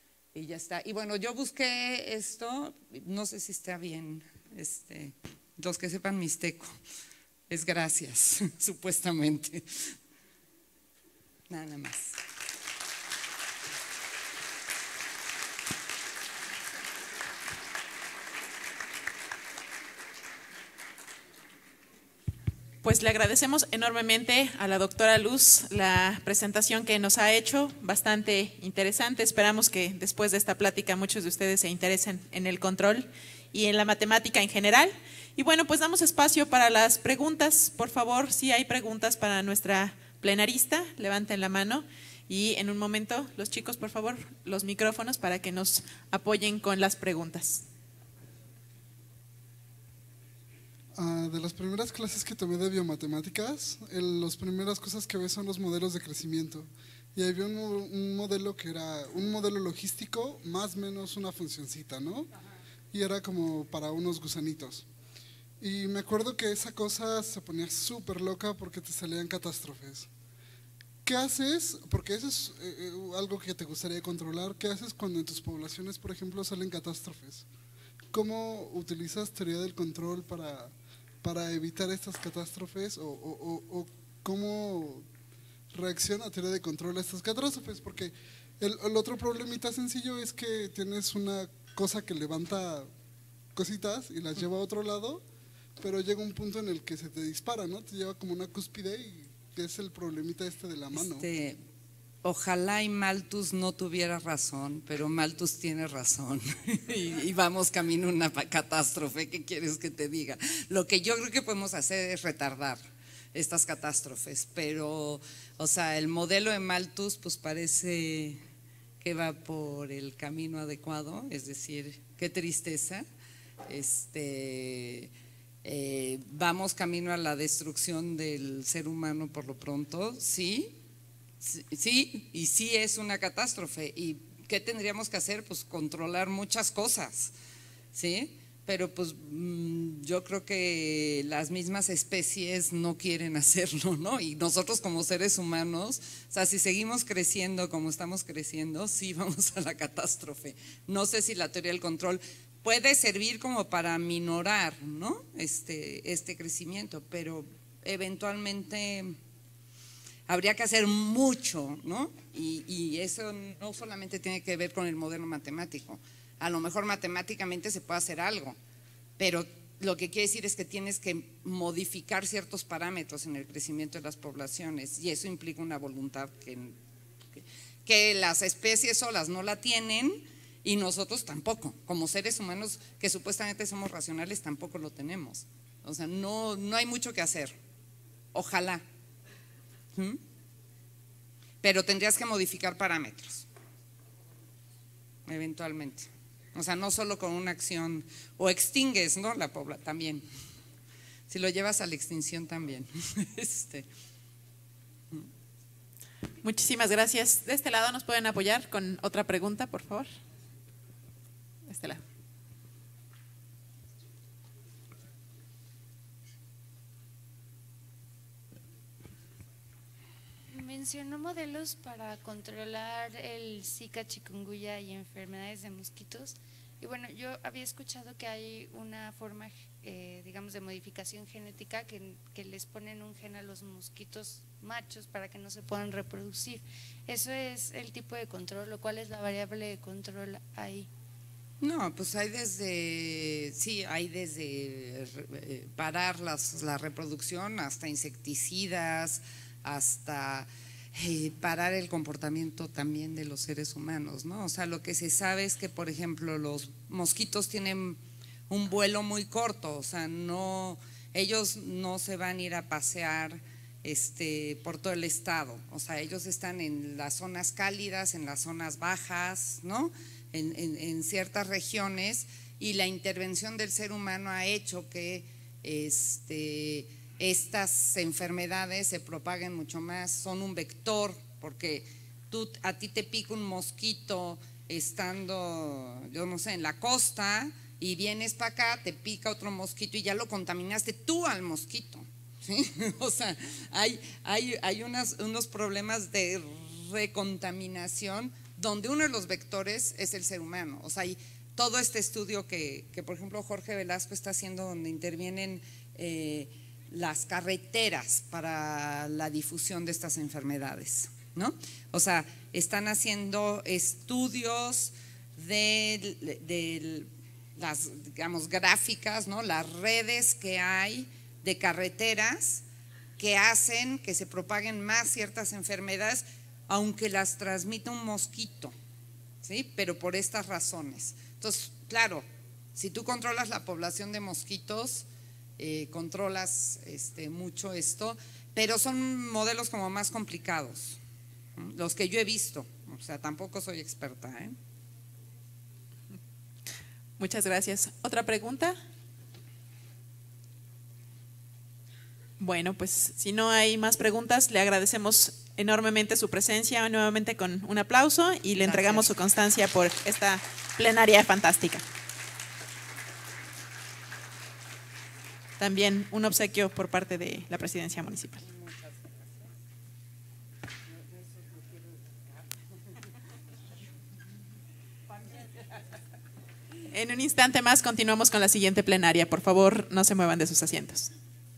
Y ya está. Y bueno, yo busqué esto, no sé si está bien, este, los que sepan mixteco, es gracias, supuestamente. Nada más.
Pues le agradecemos enormemente a la doctora Luz la presentación que nos ha hecho, bastante interesante. Esperamos que después de esta plática muchos de ustedes se interesen en el control y en la matemática en general. Y bueno, pues damos espacio para las preguntas. Por favor, si hay preguntas para nuestra plenarista, levanten la mano. Y en un momento, los chicos, por favor, los micrófonos para que nos apoyen con las preguntas.
Uh, de las primeras clases que tomé de biomatemáticas, el, las primeras cosas que ves son los modelos de crecimiento. Y había un, un modelo que era un modelo logístico más o menos una funcioncita, ¿no? Y era como para unos gusanitos. Y me acuerdo que esa cosa se ponía súper loca porque te salían catástrofes. ¿Qué haces? Porque eso es eh, algo que te gustaría controlar. ¿Qué haces cuando en tus poblaciones, por ejemplo, salen catástrofes? ¿Cómo utilizas teoría del control para, para evitar estas catástrofes? ¿O, o, o, o cómo reacciona teoría de control a estas catástrofes? Porque el, el otro problemita sencillo es que tienes una cosa que levanta cositas y las lleva a otro lado, pero llega un punto en el que se te dispara, ¿no? Te lleva como una cúspide y es el problemita este de la mano.
Este, ojalá y Malthus no tuviera razón, pero Malthus tiene razón y, y vamos camino a una catástrofe. ¿Qué quieres que te diga? Lo que yo creo que podemos hacer es retardar estas catástrofes, pero, o sea, el modelo de Malthus pues parece que va por el camino adecuado, es decir, qué tristeza, este… Eh, vamos camino a la destrucción del ser humano por lo pronto, sí, sí, sí, y sí es una catástrofe. ¿Y qué tendríamos que hacer? Pues controlar muchas cosas, ¿sí? Pero pues mmm, yo creo que las mismas especies no quieren hacerlo, ¿no? Y nosotros como seres humanos, o sea, si seguimos creciendo como estamos creciendo, sí vamos a la catástrofe. No sé si la teoría del control puede servir como para minorar, ¿no? este, este crecimiento, pero eventualmente habría que hacer mucho, ¿no? Y, y eso no solamente tiene que ver con el modelo matemático, a lo mejor matemáticamente se puede hacer algo, pero lo que quiere decir es que tienes que modificar ciertos parámetros en el crecimiento de las poblaciones y eso implica una voluntad que, que, que las especies solas no la tienen y nosotros tampoco, como seres humanos que supuestamente somos racionales tampoco lo tenemos. O sea, no, no hay mucho que hacer, ojalá, ¿Mm? pero tendrías que modificar parámetros, eventualmente. O sea, no solo con una acción, o extingues, ¿no? La población también. Si lo llevas a la extinción también. este.
Muchísimas gracias. De este lado nos pueden apoyar con otra pregunta, por favor. De este lado.
Mencionó modelos para controlar el Zika, chikungunya y enfermedades de mosquitos. Y bueno, yo había escuchado que hay una forma, eh, digamos, de modificación genética que, que les ponen un gen a los mosquitos machos para que no se puedan reproducir. ¿Eso es el tipo de control o cuál es la variable de control ahí?
No, pues hay desde, sí, hay desde eh, parar las, la reproducción hasta insecticidas, hasta eh, parar el comportamiento también de los seres humanos, ¿no? O sea, lo que se sabe es que, por ejemplo, los mosquitos tienen un vuelo muy corto, o sea, no, ellos no se van a ir a pasear este, por todo el estado, o sea, ellos están en las zonas cálidas, en las zonas bajas, ¿no? En, en, en ciertas regiones y la intervención del ser humano ha hecho que este estas enfermedades se propaguen mucho más, son un vector, porque tú, a ti te pica un mosquito estando, yo no sé, en la costa y vienes para acá, te pica otro mosquito y ya lo contaminaste tú al mosquito, ¿sí? O sea, hay, hay, hay unas, unos problemas de recontaminación donde uno de los vectores es el ser humano, o sea, hay todo este estudio que, que por ejemplo Jorge Velasco está haciendo donde intervienen eh, las carreteras para la difusión de estas enfermedades, ¿no? O sea, están haciendo estudios de, de, de las, digamos, gráficas, ¿no? Las redes que hay de carreteras que hacen que se propaguen más ciertas enfermedades, aunque las transmita un mosquito, ¿sí? Pero por estas razones. Entonces, claro, si tú controlas la población de mosquitos, Eh, controlas este, mucho esto, pero son modelos como más complicados, ¿no? Los que yo he visto, o sea, tampoco soy experta, ¿eh?
Muchas gracias. ¿Otra pregunta? Bueno, pues si no hay más preguntas, le agradecemos enormemente su presencia, nuevamente con un aplauso y le entregamos su constancia por esta plenaria fantástica. También un obsequio por parte de la Presidencia Municipal. En un instante más continuamos con la siguiente plenaria. Por favor, no se muevan de sus asientos.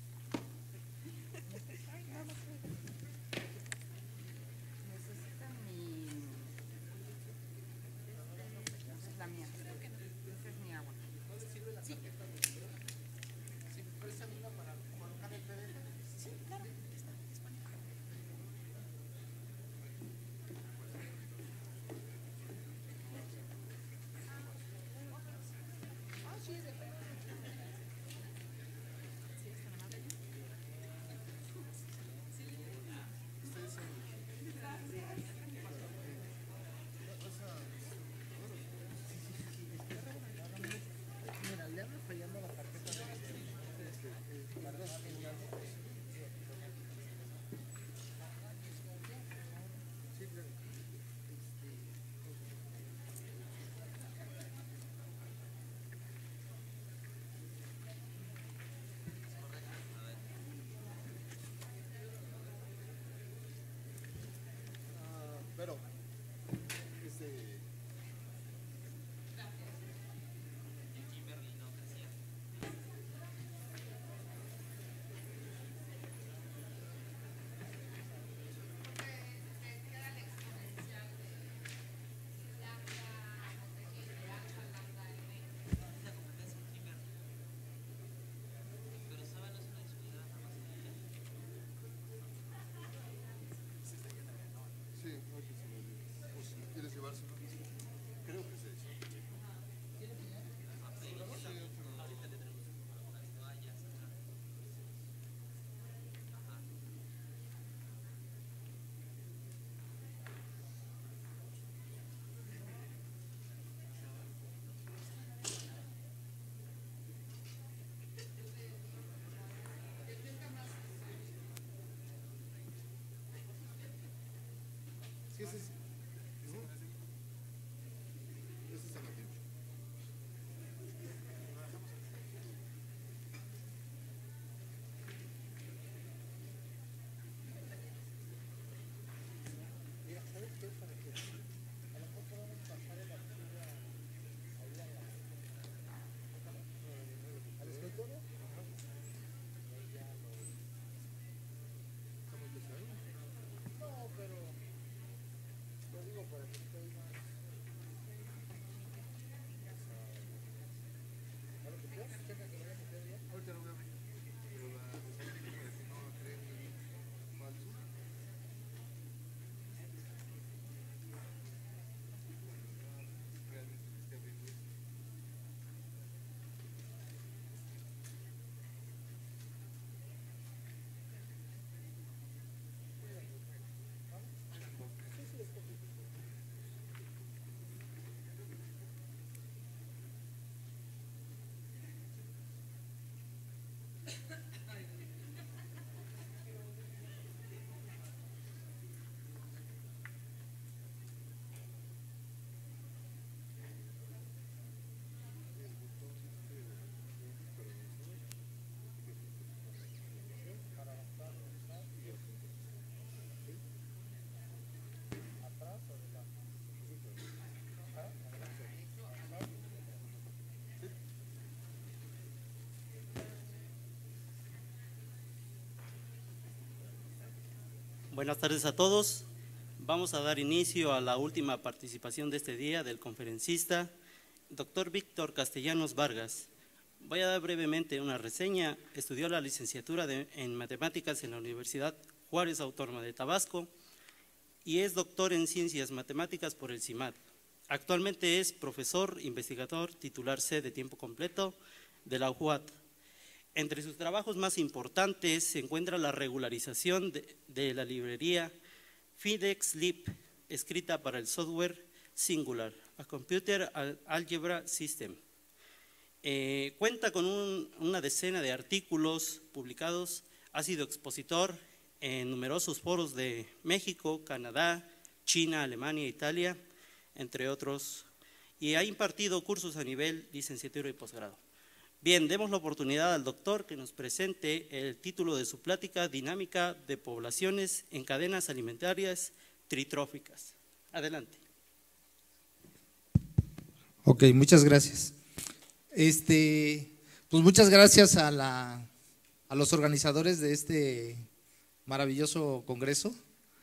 Pero, este,
que ese es…
Buenas tardes a todos. Vamos a dar inicio a la última participación de este día del conferencista, doctor Víctor Castellanos Vargas. Voy a dar brevemente una reseña. Estudió la licenciatura de, en Matemáticas en la Universidad Juárez Autónoma de Tabasco y es doctor en Ciencias Matemáticas por el CIMAT. Actualmente es profesor investigador titular C de tiempo completo de la U A T. Entre sus trabajos más importantes se encuentra la regularización de, de la librería FIDEX-Lib, escrita para el software Singular, a Computer Algebra System. Eh, cuenta con un, una decena de artículos publicados, ha sido expositor en numerosos foros de México, Canadá, China, Alemania, Italia, entre otros, y ha impartido cursos a nivel licenciatura y posgrado. Bien, demos la oportunidad al doctor que nos presente el título de su plática, Dinámica de poblaciones en cadenas alimentarias tritróficas. Adelante.
Ok, muchas gracias. Este, pues muchas gracias a, la, a los organizadores de este maravilloso congreso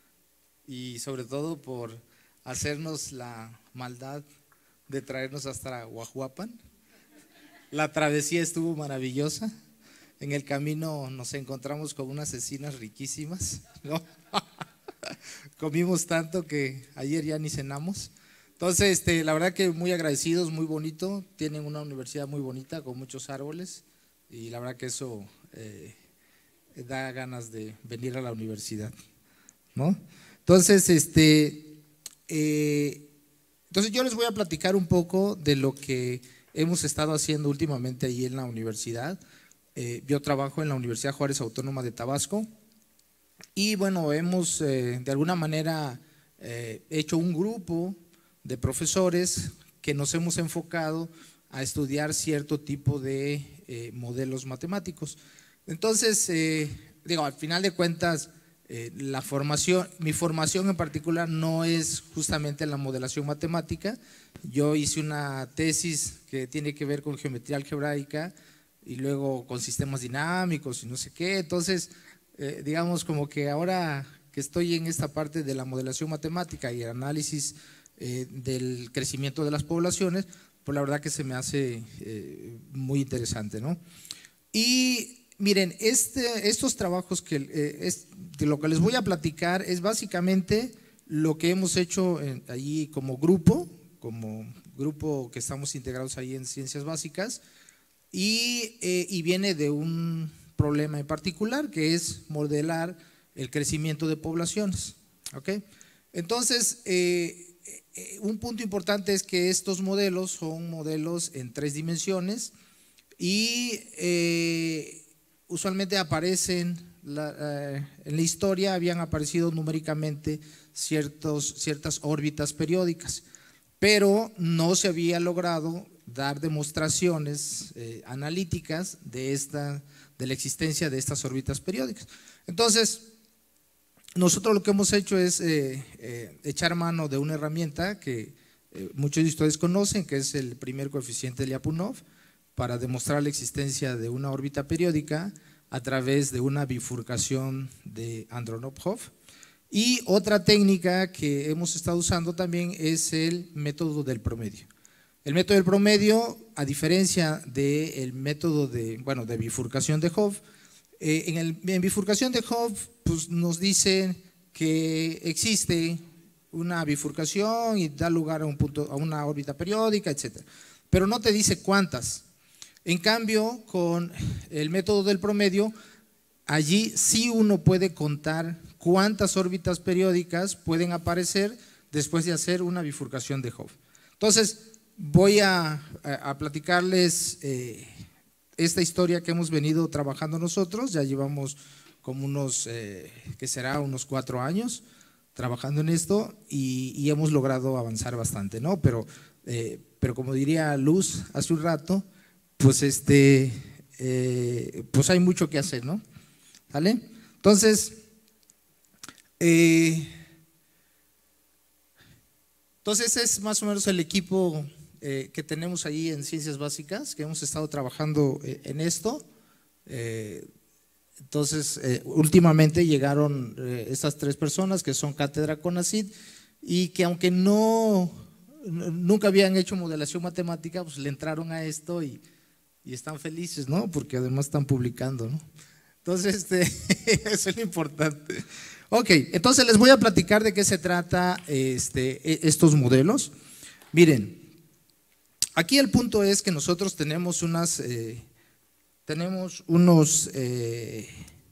y sobre todo por hacernos la maldad de traernos hasta Guajuapan. La travesía estuvo maravillosa. En el camino nos encontramos con unas cecinas riquísimas, ¿no? Comimos tanto que ayer ya ni cenamos. Entonces, este, la verdad que muy agradecidos, muy bonito. Tienen una universidad muy bonita con muchos árboles y la verdad que eso eh, da ganas de venir a la universidad, ¿no? Entonces, este, eh, entonces yo les voy a platicar un poco de lo que hemos estado haciendo últimamente ahí en la universidad. Eh, yo trabajo en la Universidad Juárez Autónoma de Tabasco y bueno, hemos eh, de alguna manera eh, hecho un grupo de profesores que nos hemos enfocado a estudiar cierto tipo de eh, modelos matemáticos. Entonces, eh, digo, al final de cuentas, eh, la formación, mi formación en particular no es justamente la modelación matemática. Yo hice una tesis que tiene que ver con geometría algebraica y luego con sistemas dinámicos y no sé qué. Entonces, eh, digamos como que ahora que estoy en esta parte de la modelación matemática y el análisis eh, del crecimiento de las poblaciones, pues la verdad que se me hace eh, muy interesante, ¿no? Y miren, este, estos trabajos que eh, es, de lo que les voy a platicar es básicamente lo que hemos hecho en, allí como grupo, como grupo que estamos integrados ahí en Ciencias Básicas y, eh, y viene de un problema en particular que es modelar el crecimiento de poblaciones, ¿ok? Entonces, eh, eh, un punto importante es que estos modelos son modelos en tres dimensiones y eh, usualmente aparecen la, eh, en la historia habían aparecido numéricamente ciertos, ciertas órbitas periódicas, pero no se había logrado dar demostraciones eh, analíticas de, esta, de la existencia de estas órbitas periódicas. Entonces, nosotros lo que hemos hecho es eh, eh, echar mano de una herramienta que eh, muchos de ustedes conocen, que es el primer coeficiente de Lyapunov, para demostrar la existencia de una órbita periódica a través de una bifurcación de Andronov-Hopf. Y otra técnica que hemos estado usando también es el método del promedio. El método del promedio, a diferencia del método de, bueno, de bifurcación de Hopf, eh, en, el, en bifurcación de Hopf pues, nos dice que existe una bifurcación y da lugar a, un punto, a una órbita periódica, etcétera, pero no te dice cuántas. En cambio, con el método del promedio, allí sí uno puede contar cuántas órbitas periódicas pueden aparecer después de hacer una bifurcación de Hopf. Entonces, voy a, a, a platicarles eh, esta historia que hemos venido trabajando nosotros. Ya llevamos como unos, eh, ¿qué será? Unos cuatro años trabajando en esto y, y hemos logrado avanzar bastante, ¿no? Pero, eh, pero como diría Luz hace un rato, pues, este, eh, pues hay mucho que hacer, ¿no? ¿Vale? Entonces, eh, entonces es más o menos el equipo eh, que tenemos ahí en Ciencias Básicas, que hemos estado trabajando eh, en esto. Eh, entonces, eh, últimamente llegaron eh, estas tres personas que son cátedra CONACYT y que aunque no, nunca habían hecho modelación matemática, pues le entraron a esto y Y están felices, ¿no? Porque además están publicando, ¿no? Entonces, este, eso es lo importante. Ok, entonces les voy a platicar de qué se trata este, estos modelos. Miren, aquí el punto es que nosotros tenemos unas, eh, tenemos unos, eh,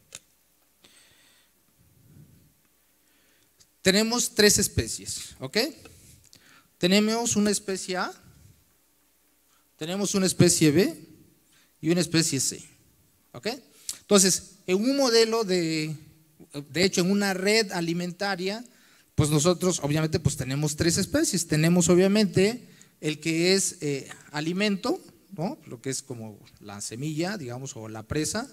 tenemos tres especies, ¿ok? Tenemos una especie A, tenemos una especie B y una especie C, ¿ok? Entonces, en un modelo de, de hecho, en una red alimentaria, pues nosotros obviamente pues tenemos tres especies. Tenemos obviamente el que es eh, alimento, ¿no? Lo que es como la semilla, digamos, o la presa.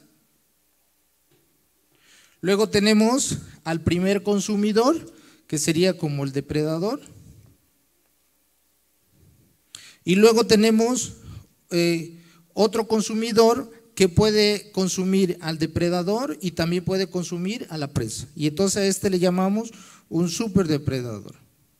Luego tenemos al primer consumidor, que sería como el depredador. Y luego tenemos eh, otro consumidor que puede consumir al depredador y también puede consumir a la presa. Y entonces a este le llamamos un superdepredador.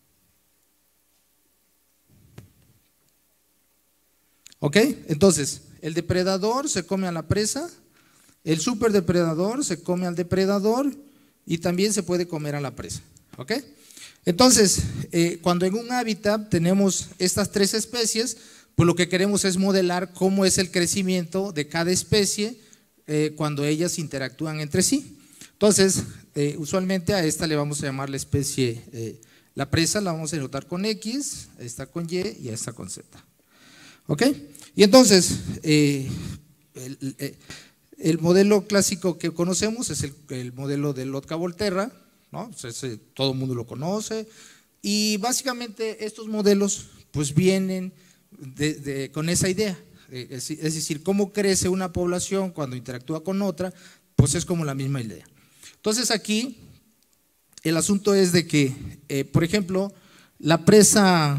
¿Ok? Entonces, el depredador se come a la presa, el superdepredador se come al depredador y también se puede comer a la presa. ¿Ok? Entonces, eh, cuando en un hábitat tenemos estas tres especies, pues lo que queremos es modelar cómo es el crecimiento de cada especie eh, cuando ellas interactúan entre sí. Entonces, eh, usualmente a esta le vamos a llamar la especie, eh, la presa la vamos a denotar con X, a esta con Y y a esta con Z. ¿Ok? Y entonces, eh, el, el, el modelo clásico que conocemos es el, el modelo de Lotka-Volterra, ¿no? Pues ese, todo el mundo lo conoce y básicamente estos modelos pues vienen De, de, con esa idea, es, es decir, cómo crece una población cuando interactúa con otra, pues es como la misma idea. Entonces aquí el asunto es de que, eh, por ejemplo, la presa,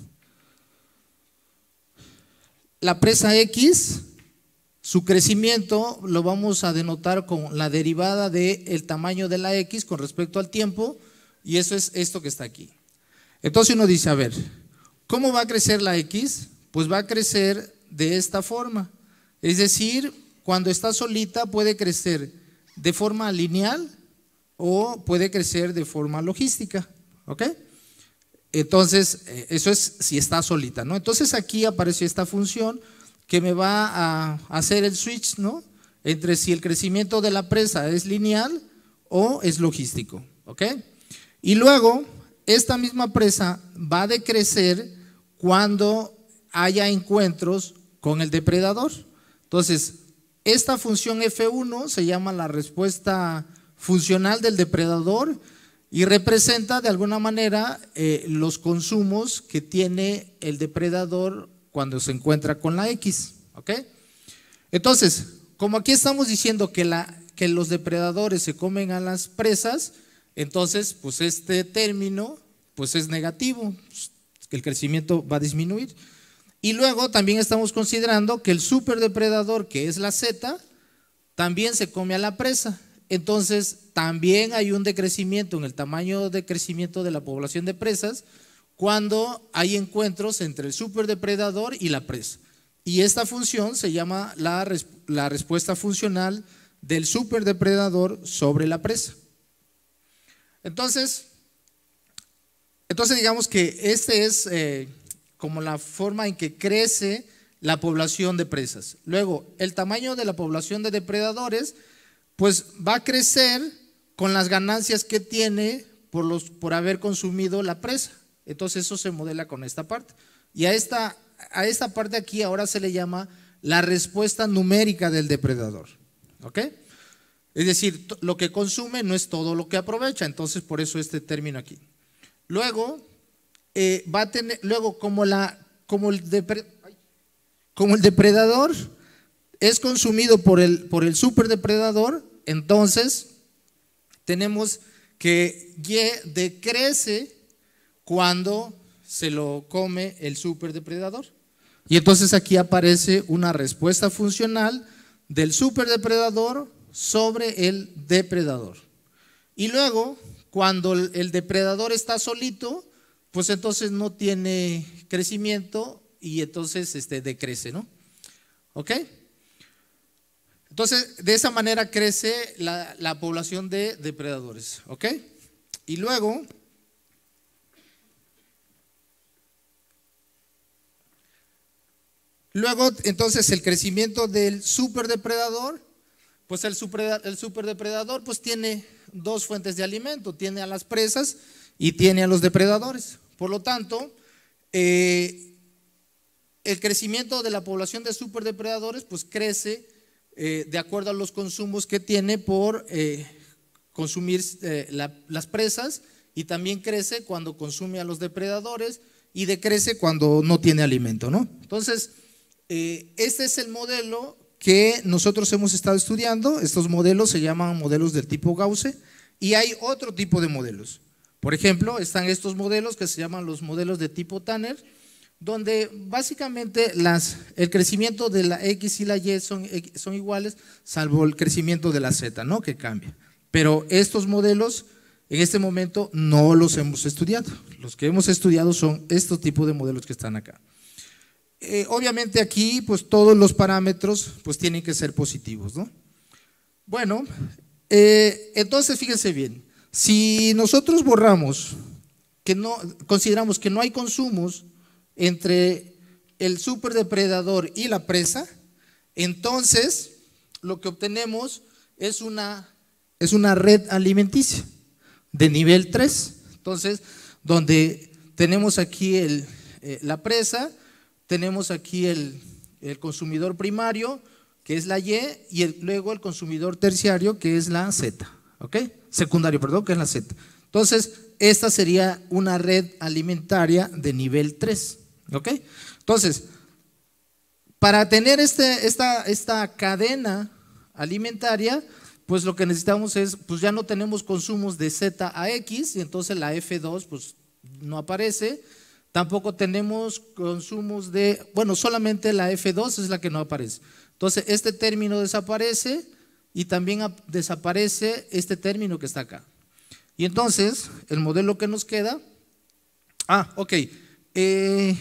la presa X, su crecimiento lo vamos a denotar con la derivada del tamaño de la X con respecto al tiempo, y eso es esto que está aquí. Entonces uno dice, a ver, ¿cómo va a crecer la X? Pues va a crecer de esta forma, es decir, cuando está solita puede crecer de forma lineal o puede crecer de forma logística, ¿ok? Entonces, eso es si está solita, ¿no? Entonces aquí aparece esta función que me va a hacer el switch, ¿no? Entre si el crecimiento de la presa es lineal o es logístico, ¿ok? Y luego, esta misma presa va a decrecer cuando haya encuentros con el depredador. Entonces, esta función F uno se llama la respuesta funcional del depredador y representa de alguna manera eh, los consumos que tiene el depredador cuando se encuentra con la X, ¿ok? Entonces, como aquí estamos diciendo que, la, que los depredadores se comen a las presas, entonces pues este término pues es negativo, el crecimiento va a disminuir. Y luego también estamos considerando que el superdepredador, que es la Z, también se come a la presa. Entonces también hay un decrecimiento en el tamaño de crecimiento de la población de presas cuando hay encuentros entre el superdepredador y la presa. Y esta función se llama la, res, la respuesta funcional del superdepredador sobre la presa. Entonces, entonces digamos que este es eh, como la forma en que crece la población de presas. Luego, el tamaño de la población de depredadores pues va a crecer con las ganancias que tiene por, los, por haber consumido la presa. Entonces eso se modela con esta parte. Y a esta, a esta parte aquí ahora se le llama la respuesta numérica del depredador. ¿Ok? Es decir, lo que consume no es todo lo que aprovecha, entonces por eso este término aquí. Luego, eh, va a tener, luego como, la, como, el depre, como el depredador es consumido por el, por el superdepredador, entonces tenemos que Y decrece cuando se lo come el superdepredador. Y entonces aquí aparece una respuesta funcional del superdepredador sobre el depredador. Y luego, cuando el, el depredador está solito, pues entonces no tiene crecimiento y entonces este, decrece, ¿no? ¿Ok? Entonces, de esa manera crece la, la población de depredadores, ¿ok? Y luego, luego entonces el crecimiento del superdepredador, pues el, super, el superdepredador pues tiene dos fuentes de alimento, tiene a las presas y tiene a los depredadores. Por lo tanto, eh, el crecimiento de la población de superdepredadores pues crece Eh, de acuerdo a los consumos que tiene por eh, consumir eh, la, las presas, y también crece cuando consume a los depredadores y decrece cuando no tiene alimento, ¿no? Entonces, eh, este es el modelo que nosotros hemos estado estudiando. Estos modelos se llaman modelos del tipo Gauss y hay otro tipo de modelos. Por ejemplo, están estos modelos que se llaman los modelos de tipo Tanner, donde básicamente las, el crecimiento de la X y la Y son, son iguales, salvo el crecimiento de la Z, ¿no? Que cambia. Pero estos modelos en este momento no los hemos estudiado. Los que hemos estudiado son estos tipos de modelos que están acá. Eh, obviamente aquí pues todos los parámetros pues tienen que ser positivos, ¿no? Bueno, eh, entonces fíjense bien, si nosotros borramos, que no, consideramos que no hay consumos entre el superdepredador y la presa, entonces lo que obtenemos es una, es una red alimenticia de nivel tres. Entonces, donde tenemos aquí el, eh, la presa, tenemos aquí el, el consumidor primario, que es la Y, y el, luego el consumidor terciario, que es la Z, ¿ok? Secundario, perdón, que es la Z. Entonces, esta sería una red alimentaria de nivel tres. ¿Ok? Entonces, para tener este, esta, esta cadena alimentaria, pues lo que necesitamos es, pues ya no tenemos consumos de Z a X, y entonces la F dos pues no aparece. Tampoco tenemos consumos de, bueno, solamente la F dos es la que no aparece. Entonces, este término desaparece y también desaparece este término que está acá. Y entonces, el modelo que nos queda, ah, ok. Eh,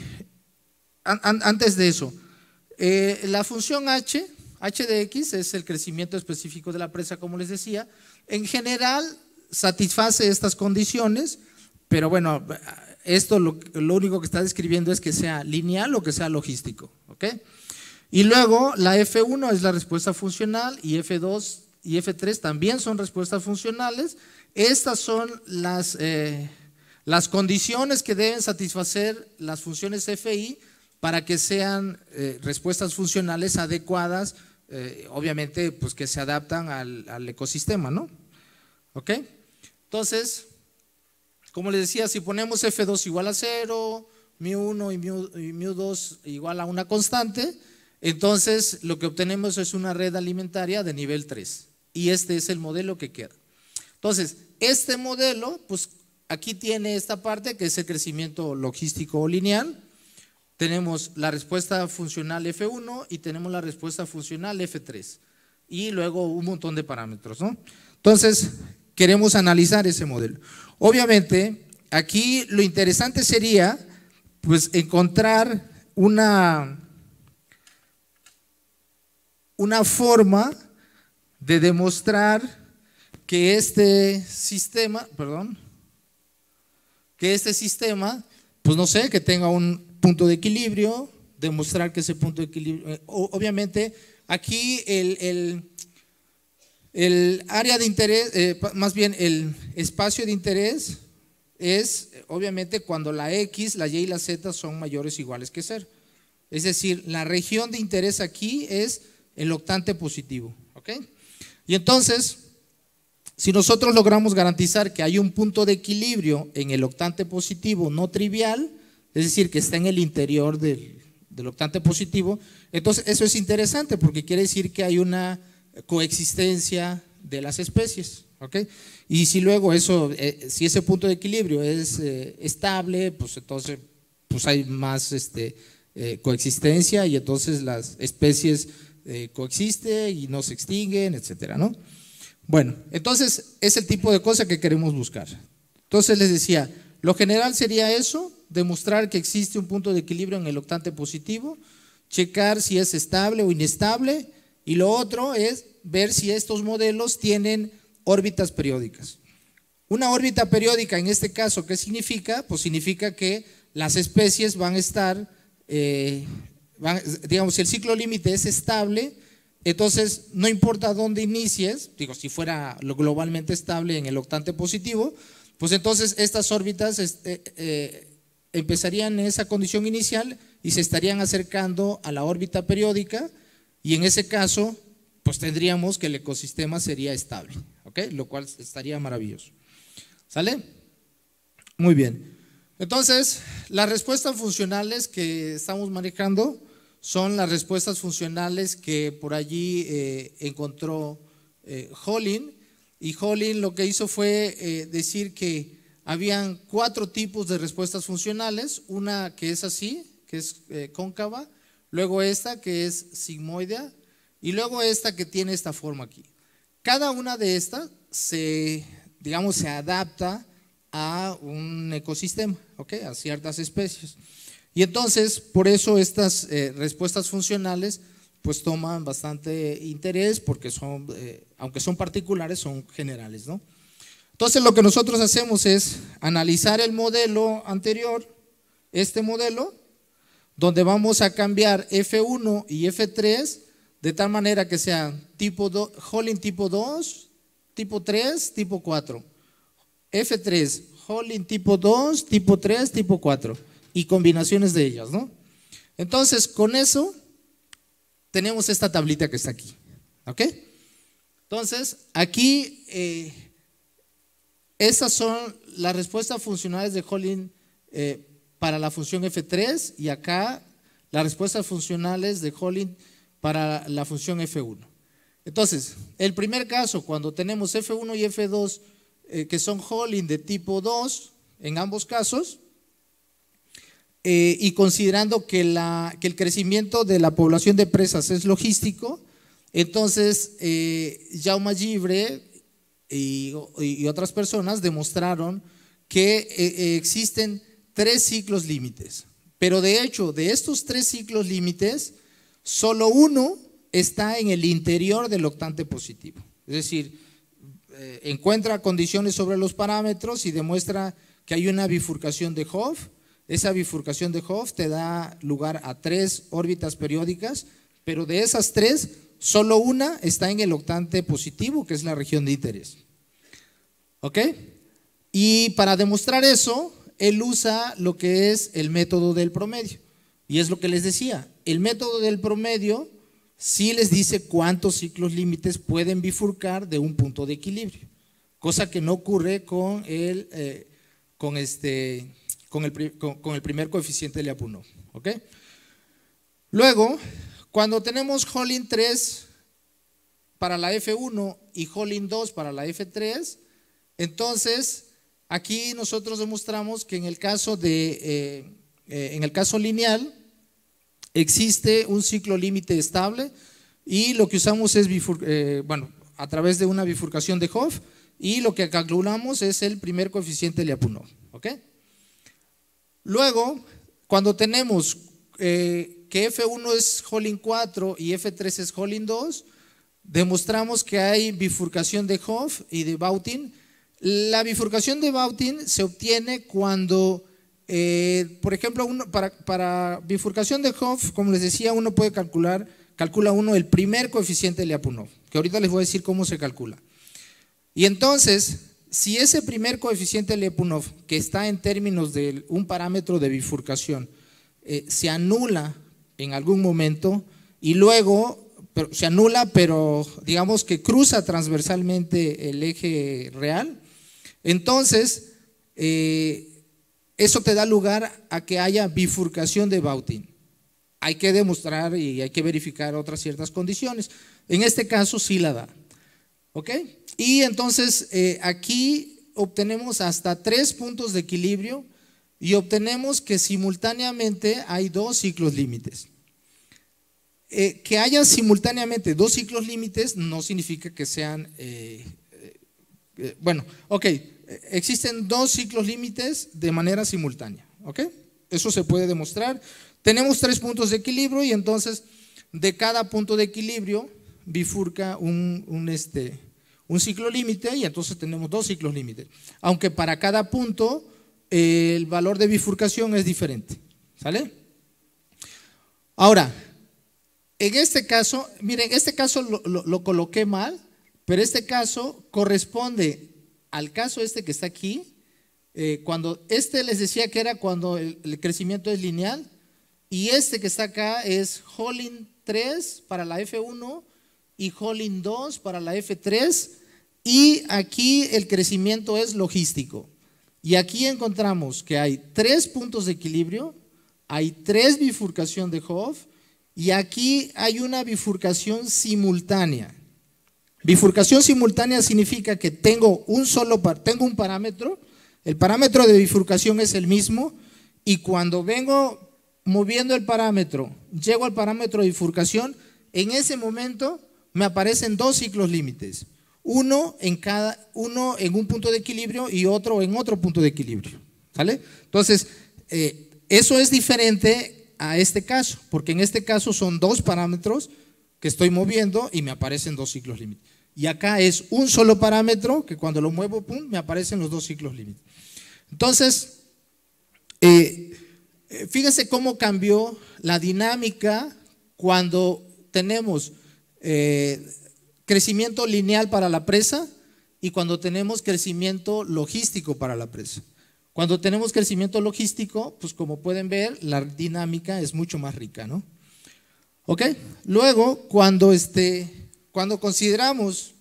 an, antes de eso, eh, la función H, H de X es el crecimiento específico de la presa, como les decía. En general satisface estas condiciones, pero bueno, esto lo, lo único que está describiendo es que sea lineal o que sea logístico, ¿ok? Y luego la F uno es la respuesta funcional y F dos y F tres también son respuestas funcionales. Estas son las eh, las condiciones que deben satisfacer las funciones F I para que sean eh, respuestas funcionales adecuadas eh, obviamente, pues que se adaptan al, al ecosistema, ¿no? ¿Ok? Entonces, como les decía, si ponemos F dos igual a cero, mu uno y mu, y mu dos igual a una constante, entonces lo que obtenemos es una red alimentaria de nivel tres. Y este es el modelo que queda. Entonces, este modelo, pues aquí tiene esta parte que es el crecimiento logístico lineal. Tenemos la respuesta funcional F uno y tenemos la respuesta funcional F tres. Y luego un montón de parámetros, ¿no? Entonces, queremos analizar ese modelo. Obviamente, aquí lo interesante sería, pues, encontrar una, una forma de demostrar que este sistema, perdón, que este sistema, pues no sé, que tenga un punto de equilibrio, demostrar que ese punto de equilibrio, obviamente aquí el, el, el área de interés, eh, más bien el espacio de interés es obviamente cuando la X, la Y y la Z son mayores o iguales que cero. Es decir, la región de interés aquí es el octante positivo, ¿ok? Y entonces, si nosotros logramos garantizar que hay un punto de equilibrio en el octante positivo no trivial, es decir, que está en el interior del, del octante positivo, entonces eso es interesante porque quiere decir que hay una coexistencia de las especies, ¿ok? Y si luego eso, eh, si ese punto de equilibrio es eh, estable, pues entonces pues hay más este, eh, coexistencia y entonces las especies eh, coexisten y no se extinguen, etcétera, ¿no? Bueno, entonces es el tipo de cosa que queremos buscar. Entonces les decía, lo general sería eso, demostrar que existe un punto de equilibrio en el octante positivo, checar si es estable o inestable, y lo otro es ver si estos modelos tienen órbitas periódicas. Una órbita periódica en este caso, ¿qué significa? Pues significa que las especies van a estar, eh, van, digamos, si el ciclo límite es estable, entonces no importa dónde inicies, digo, si fuera lo globalmente estable en el octante positivo, pues entonces estas órbitas este, eh, empezarían en esa condición inicial y se estarían acercando a la órbita periódica, y en ese caso pues tendríamos que el ecosistema sería estable, ¿ok? Lo cual estaría maravilloso. ¿Sale? Muy bien. Entonces, las respuestas funcionales que estamos manejando son las respuestas funcionales que por allí eh, encontró eh, Hollin, y Hollin lo que hizo fue eh, decir que habían cuatro tipos de respuestas funcionales, una que es así, que es eh, cóncava, luego esta que es sigmoidea y luego esta que tiene esta forma aquí. Cada una de estas se, digamos, se adapta a un ecosistema, ¿ok? A ciertas especies. Y entonces, por eso estas eh, respuestas funcionales pues toman bastante interés porque son, eh, aunque son particulares, son generales, ¿no? Entonces lo que nosotros hacemos es analizar el modelo anterior, este modelo, donde vamos a cambiar F uno y F tres de tal manera que sean tipo dos, Hollin tipo dos, tipo tres, tipo cuatro. F tres, Hollin tipo dos, tipo tres, tipo cuatro. Y combinaciones de ellas, ¿no? Entonces, con eso tenemos esta tablita que está aquí, ¿ok? Entonces, aquí eh, estas son las respuestas funcionales de Hollin eh, para la función F tres y acá las respuestas funcionales de Hollin para la función F uno. Entonces, el primer caso, cuando tenemos F uno y F dos eh, que son Hollin de tipo dos, en ambos casos, Eh, y considerando que, la, que el crecimiento de la población de presas es logístico, entonces eh, Jaume Givre y, y otras personas demostraron que eh, existen tres ciclos límites, pero de hecho de estos tres ciclos límites, solo uno está en el interior del octante positivo, es decir, eh, encuentra condiciones sobre los parámetros y demuestra que hay una bifurcación de Hopf. Esa bifurcación de Hopf te da lugar a tres órbitas periódicas, pero de esas tres, solo una está en el octante positivo, que es la región de interés. ¿Ok? Y para demostrar eso, él usa lo que es el método del promedio. Y es lo que les decía, el método del promedio sí les dice cuántos ciclos límites pueden bifurcar de un punto de equilibrio, cosa que no ocurre con el, eh, con este, con el, con, con el primer coeficiente de Lyapunov. ¿Ok? Luego, cuando tenemos Holding tres para la F uno y Holding dos para la F tres, entonces aquí nosotros demostramos que en el caso, de, eh, eh, en el caso lineal existe un ciclo límite estable y lo que usamos es bifur, eh, bueno, a través de una bifurcación de Hopf, y lo que calculamos es el primer coeficiente de Lyapunov. ¿Ok? Luego, cuando tenemos eh, que F uno es Holding cuatro y F tres es Holding dos, demostramos que hay bifurcación de Hopf y de Bautin. La bifurcación de Bautin se obtiene cuando, eh, por ejemplo, uno, para, para bifurcación de Hopf, como les decía, uno puede calcular, calcula uno el primer coeficiente de Lyapunov, que ahorita les voy a decir cómo se calcula. Y entonces, si ese primer coeficiente de Lyapunov, que está en términos de un parámetro de bifurcación, eh, se anula en algún momento y luego pero, se anula, pero digamos que cruza transversalmente el eje real, entonces eh, eso te da lugar a que haya bifurcación de Bautin. Hay que demostrar y hay que verificar otras ciertas condiciones. En este caso sí la da. ¿Ok? Y entonces eh, aquí obtenemos hasta tres puntos de equilibrio y obtenemos que simultáneamente hay dos ciclos límites. Eh, que haya simultáneamente dos ciclos límites no significa que sean, eh, eh, bueno, ok, existen dos ciclos límites de manera simultánea, ¿ok? Eso se puede demostrar. Tenemos tres puntos de equilibrio y entonces de cada punto de equilibrio bifurca un, un, este, un ciclo límite y entonces tenemos dos ciclos límites. Aunque para cada punto eh, el valor de bifurcación es diferente, ¿sale? Ahora, en este caso, miren, este caso lo, lo, lo coloqué mal, pero este caso corresponde al caso este que está aquí, eh, cuando este les decía que era cuando el, el crecimiento es lineal, y este que está acá es Holding tres para la F uno y Holding dos para la F tres, y aquí el crecimiento es logístico. Y aquí encontramos que hay tres puntos de equilibrio, hay tres bifurcación de Hopf, y aquí hay una bifurcación simultánea. Bifurcación simultánea significa que tengo un solo tengo un parámetro, el parámetro de bifurcación es el mismo, y cuando vengo moviendo el parámetro, llego al parámetro de bifurcación, en ese momento me aparecen dos ciclos límites, uno en cada uno en un punto de equilibrio y otro en otro punto de equilibrio, ¿sale? Entonces, eh, eso es diferente a este caso, porque en este caso son dos parámetros que estoy moviendo y me aparecen dos ciclos límites. Y acá es un solo parámetro que cuando lo muevo, pum, me aparecen los dos ciclos límites. Entonces, eh, fíjense cómo cambió la dinámica cuando tenemos eh, crecimiento lineal para la presa y cuando tenemos crecimiento logístico para la presa. Cuando tenemos crecimiento logístico, pues como pueden ver, la dinámica es mucho más rica, ¿no? ¿Ok? Luego, cuando, este, cuando consideramos,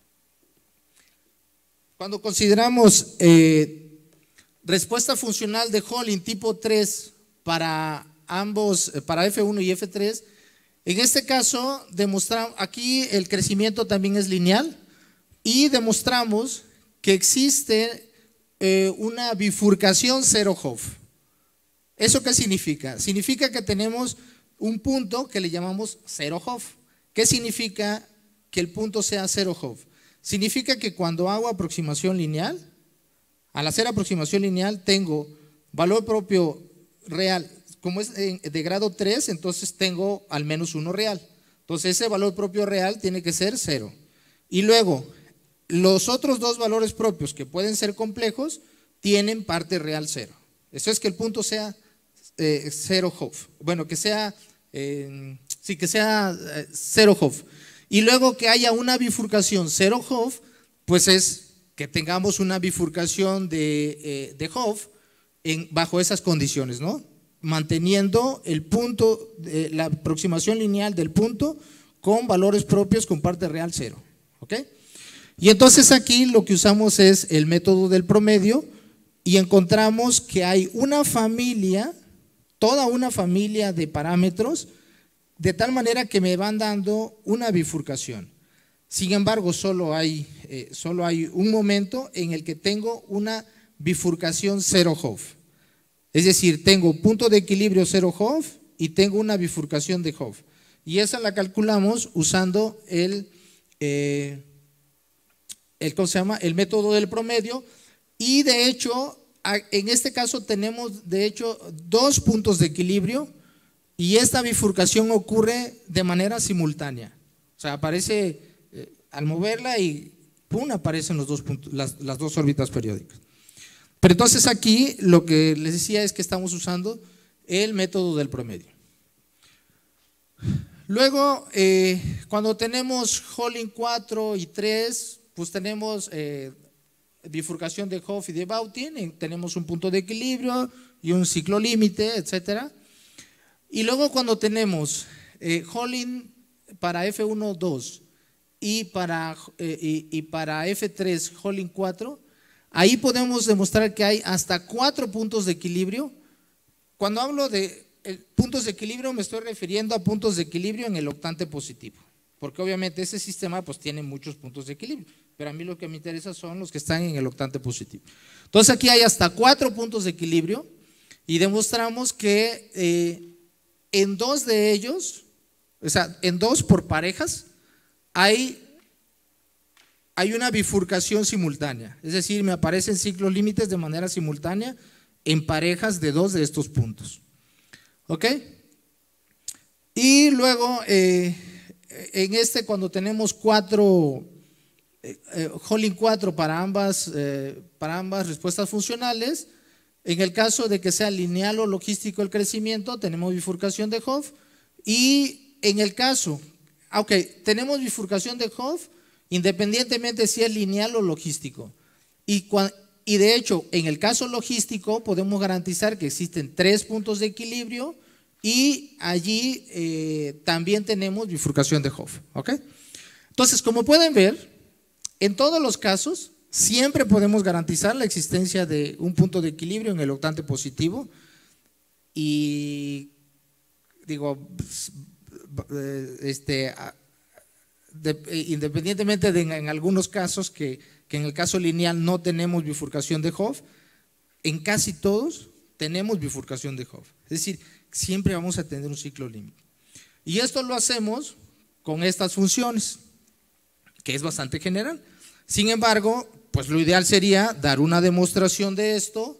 cuando consideramos eh, respuesta funcional de Holding tipo tres para ambos, para F uno y F tres, en este caso, demostramos, aquí el crecimiento también es lineal y demostramos que existe Eh, una bifurcación cero Hopf. ¿Eso qué significa? Significa que tenemos un punto que le llamamos cero Hopf. ¿Qué significa que el punto sea cero Hopf? Significa que cuando hago aproximación lineal, al hacer aproximación lineal tengo valor propio real, como es de grado tres, entonces tengo al menos uno real. Entonces ese valor propio real tiene que ser cero. Y luego, los otros dos valores propios que pueden ser complejos tienen parte real cero. Eso es que el punto sea eh, cero Hopf. Bueno, que sea, eh, sí, que sea eh, cero Hopf. Y luego que haya una bifurcación cero Hopf, pues es que tengamos una bifurcación de, eh, de Hopf en, bajo esas condiciones, ¿no? Manteniendo el punto, eh, la aproximación lineal del punto con valores propios con parte real cero. ¿Ok? Y entonces aquí lo que usamos es el método del promedio y encontramos que hay una familia, toda una familia de parámetros, de tal manera que me van dando una bifurcación. Sin embargo, solo hay, eh, solo hay un momento en el que tengo una bifurcación cero Hopf. Es decir, tengo punto de equilibrio cero Hopf y tengo una bifurcación de Hopf. Y esa la calculamos usando el, eh, el, ¿cómo se llama? el método del promedio. Y de hecho, en este caso tenemos de hecho dos puntos de equilibrio y esta bifurcación ocurre de manera simultánea. O sea, aparece eh, al moverla y ¡pum! Aparecen los dos puntos, las, las dos órbitas periódicas. Pero entonces aquí lo que les decía es que estamos usando el método del promedio. Luego, eh, cuando tenemos Holling cuatro y tres, pues tenemos eh, bifurcación de Hopf y de Bautin, tenemos un punto de equilibrio y un ciclo límite, etcétera. Y luego cuando tenemos eh, Holling para F uno, dos y para, eh, y, y para F tres, Holling cuatro, ahí podemos demostrar que hay hasta cuatro puntos de equilibrio. Cuando hablo de eh, puntos de equilibrio me estoy refiriendo a puntos de equilibrio en el octante positivo, porque obviamente ese sistema pues tiene muchos puntos de equilibrio, pero a mí lo que me interesa son los que están en el octante positivo. Entonces aquí hay hasta cuatro puntos de equilibrio y demostramos que eh, en dos de ellos, o sea, en dos por parejas, hay, hay una bifurcación simultánea, es decir, me aparecen ciclos límites de manera simultánea en parejas de dos de estos puntos. ¿Ok? Y luego, eh, en este cuando tenemos cuatro, eh, eh, Holling cuatro para ambas, eh, para ambas respuestas funcionales, en el caso de que sea lineal o logístico el crecimiento, tenemos bifurcación de Hopf. Y en el caso, ok, tenemos bifurcación de Hopf independientemente si es lineal o logístico. Y, y de hecho, en el caso logístico podemos garantizar que existen tres puntos de equilibrio y allí eh, también tenemos bifurcación de Hopf. ¿Ok? Entonces, como pueden ver, en todos los casos siempre podemos garantizar la existencia de un punto de equilibrio en el octante positivo y digo, este, de, independientemente de en, en algunos casos que, que en el caso lineal no tenemos bifurcación de Hopf, en casi todos tenemos bifurcación de Hopf. Es decir, siempre vamos a tener un ciclo límite. Y esto lo hacemos con estas funciones, que es bastante general. Sin embargo, pues lo ideal sería dar una demostración de esto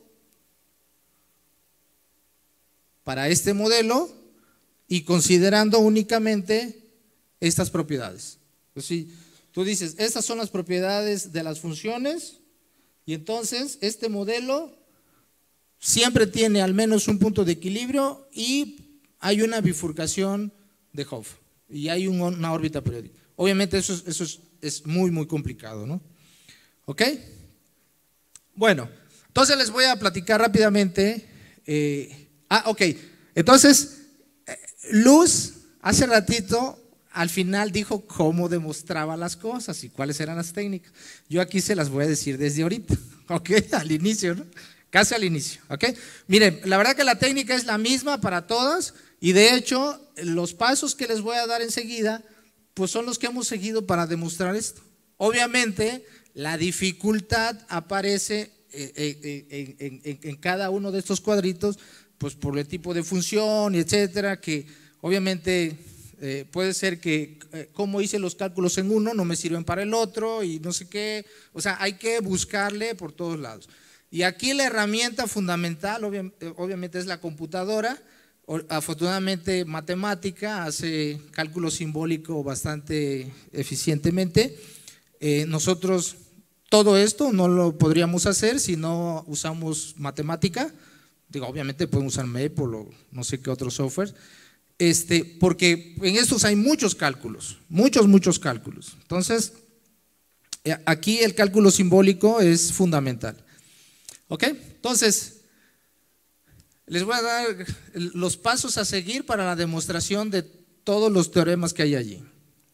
para este modelo y considerando únicamente estas propiedades. Pues si tú dices, estas son las propiedades de las funciones y entonces este modelo siempre tiene al menos un punto de equilibrio y hay una bifurcación de Hopf y hay un, una órbita periódica. Obviamente eso, es, eso es, es muy, muy complicado, ¿no? ¿Ok? Bueno, entonces les voy a platicar rápidamente. Eh, ah, ok. Entonces, eh, Luz hace ratito al final dijo cómo demostraba las cosas y cuáles eran las técnicas. Yo aquí se las voy a decir desde ahorita, ¿ok? Al inicio, ¿no? Casi al inicio, ¿ok? Miren, la verdad que la técnica es la misma para todas y de hecho los pasos que les voy a dar enseguida pues son los que hemos seguido para demostrar esto. Obviamente la dificultad aparece en, en, en, en cada uno de estos cuadritos pues por el tipo de función y etcétera, que obviamente eh, puede ser que eh, como hice los cálculos en uno no me sirven para el otro y no sé qué, o sea hay que buscarle por todos lados. Y aquí la herramienta fundamental obvia, obviamente es la computadora. Afortunadamente matemática hace cálculo simbólico bastante eficientemente. Eh, nosotros todo esto no lo podríamos hacer si no usamos matemática. Digo, obviamente pueden usar Maple o no sé qué otro software, este, porque en estos hay muchos cálculos, muchos, muchos cálculos. Entonces, aquí el cálculo simbólico es fundamental. ¿Ok? Entonces, les voy a dar los pasos a seguir para la demostración de todos los teoremas que hay allí.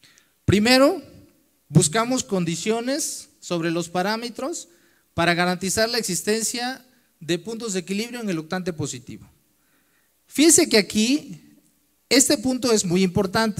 Primero, buscamos condiciones sobre los parámetros para garantizar la existencia de puntos de equilibrio en el octante positivo. Fíjense que aquí este punto es muy importante,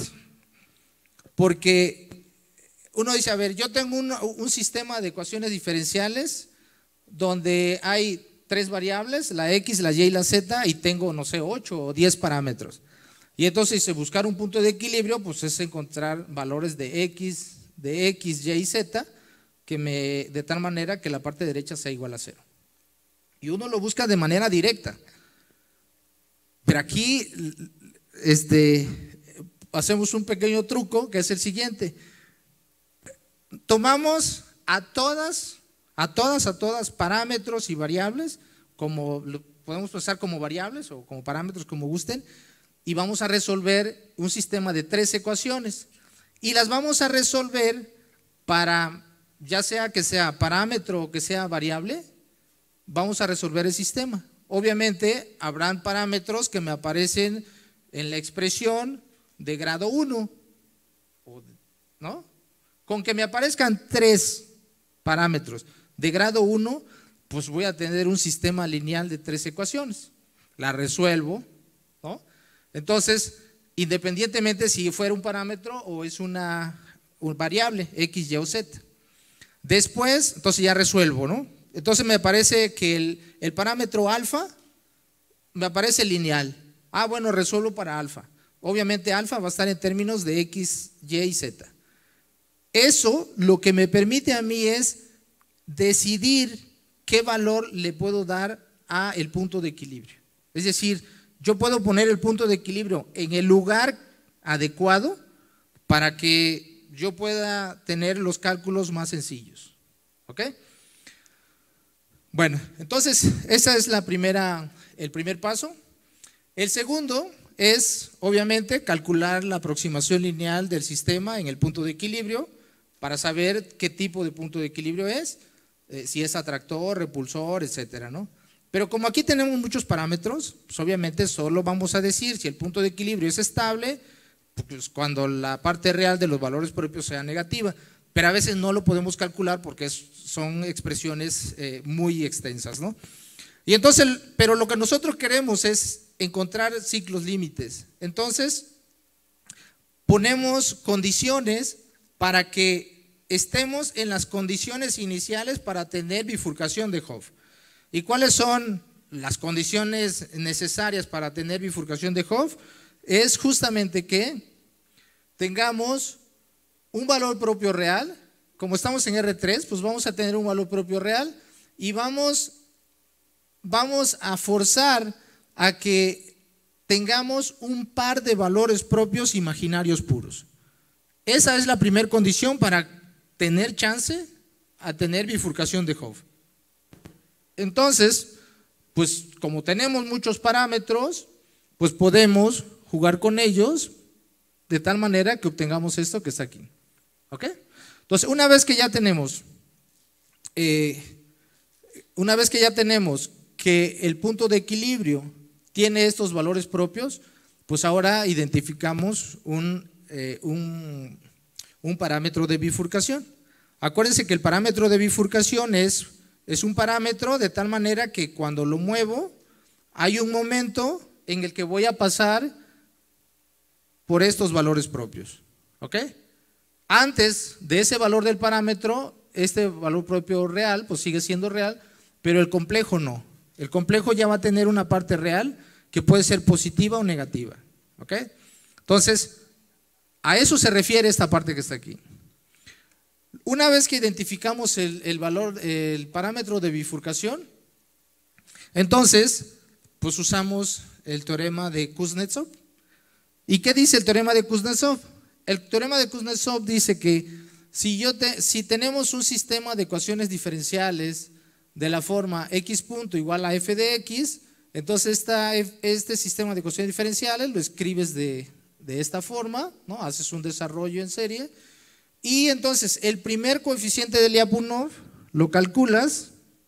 porque uno dice, a ver, yo tengo un, un sistema de ecuaciones diferenciales donde hay tres variables, la X, la Y y la Z, y tengo, no sé, ocho o diez parámetros. Y entonces buscar un punto de equilibrio, pues es encontrar valores de X, de X, Y y Z, que me, de tal manera que la parte derecha sea igual a cero. Y uno lo busca de manera directa. Pero aquí este, hacemos un pequeño truco que es el siguiente. Tomamos a todas, a todas, a todas parámetros y variables, como lo podemos pensar como variables o como parámetros, como gusten, y vamos a resolver un sistema de tres ecuaciones. Y las vamos a resolver para, ya sea que sea parámetro o que sea variable, vamos a resolver el sistema. Obviamente habrán parámetros que me aparecen en la expresión de grado uno, ¿no? Con que me aparezcan tres parámetros de grado uno, pues voy a tener un sistema lineal de tres ecuaciones. La resuelvo, ¿no? Entonces, independientemente si fuera un parámetro o es una, una variable, X, Y o Z. Después, entonces ya resuelvo, ¿no? Entonces me parece que el, el parámetro alfa me aparece lineal. Ah, bueno, resuelvo para alfa. Obviamente alfa va a estar en términos de X, Y y Z. Eso lo que me permite a mí es decidir qué valor le puedo dar a el punto de equilibrio. Es decir, yo puedo poner el punto de equilibrio en el lugar adecuado para que yo pueda tener los cálculos más sencillos. ¿Ok? Bueno, entonces esa es la primera, el primer paso. El segundo es, obviamente, calcular la aproximación lineal del sistema en el punto de equilibrio para saber qué tipo de punto de equilibrio es, eh, si es atractor, repulsor, etcétera, ¿no? Pero como aquí tenemos muchos parámetros, pues obviamente solo vamos a decir si el punto de equilibrio es estable, pues cuando la parte real de los valores propios sea negativa. Pero a veces no lo podemos calcular porque es, son expresiones eh, muy extensas, ¿no? Y entonces, pero lo que nosotros queremos es encontrar ciclos límites. Entonces, ponemos condiciones para que estemos en las condiciones iniciales para tener bifurcación de Hopf. ¿Y cuáles son las condiciones necesarias para tener bifurcación de Hopf? Es justamente que tengamos un valor propio real. Como estamos en R tres, pues vamos a tener un valor propio real y vamos, vamos a forzar a que tengamos un par de valores propios imaginarios puros. Esa es la primera condición para tener chance a tener bifurcación de Hopf. Entonces, pues como tenemos muchos parámetros, pues podemos jugar con ellos de tal manera que obtengamos esto que está aquí. ¿Ok? Entonces, una vez que ya tenemos, eh, una vez que ya tenemos que el punto de equilibrio tiene estos valores propios, pues ahora identificamos un, eh, un, un parámetro de bifurcación. Acuérdense que el parámetro de bifurcación es, es un parámetro de tal manera que cuando lo muevo, hay un momento en el que voy a pasar por estos valores propios. ¿Ok? Antes de ese valor del parámetro, este valor propio real, pues sigue siendo real, pero el complejo no. El complejo ya va a tener una parte real que puede ser positiva o negativa. ¿Ok? Entonces, a eso se refiere esta parte que está aquí. Una vez que identificamos el, el valor, el parámetro de bifurcación, entonces, pues usamos el teorema de Kuznetsov. ¿Y qué dice el teorema de Kuznetsov? El teorema de Kuznetsov dice que si, yo te, si tenemos un sistema de ecuaciones diferenciales de la forma x punto igual a f de x, entonces esta, este sistema de ecuaciones diferenciales lo escribes de, de esta forma, ¿no? Haces un desarrollo en serie y entonces el primer coeficiente de Lyapunov lo calculas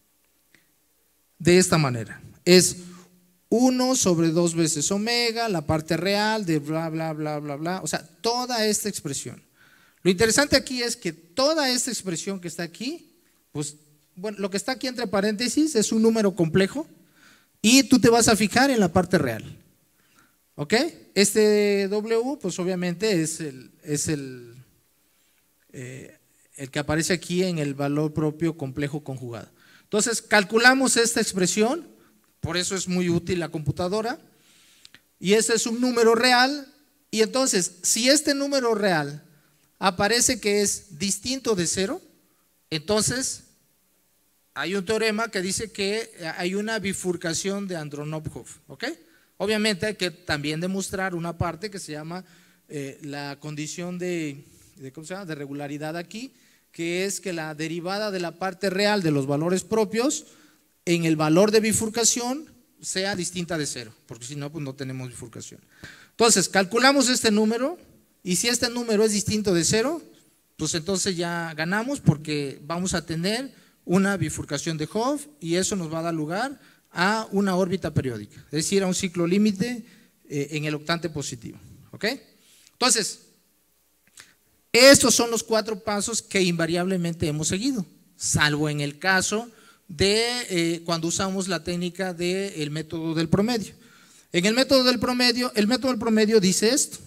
de esta manera. Es uno sobre dos veces omega, la parte real de bla, bla, bla, bla, bla. O sea, toda esta expresión. Lo interesante aquí es que toda esta expresión que está aquí, pues, bueno, lo que está aquí entre paréntesis es un número complejo y tú te vas a fijar en la parte real. ¿Ok? Este W, pues obviamente es el, es el, eh, el que aparece aquí en el valor propio complejo conjugado. Entonces, calculamos esta expresión, por eso es muy útil la computadora, y este es un número real, y entonces, si este número real aparece que es distinto de cero, entonces hay un teorema que dice que hay una bifurcación de Andronov-Hopf, ¿ok? Obviamente hay que también demostrar una parte que se llama eh, la condición de, de, ¿cómo se llama? de regularidad aquí, que es que la derivada de la parte real de los valores propios en el valor de bifurcación sea distinta de cero, porque si no, pues no tenemos bifurcación. Entonces, calculamos este número y si este número es distinto de cero, pues entonces ya ganamos porque vamos a tener una bifurcación de Hopf y eso nos va a dar lugar a una órbita periódica, es decir, a un ciclo límite eh, en el octante positivo. ¿Ok? Entonces, estos son los cuatro pasos que invariablemente hemos seguido, salvo en el caso de eh, cuando usamos la técnica del método del promedio. En el método del promedio, el método del promedio dice esto.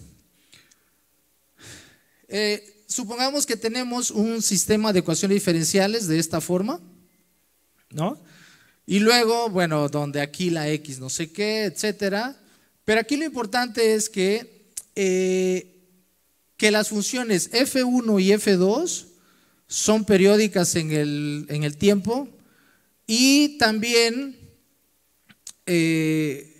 Eh, supongamos que tenemos un sistema de ecuaciones diferenciales de esta forma, ¿no? Y luego, bueno, donde aquí la X no sé qué, etcétera. Pero aquí lo importante es que, eh, que las funciones F uno y F dos son periódicas en el, en el tiempo y también eh,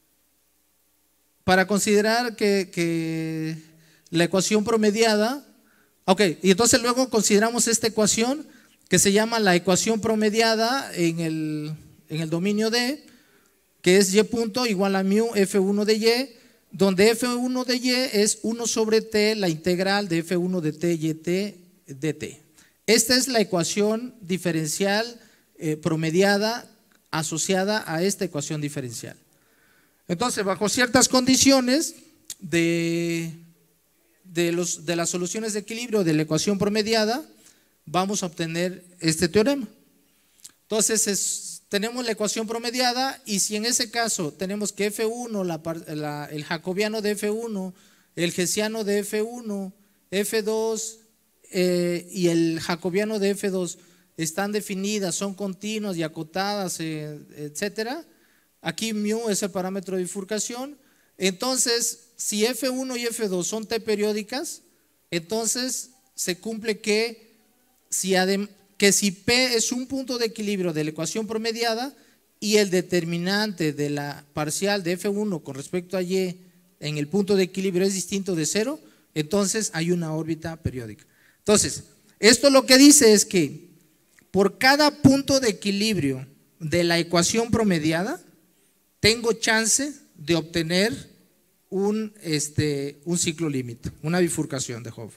para considerar que, que la ecuación promediada, ok, y entonces luego consideramos esta ecuación que se llama la ecuación promediada en el, en el dominio D, que es y punto igual a mu F uno de Y, donde F uno de Y es uno sobre T, la integral de F uno de T y T de T. Esta es la ecuación diferencial eh, promediada asociada a esta ecuación diferencial. Entonces, bajo ciertas condiciones de, de, los, de las soluciones de equilibrio de la ecuación promediada, vamos a obtener este teorema. Entonces, es, tenemos la ecuación promediada y si en ese caso tenemos que F uno, la, la, el jacobiano de F uno, el hessiano de F uno, F dos eh, y el jacobiano de F dos están definidas, son continuas y acotadas, eh, etcétera. Aquí mu es el parámetro de bifurcación. Entonces, si F uno y F dos son T periódicas, entonces se cumple que si, que si P es un punto de equilibrio de la ecuación promediada y el determinante de la parcial de F uno con respecto a Y en el punto de equilibrio es distinto de cero, entonces hay una órbita periódica. Entonces, esto lo que dice es que por cada punto de equilibrio de la ecuación promediada, tengo chance de obtener un, este, un ciclo límite, una bifurcación de Hopf.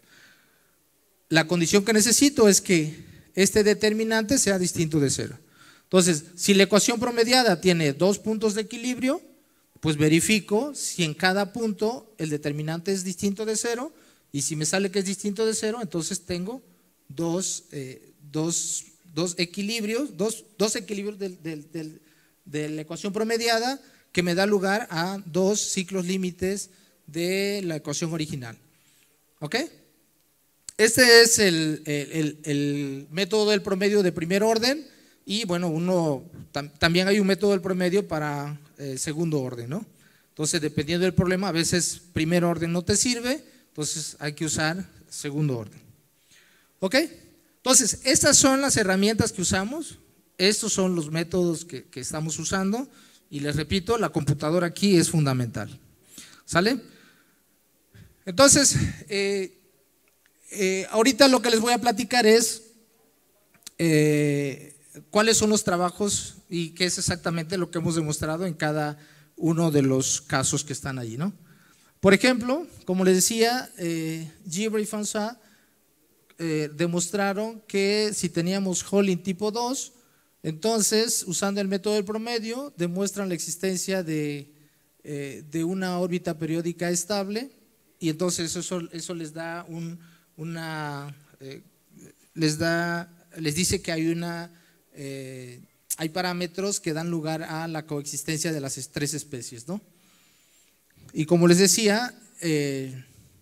La condición que necesito es que este determinante sea distinto de cero. Entonces, si la ecuación promediada tiene dos puntos de equilibrio, pues verifico si en cada punto el determinante es distinto de cero y si me sale que es distinto de cero, entonces tengo dos, eh, dos, dos equilibrios, dos, dos equilibrios del, del, del de la ecuación promediada que me da lugar a dos ciclos límites de la ecuación original. ¿Ok? Este es el, el, el, el método del promedio de primer orden y bueno, uno tam, también hay un método del promedio para eh, segundo orden, ¿no? Entonces, dependiendo del problema, a veces primer orden no te sirve, entonces hay que usar segundo orden. ¿Ok? Entonces, estas son las herramientas que usamos. Estos son los métodos que, que estamos usando y les repito, la computadora aquí es fundamental. ¿Sale? Entonces, eh, eh, ahorita lo que les voy a platicar es eh, cuáles son los trabajos y qué es exactamente lo que hemos demostrado en cada uno de los casos que están allí, ¿no? Por ejemplo, como les decía, eh, Gibber y François eh, demostraron que si teníamos Holling tipo dos, entonces, usando el método del promedio, demuestran la existencia de, eh, de una órbita periódica estable y entonces eso, eso les da un, una eh, les da, les dice que hay una, eh, hay parámetros que dan lugar a la coexistencia de las tres especies, ¿no? Y como les decía, eh,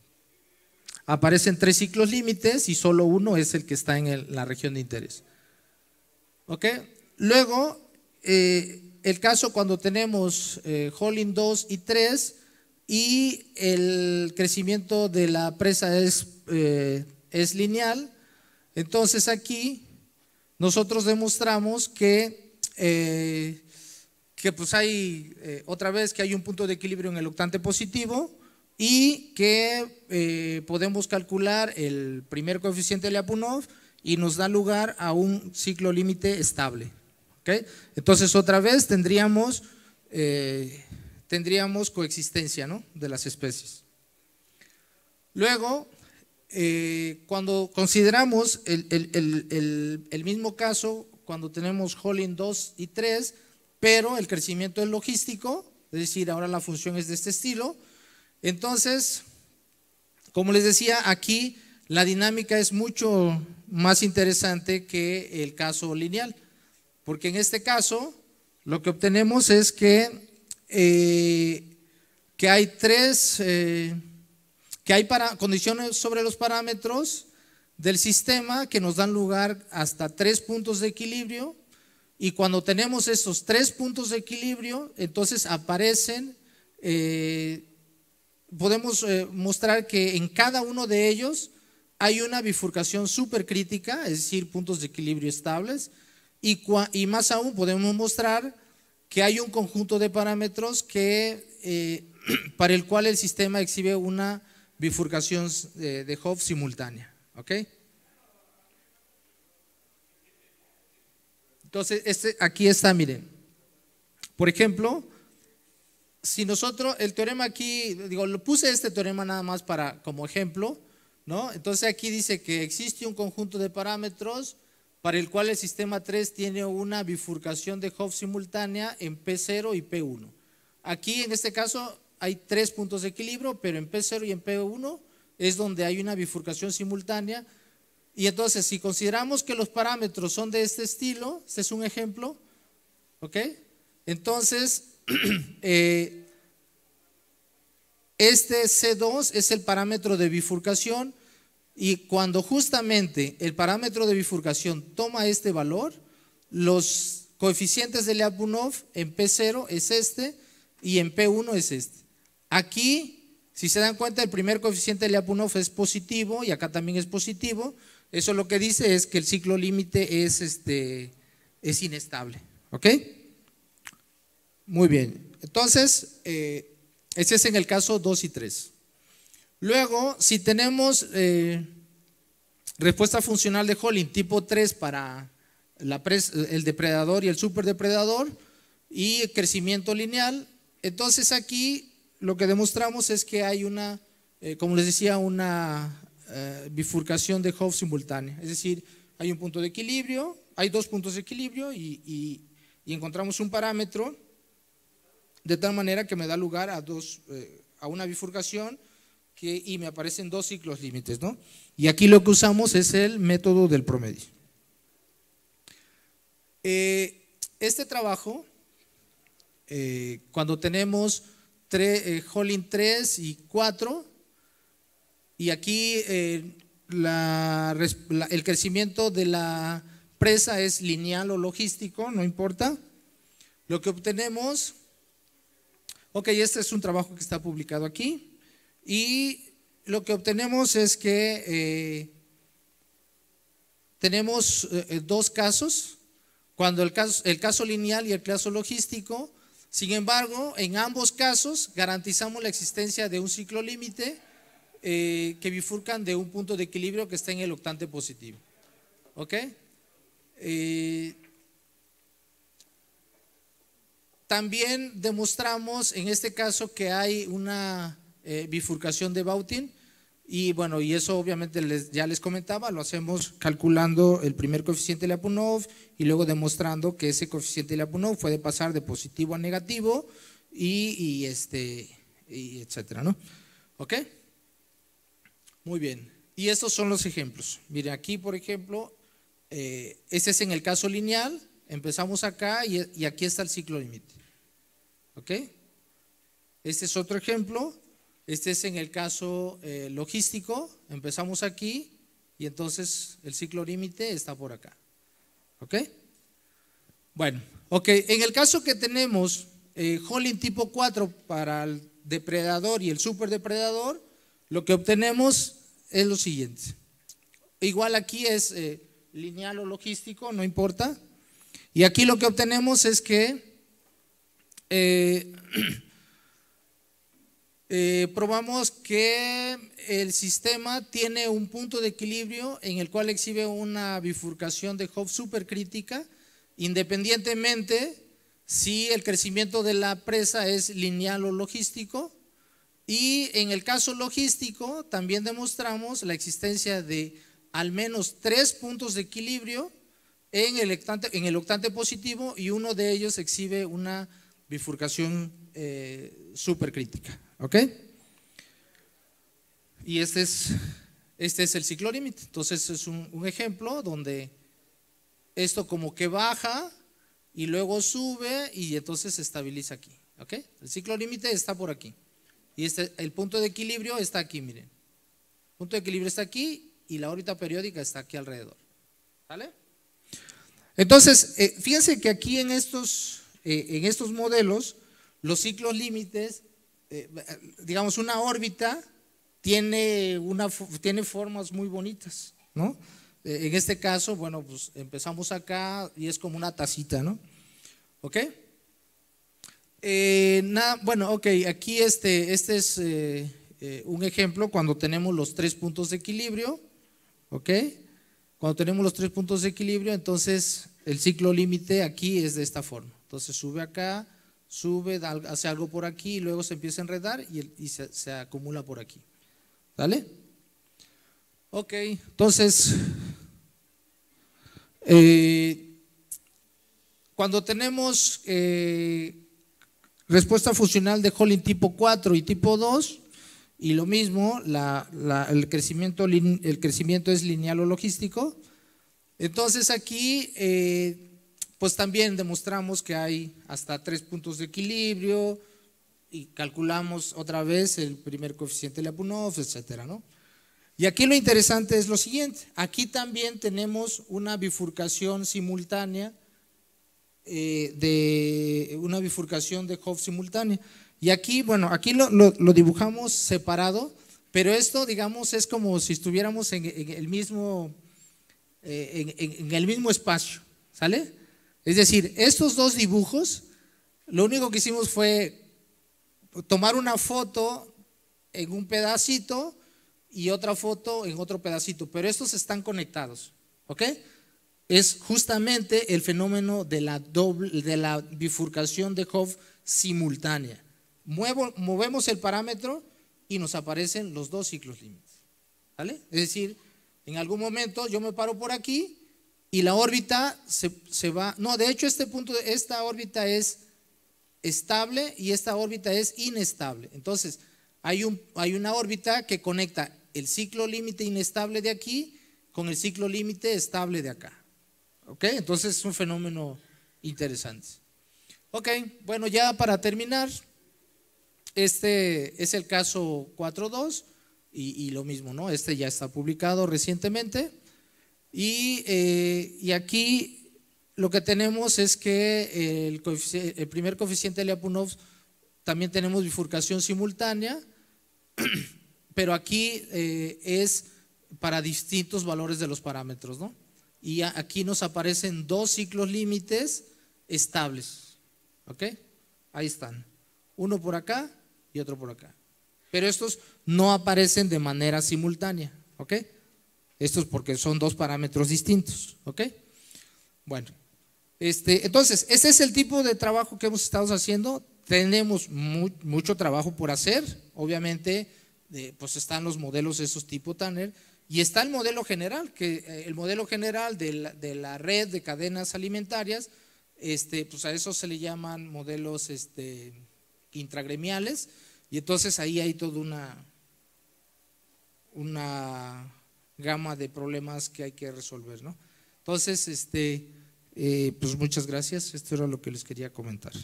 aparecen tres ciclos límites y solo uno es el que está en el, la región de interés. ¿Ok? Luego, eh, el caso cuando tenemos eh, Holding dos y tres y el crecimiento de la presa es, eh, es lineal, entonces aquí nosotros demostramos que, eh, que pues hay, eh, otra vez que hay un punto de equilibrio en el octante positivo y que eh, podemos calcular el primer coeficiente de Lyapunov y nos da lugar a un ciclo límite estable. ¿Okay? Entonces otra vez tendríamos, eh, tendríamos coexistencia, ¿no?, de las especies. Luego, eh, cuando consideramos el, el, el, el, el mismo caso, cuando tenemos Holding dos y tres, pero el crecimiento es logístico, es decir, ahora la función es de este estilo, entonces, como les decía, aquí la dinámica es mucho más interesante que el caso lineal, porque en este caso lo que obtenemos es que, eh, que hay tres, eh, que hay para, condiciones sobre los parámetros del sistema que nos dan lugar hasta tres puntos de equilibrio, y cuando tenemos estos tres puntos de equilibrio, entonces aparecen, eh, podemos eh, mostrar que en cada uno de ellos hay una bifurcación supercrítica, es decir, puntos de equilibrio estables, y, y más aún podemos mostrar que hay un conjunto de parámetros que, eh, para el cual el sistema exhibe una bifurcación de, de Hopf simultánea. ¿Ok? Entonces, este, aquí está, miren, por ejemplo, si nosotros, el teorema aquí, digo, lo puse este teorema nada más para, como ejemplo, ¿no? Entonces aquí dice que existe un conjunto de parámetros para el cual el sistema tres tiene una bifurcación de Hopf simultánea en P cero y P uno. Aquí en este caso hay tres puntos de equilibrio, pero en P cero y en P uno es donde hay una bifurcación simultánea. Y entonces, si consideramos que los parámetros son de este estilo, este es un ejemplo, ¿ok? Entonces, eh, este C dos es el parámetro de bifurcación, y cuando justamente el parámetro de bifurcación toma este valor, los coeficientes de Lyapunov en P cero es este y en P uno es este. Aquí, si se dan cuenta, el primer coeficiente de Lyapunov es positivo y acá también es positivo. Eso lo que dice es que el ciclo límite es, este, es inestable. ¿Ok? Muy bien. Entonces, eh, ese es en el caso dos y tres. Luego, si tenemos eh, respuesta funcional de Holding tipo tres para la pres, el depredador y el superdepredador y crecimiento lineal, entonces aquí lo que demostramos es que hay una, eh, como les decía, una eh, bifurcación de Hopf simultánea. Es decir, hay un punto de equilibrio, hay dos puntos de equilibrio y, y, y encontramos un parámetro de tal manera que me da lugar a, dos, eh, a una bifurcación que, y me aparecen dos ciclos límites, ¿no? Y aquí lo que usamos es el método del promedio. Eh, este trabajo, eh, cuando tenemos tre, eh, Holding tres y cuatro, y aquí eh, la, la, el crecimiento de la presa es lineal o logístico, no importa, lo que obtenemos, ok, este es un trabajo que está publicado aquí, y lo que obtenemos es que eh, tenemos eh, dos casos, cuando el caso, el caso lineal y el caso logístico. Sin embargo, en ambos casos garantizamos la existencia de un ciclo límite eh, que bifurcan de un punto de equilibrio que está en el octante positivo. ¿Ok? Eh, también demostramos en este caso que hay una Eh, bifurcación de Bautin, y bueno, y eso obviamente les, ya les comentaba, lo hacemos calculando el primer coeficiente de Lyapunov y luego demostrando que ese coeficiente de Lyapunov puede pasar de positivo a negativo y, y este y etcétera, ¿no? ¿Ok? Muy bien. Y estos son los ejemplos. Miren, aquí por ejemplo, eh, este es en el caso lineal, empezamos acá y, y aquí está el ciclo límite. ¿Ok? Este es otro ejemplo, este es en el caso eh, logístico, empezamos aquí y entonces el ciclo límite está por acá. ¿Ok? Bueno, ok, en el caso que tenemos eh, Holding tipo cuatro para el depredador y el superdepredador, lo que obtenemos es lo siguiente. Igual aquí es eh, lineal o logístico, no importa. Y aquí lo que obtenemos es que eh, eh, probamos que el sistema tiene un punto de equilibrio en el cual exhibe una bifurcación de Hopf supercrítica, independientemente si el crecimiento de la presa es lineal o logístico. Y en el caso logístico también demostramos la existencia de al menos tres puntos de equilibrio en el octante, en el octante positivo, y uno de ellos exhibe una bifurcación eh, supercrítica. ¿Ok? Y este es, este es el ciclo límite. Entonces es un, un ejemplo donde esto como que baja y luego sube y entonces se estabiliza aquí. ¿Ok? El ciclo límite está por aquí. Y este, el punto de equilibrio está aquí, miren. El punto de equilibrio está aquí y la órbita periódica está aquí alrededor. ¿Vale? Entonces, eh, fíjense que aquí en estos, eh, en estos modelos, los ciclos límites, eh, digamos, una órbita tiene, una, tiene formas muy bonitas, ¿no? Eh, en este caso, bueno, pues empezamos acá y es como una tacita, ¿no? ¿Ok? Eh, nada, bueno, ok, aquí este, este es eh, eh, un ejemplo cuando tenemos los tres puntos de equilibrio, ¿ok? Cuando tenemos los tres puntos de equilibrio, entonces el ciclo límite aquí es de esta forma. Entonces sube acá, sube, da, hace algo por aquí y luego se empieza a enredar y, el, y se, se acumula por aquí. ¿Vale? Ok, entonces, eh, cuando tenemos eh, respuesta funcional de Holding tipo cuatro y tipo dos, y lo mismo, la, la, el, crecimiento, el crecimiento es lineal o logístico, entonces aquí eh, pues también demostramos que hay hasta tres puntos de equilibrio y calculamos otra vez el primer coeficiente de Lyapunov, etcétera, ¿no? Y aquí lo interesante es lo siguiente, aquí también tenemos una bifurcación simultánea, eh, de una bifurcación de Hopf simultánea. Y aquí, bueno, aquí lo, lo, lo dibujamos separado, pero esto, digamos, es como si estuviéramos en, en el mismo, eh, en, en el mismo espacio, ¿sale? Es decir, estos dos dibujos, lo único que hicimos fue tomar una foto en un pedacito y otra foto en otro pedacito, pero estos están conectados, ¿ok? Es justamente el fenómeno de la, doble, de la bifurcación de Hopf simultánea. Muevo, movemos el parámetro y nos aparecen los dos ciclos límites, ¿vale? Es decir, en algún momento yo me paro por aquí y la órbita se, se va, no, de hecho este punto, esta órbita es estable y esta órbita es inestable. Entonces, hay, un, hay una órbita que conecta el ciclo límite inestable de aquí con el ciclo límite estable de acá. ¿Ok? Entonces es un fenómeno interesante. Ok, bueno, ya para terminar, este es el caso cuatro punto dos y, y lo mismo, ¿no? Este ya está publicado recientemente y, eh, y aquí lo que tenemos es que el, el primer coeficiente de Lyapunov también tenemos bifurcación simultánea, pero aquí eh, es para distintos valores de los parámetros, ¿no? Y aquí nos aparecen dos ciclos límites estables, ¿ok? Ahí están, uno por acá y otro por acá, pero estos no aparecen de manera simultánea, ¿ok? Estos porque son dos parámetros distintos, ¿ok? Bueno, este, entonces, ese es el tipo de trabajo que hemos estado haciendo. Tenemos mu mucho trabajo por hacer, obviamente, eh, pues están los modelos esos tipo Tanner. Y está el modelo general, que eh, el modelo general de la, de la red de cadenas alimentarias, este, pues a eso se le llaman modelos este, intragremiales, y entonces ahí hay toda una, una gama de problemas que hay que resolver, ¿no? Entonces, este, eh, pues muchas gracias, esto era lo que les quería comentar.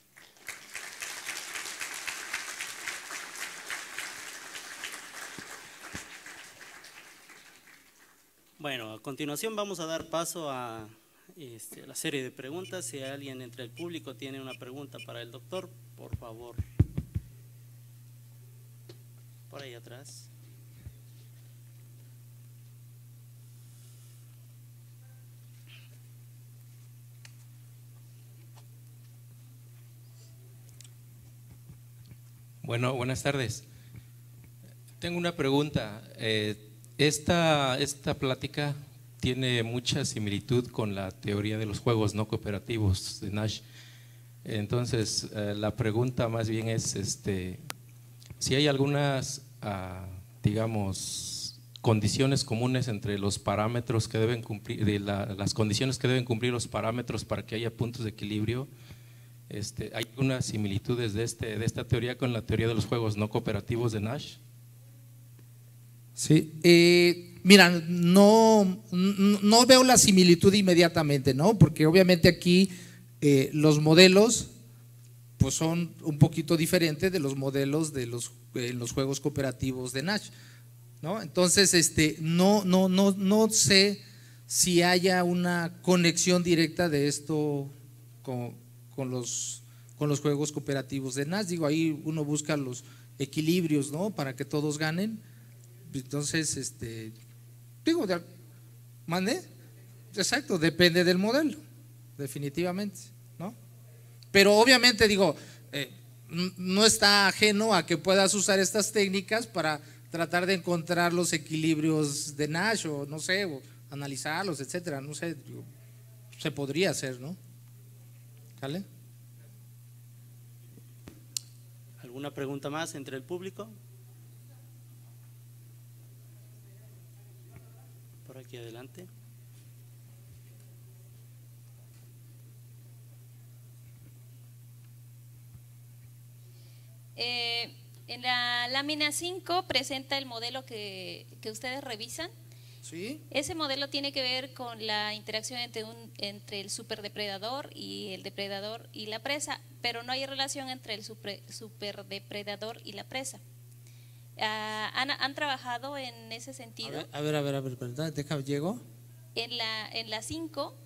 Bueno, a continuación vamos a dar paso a este, la serie de preguntas. Si alguien entre el público tiene una pregunta para el doctor, por favor. Por ahí atrás.
Bueno, buenas tardes. Tengo una pregunta. Eh, esta, esta plática tiene mucha similitud con la teoría de los juegos no cooperativos de Nash. Entonces, eh, la pregunta más bien es este, si hay algunas, ah, digamos, condiciones comunes entre los parámetros que deben cumplir, de la, las condiciones que deben cumplir los parámetros para que haya puntos de equilibrio. Este, ¿Hay algunas similitudes de, este, de esta teoría con la teoría de los juegos no cooperativos de Nash?
Sí, eh, mira, no, no veo la similitud inmediatamente, ¿no? Porque obviamente aquí eh, los modelos pues son un poquito diferentes de los modelos de los, eh, los juegos cooperativos de Nash, ¿no? Entonces, este, no, no, no, no sé si haya una conexión directa de esto con, con, los, con los juegos cooperativos de Nash. Digo, ahí uno busca los equilibrios, ¿no? Para que todos ganen. Entonces, este, digo, ¿mande? Exacto, depende del modelo, definitivamente, ¿no? Pero obviamente, digo, eh, no está ajeno a que puedas usar estas técnicas para tratar de encontrar los equilibrios de Nash o no sé, o analizarlos, etcétera, no sé, digo, se podría hacer, ¿no? ¿Vale?
¿Alguna pregunta más entre el público? Por aquí adelante.
Eh, en la lámina cinco presenta el modelo que, que ustedes revisan.
Sí.
Ese modelo tiene que ver con la interacción entre, un, entre el superdepredador y el depredador y la presa, pero no hay relación entre el super, superdepredador y la presa. Uh, ¿han, ¿Han trabajado en ese sentido?
A ver, a ver, a ver, ¿verdad? Deja, llego.
En la en la cinco,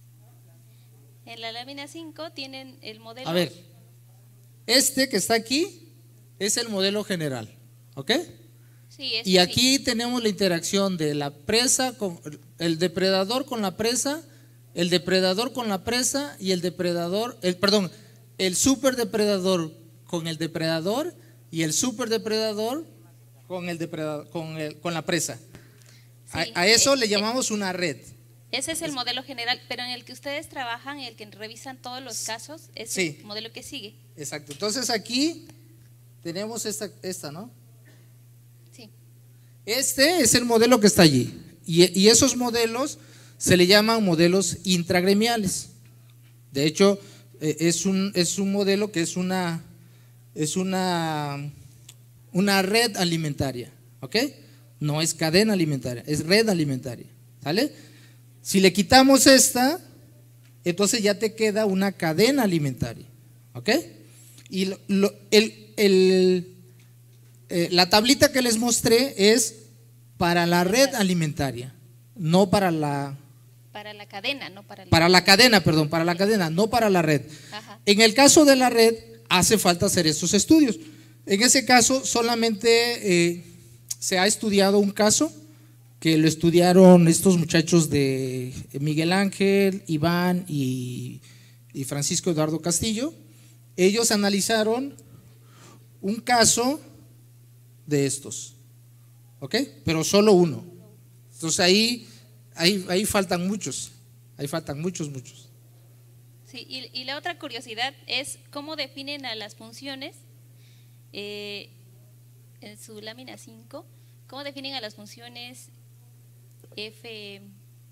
en la lámina cinco tienen el modelo.
A ver, este que está aquí es el modelo general, ¿ok?
Sí,
y aquí sí. Tenemos la interacción de la presa con el depredador con la presa, el depredador con la presa y el depredador, el perdón, el superdepredador con el depredador y el superdepredador con el depredador, con el, con la presa. Sí, a, a eso eh, le llamamos eh, una red.
Ese es el modelo general, pero en el que ustedes trabajan, en el que revisan todos los casos, es sí. el modelo que sigue.
Exacto. Entonces aquí tenemos esta, esta, ¿no?
Sí.
Este es el modelo que está allí. Y, y esos modelos se le llaman modelos intragremiales. De hecho, eh, es un es un modelo que es una es una una red alimentaria, ¿ok? No es cadena alimentaria, es red alimentaria, ¿sale? Si le quitamos esta, entonces ya te queda una cadena alimentaria, ¿ok? Y lo, lo, el, el, eh, la tablita que les mostré es para la red alimentaria, no para la…
Para la cadena, no para la…
Para la cadena, perdón, para la cadena, no para la red. Ajá. En el caso de la red, hace falta hacer estos estudios. En ese caso solamente eh, se ha estudiado un caso que lo estudiaron estos muchachos de Miguel Ángel, Iván y, y Francisco Eduardo Castillo. Ellos analizaron un caso de estos, ¿ok? Pero solo uno. Entonces ahí, ahí, ahí faltan muchos, ahí faltan muchos, muchos.
Sí, y, y la otra curiosidad es cómo definen a las funciones. Eh, en su lámina cinco, ¿cómo definen a las funciones F?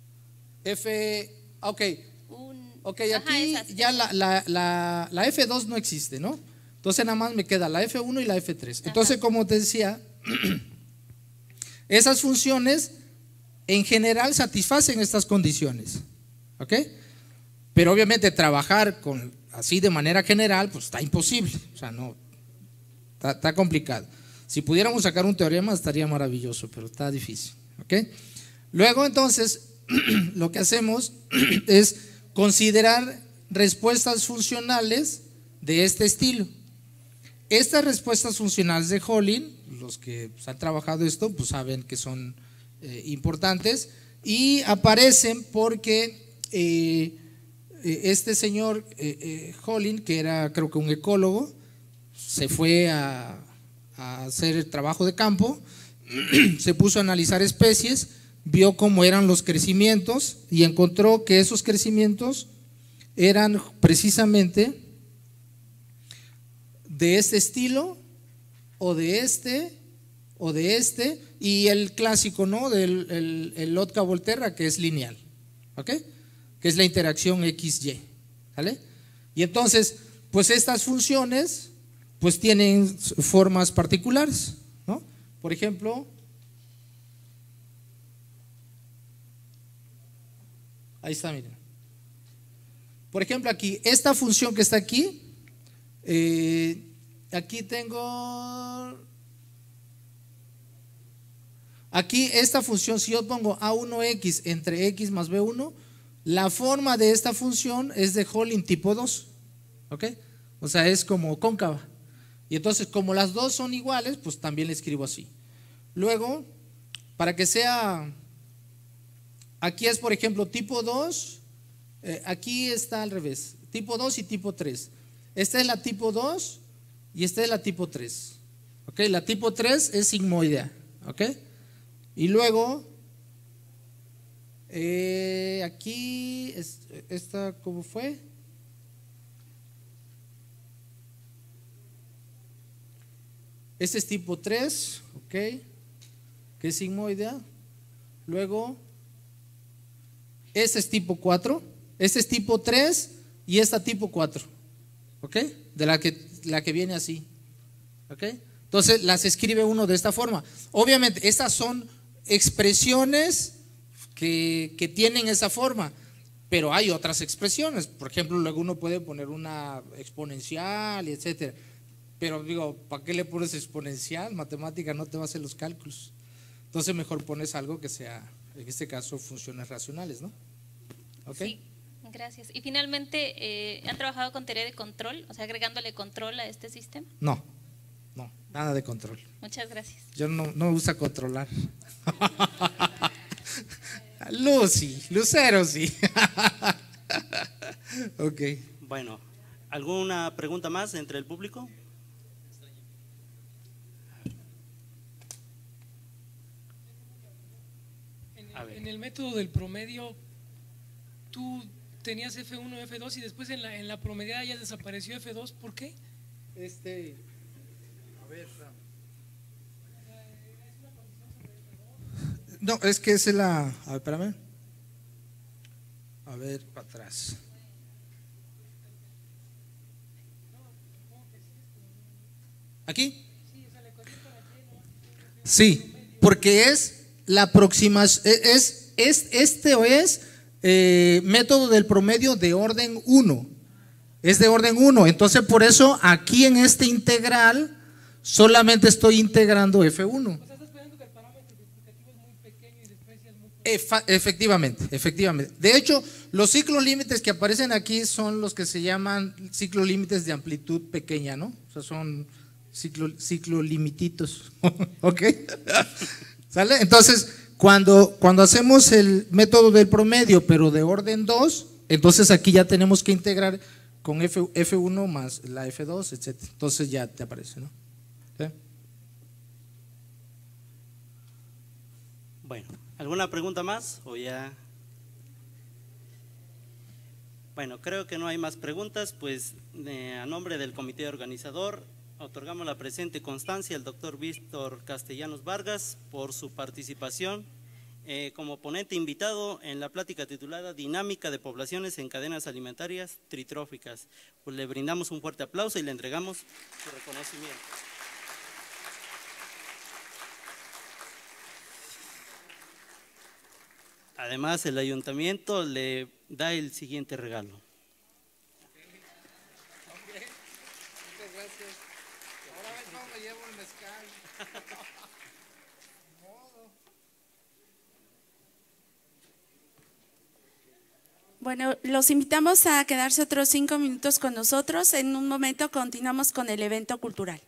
F, ok,
un,
ok, aquí ajá, ya la, la, la, la F dos no existe, ¿no? Entonces nada más me queda la F uno y la F tres. Entonces, ajá, como te decía, esas funciones en general satisfacen estas condiciones, ¿ok? Pero obviamente trabajar con, así de manera general, pues está imposible, o sea, no, está, está complicado. Si pudiéramos sacar un teorema estaría maravilloso, pero está difícil, ¿ok? Luego entonces, lo que hacemos es considerar respuestas funcionales de este estilo. Estas respuestas funcionales de Hollin, los que pues, han trabajado esto, pues saben que son eh, importantes y aparecen porque eh, este señor eh, eh, Hollin, que era creo que un ecólogo, se fue a, a hacer el trabajo de campo, se puso a analizar especies, vio cómo eran los crecimientos y encontró que esos crecimientos eran precisamente de este estilo o de este o de este y el clásico, ¿no? Del el, el Lotka-Volterra, que es lineal, ¿ok? Que es la interacción equis ye, ¿vale? Y entonces, pues estas funciones pues tienen formas particulares, ¿no? Por ejemplo, ahí está, miren. Por ejemplo, aquí, esta función que está aquí, eh, aquí tengo, aquí esta función, si yo pongo a uno equis entre x más be uno, la forma de esta función es de Hollin tipo dos, ¿ok? O sea, es como cóncava. Y entonces, como las dos son iguales, pues también le escribo así. Luego, para que sea, aquí es por ejemplo tipo dos, eh, aquí está al revés, tipo dos y tipo tres. Esta es la tipo dos y esta es la tipo tres, ¿ok? La tipo tres es sigmoidea, ¿ok? Y luego, eh, aquí, es, esta, ¿cómo fue? Este es tipo tres, ¿ok? Que es sigmoidea. Luego, este es tipo cuatro, este es tipo tres y esta tipo cuatro, ¿ok? De la que, la que viene así, ¿ok? Entonces las escribe uno de esta forma. Obviamente estas son expresiones que, que tienen esa forma, pero hay otras expresiones. Por ejemplo, luego uno puede poner una exponencial y etcétera. Pero digo, ¿para qué le pones exponencial? Matemática no te va a hacer los cálculos. Entonces mejor pones algo que sea, en este caso, funciones racionales, ¿no? ¿Ok?
Sí, gracias. Y finalmente, eh, ¿han trabajado con teoría de control? O sea, agregándole control a este sistema.
No, no, nada de control.
Muchas gracias.
Yo no, no uso controlar. Lucy, Lucero sí. Ok.
Bueno, ¿alguna pregunta más entre el público?
En el método del promedio, tú tenías efe uno, efe dos y después en la, en la promediada ya desapareció efe dos, ¿por qué?
Este, a ver, no, es que es la, a ver, espérame, a ver, para atrás. ¿Aquí? Sí, porque es la aproximación, es, es, este o es eh, método del promedio de orden uno, es de orden uno, entonces por eso aquí en este integral solamente estoy integrando efe uno. Efa, efectivamente, efectivamente. De hecho, los ciclos límites que aparecen aquí son los que se llaman ciclos límites de amplitud pequeña, ¿no? O sea, son ciclo, ciclo limititos, ¿ok? ¿Sale? Entonces, cuando, cuando hacemos el método del promedio, pero de orden dos, entonces aquí ya tenemos que integrar con F, efe uno más la efe dos, etcétera. Entonces ya te aparece, ¿no? ¿Sí?
Bueno, ¿alguna pregunta más o ya? Bueno, creo que no hay más preguntas, pues eh, a nombre del comité organizador otorgamos la presente constancia al doctor Víctor Castellanos Vargas por su participación eh, como ponente invitado en la plática titulada Dinámica de poblaciones en cadenas alimentarias tritróficas. Pues le brindamos un fuerte aplauso y le entregamos su reconocimiento. Además, el ayuntamiento le da el siguiente regalo.
Muchas gracias. Ahora ven cómo me llevo el mezcal.
Bueno, los invitamos a quedarse otros cinco minutos con nosotros. En un momento continuamos con el evento cultural.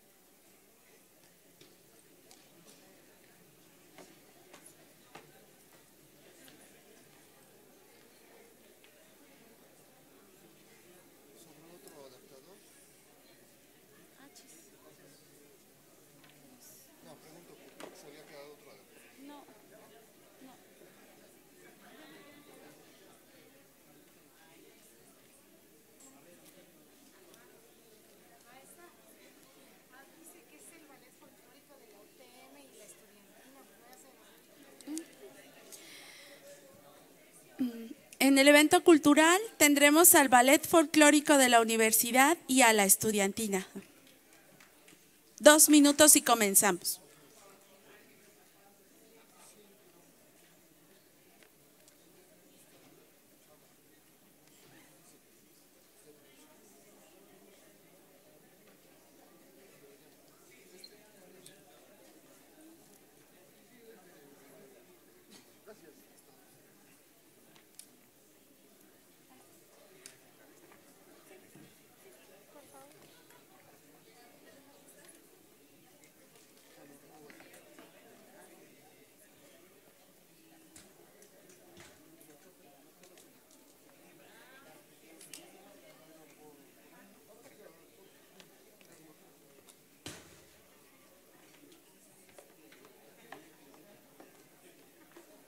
En el evento cultural tendremos al Ballet Folclórico de la Universidad y a la Estudiantina. Dos minutos y comenzamos.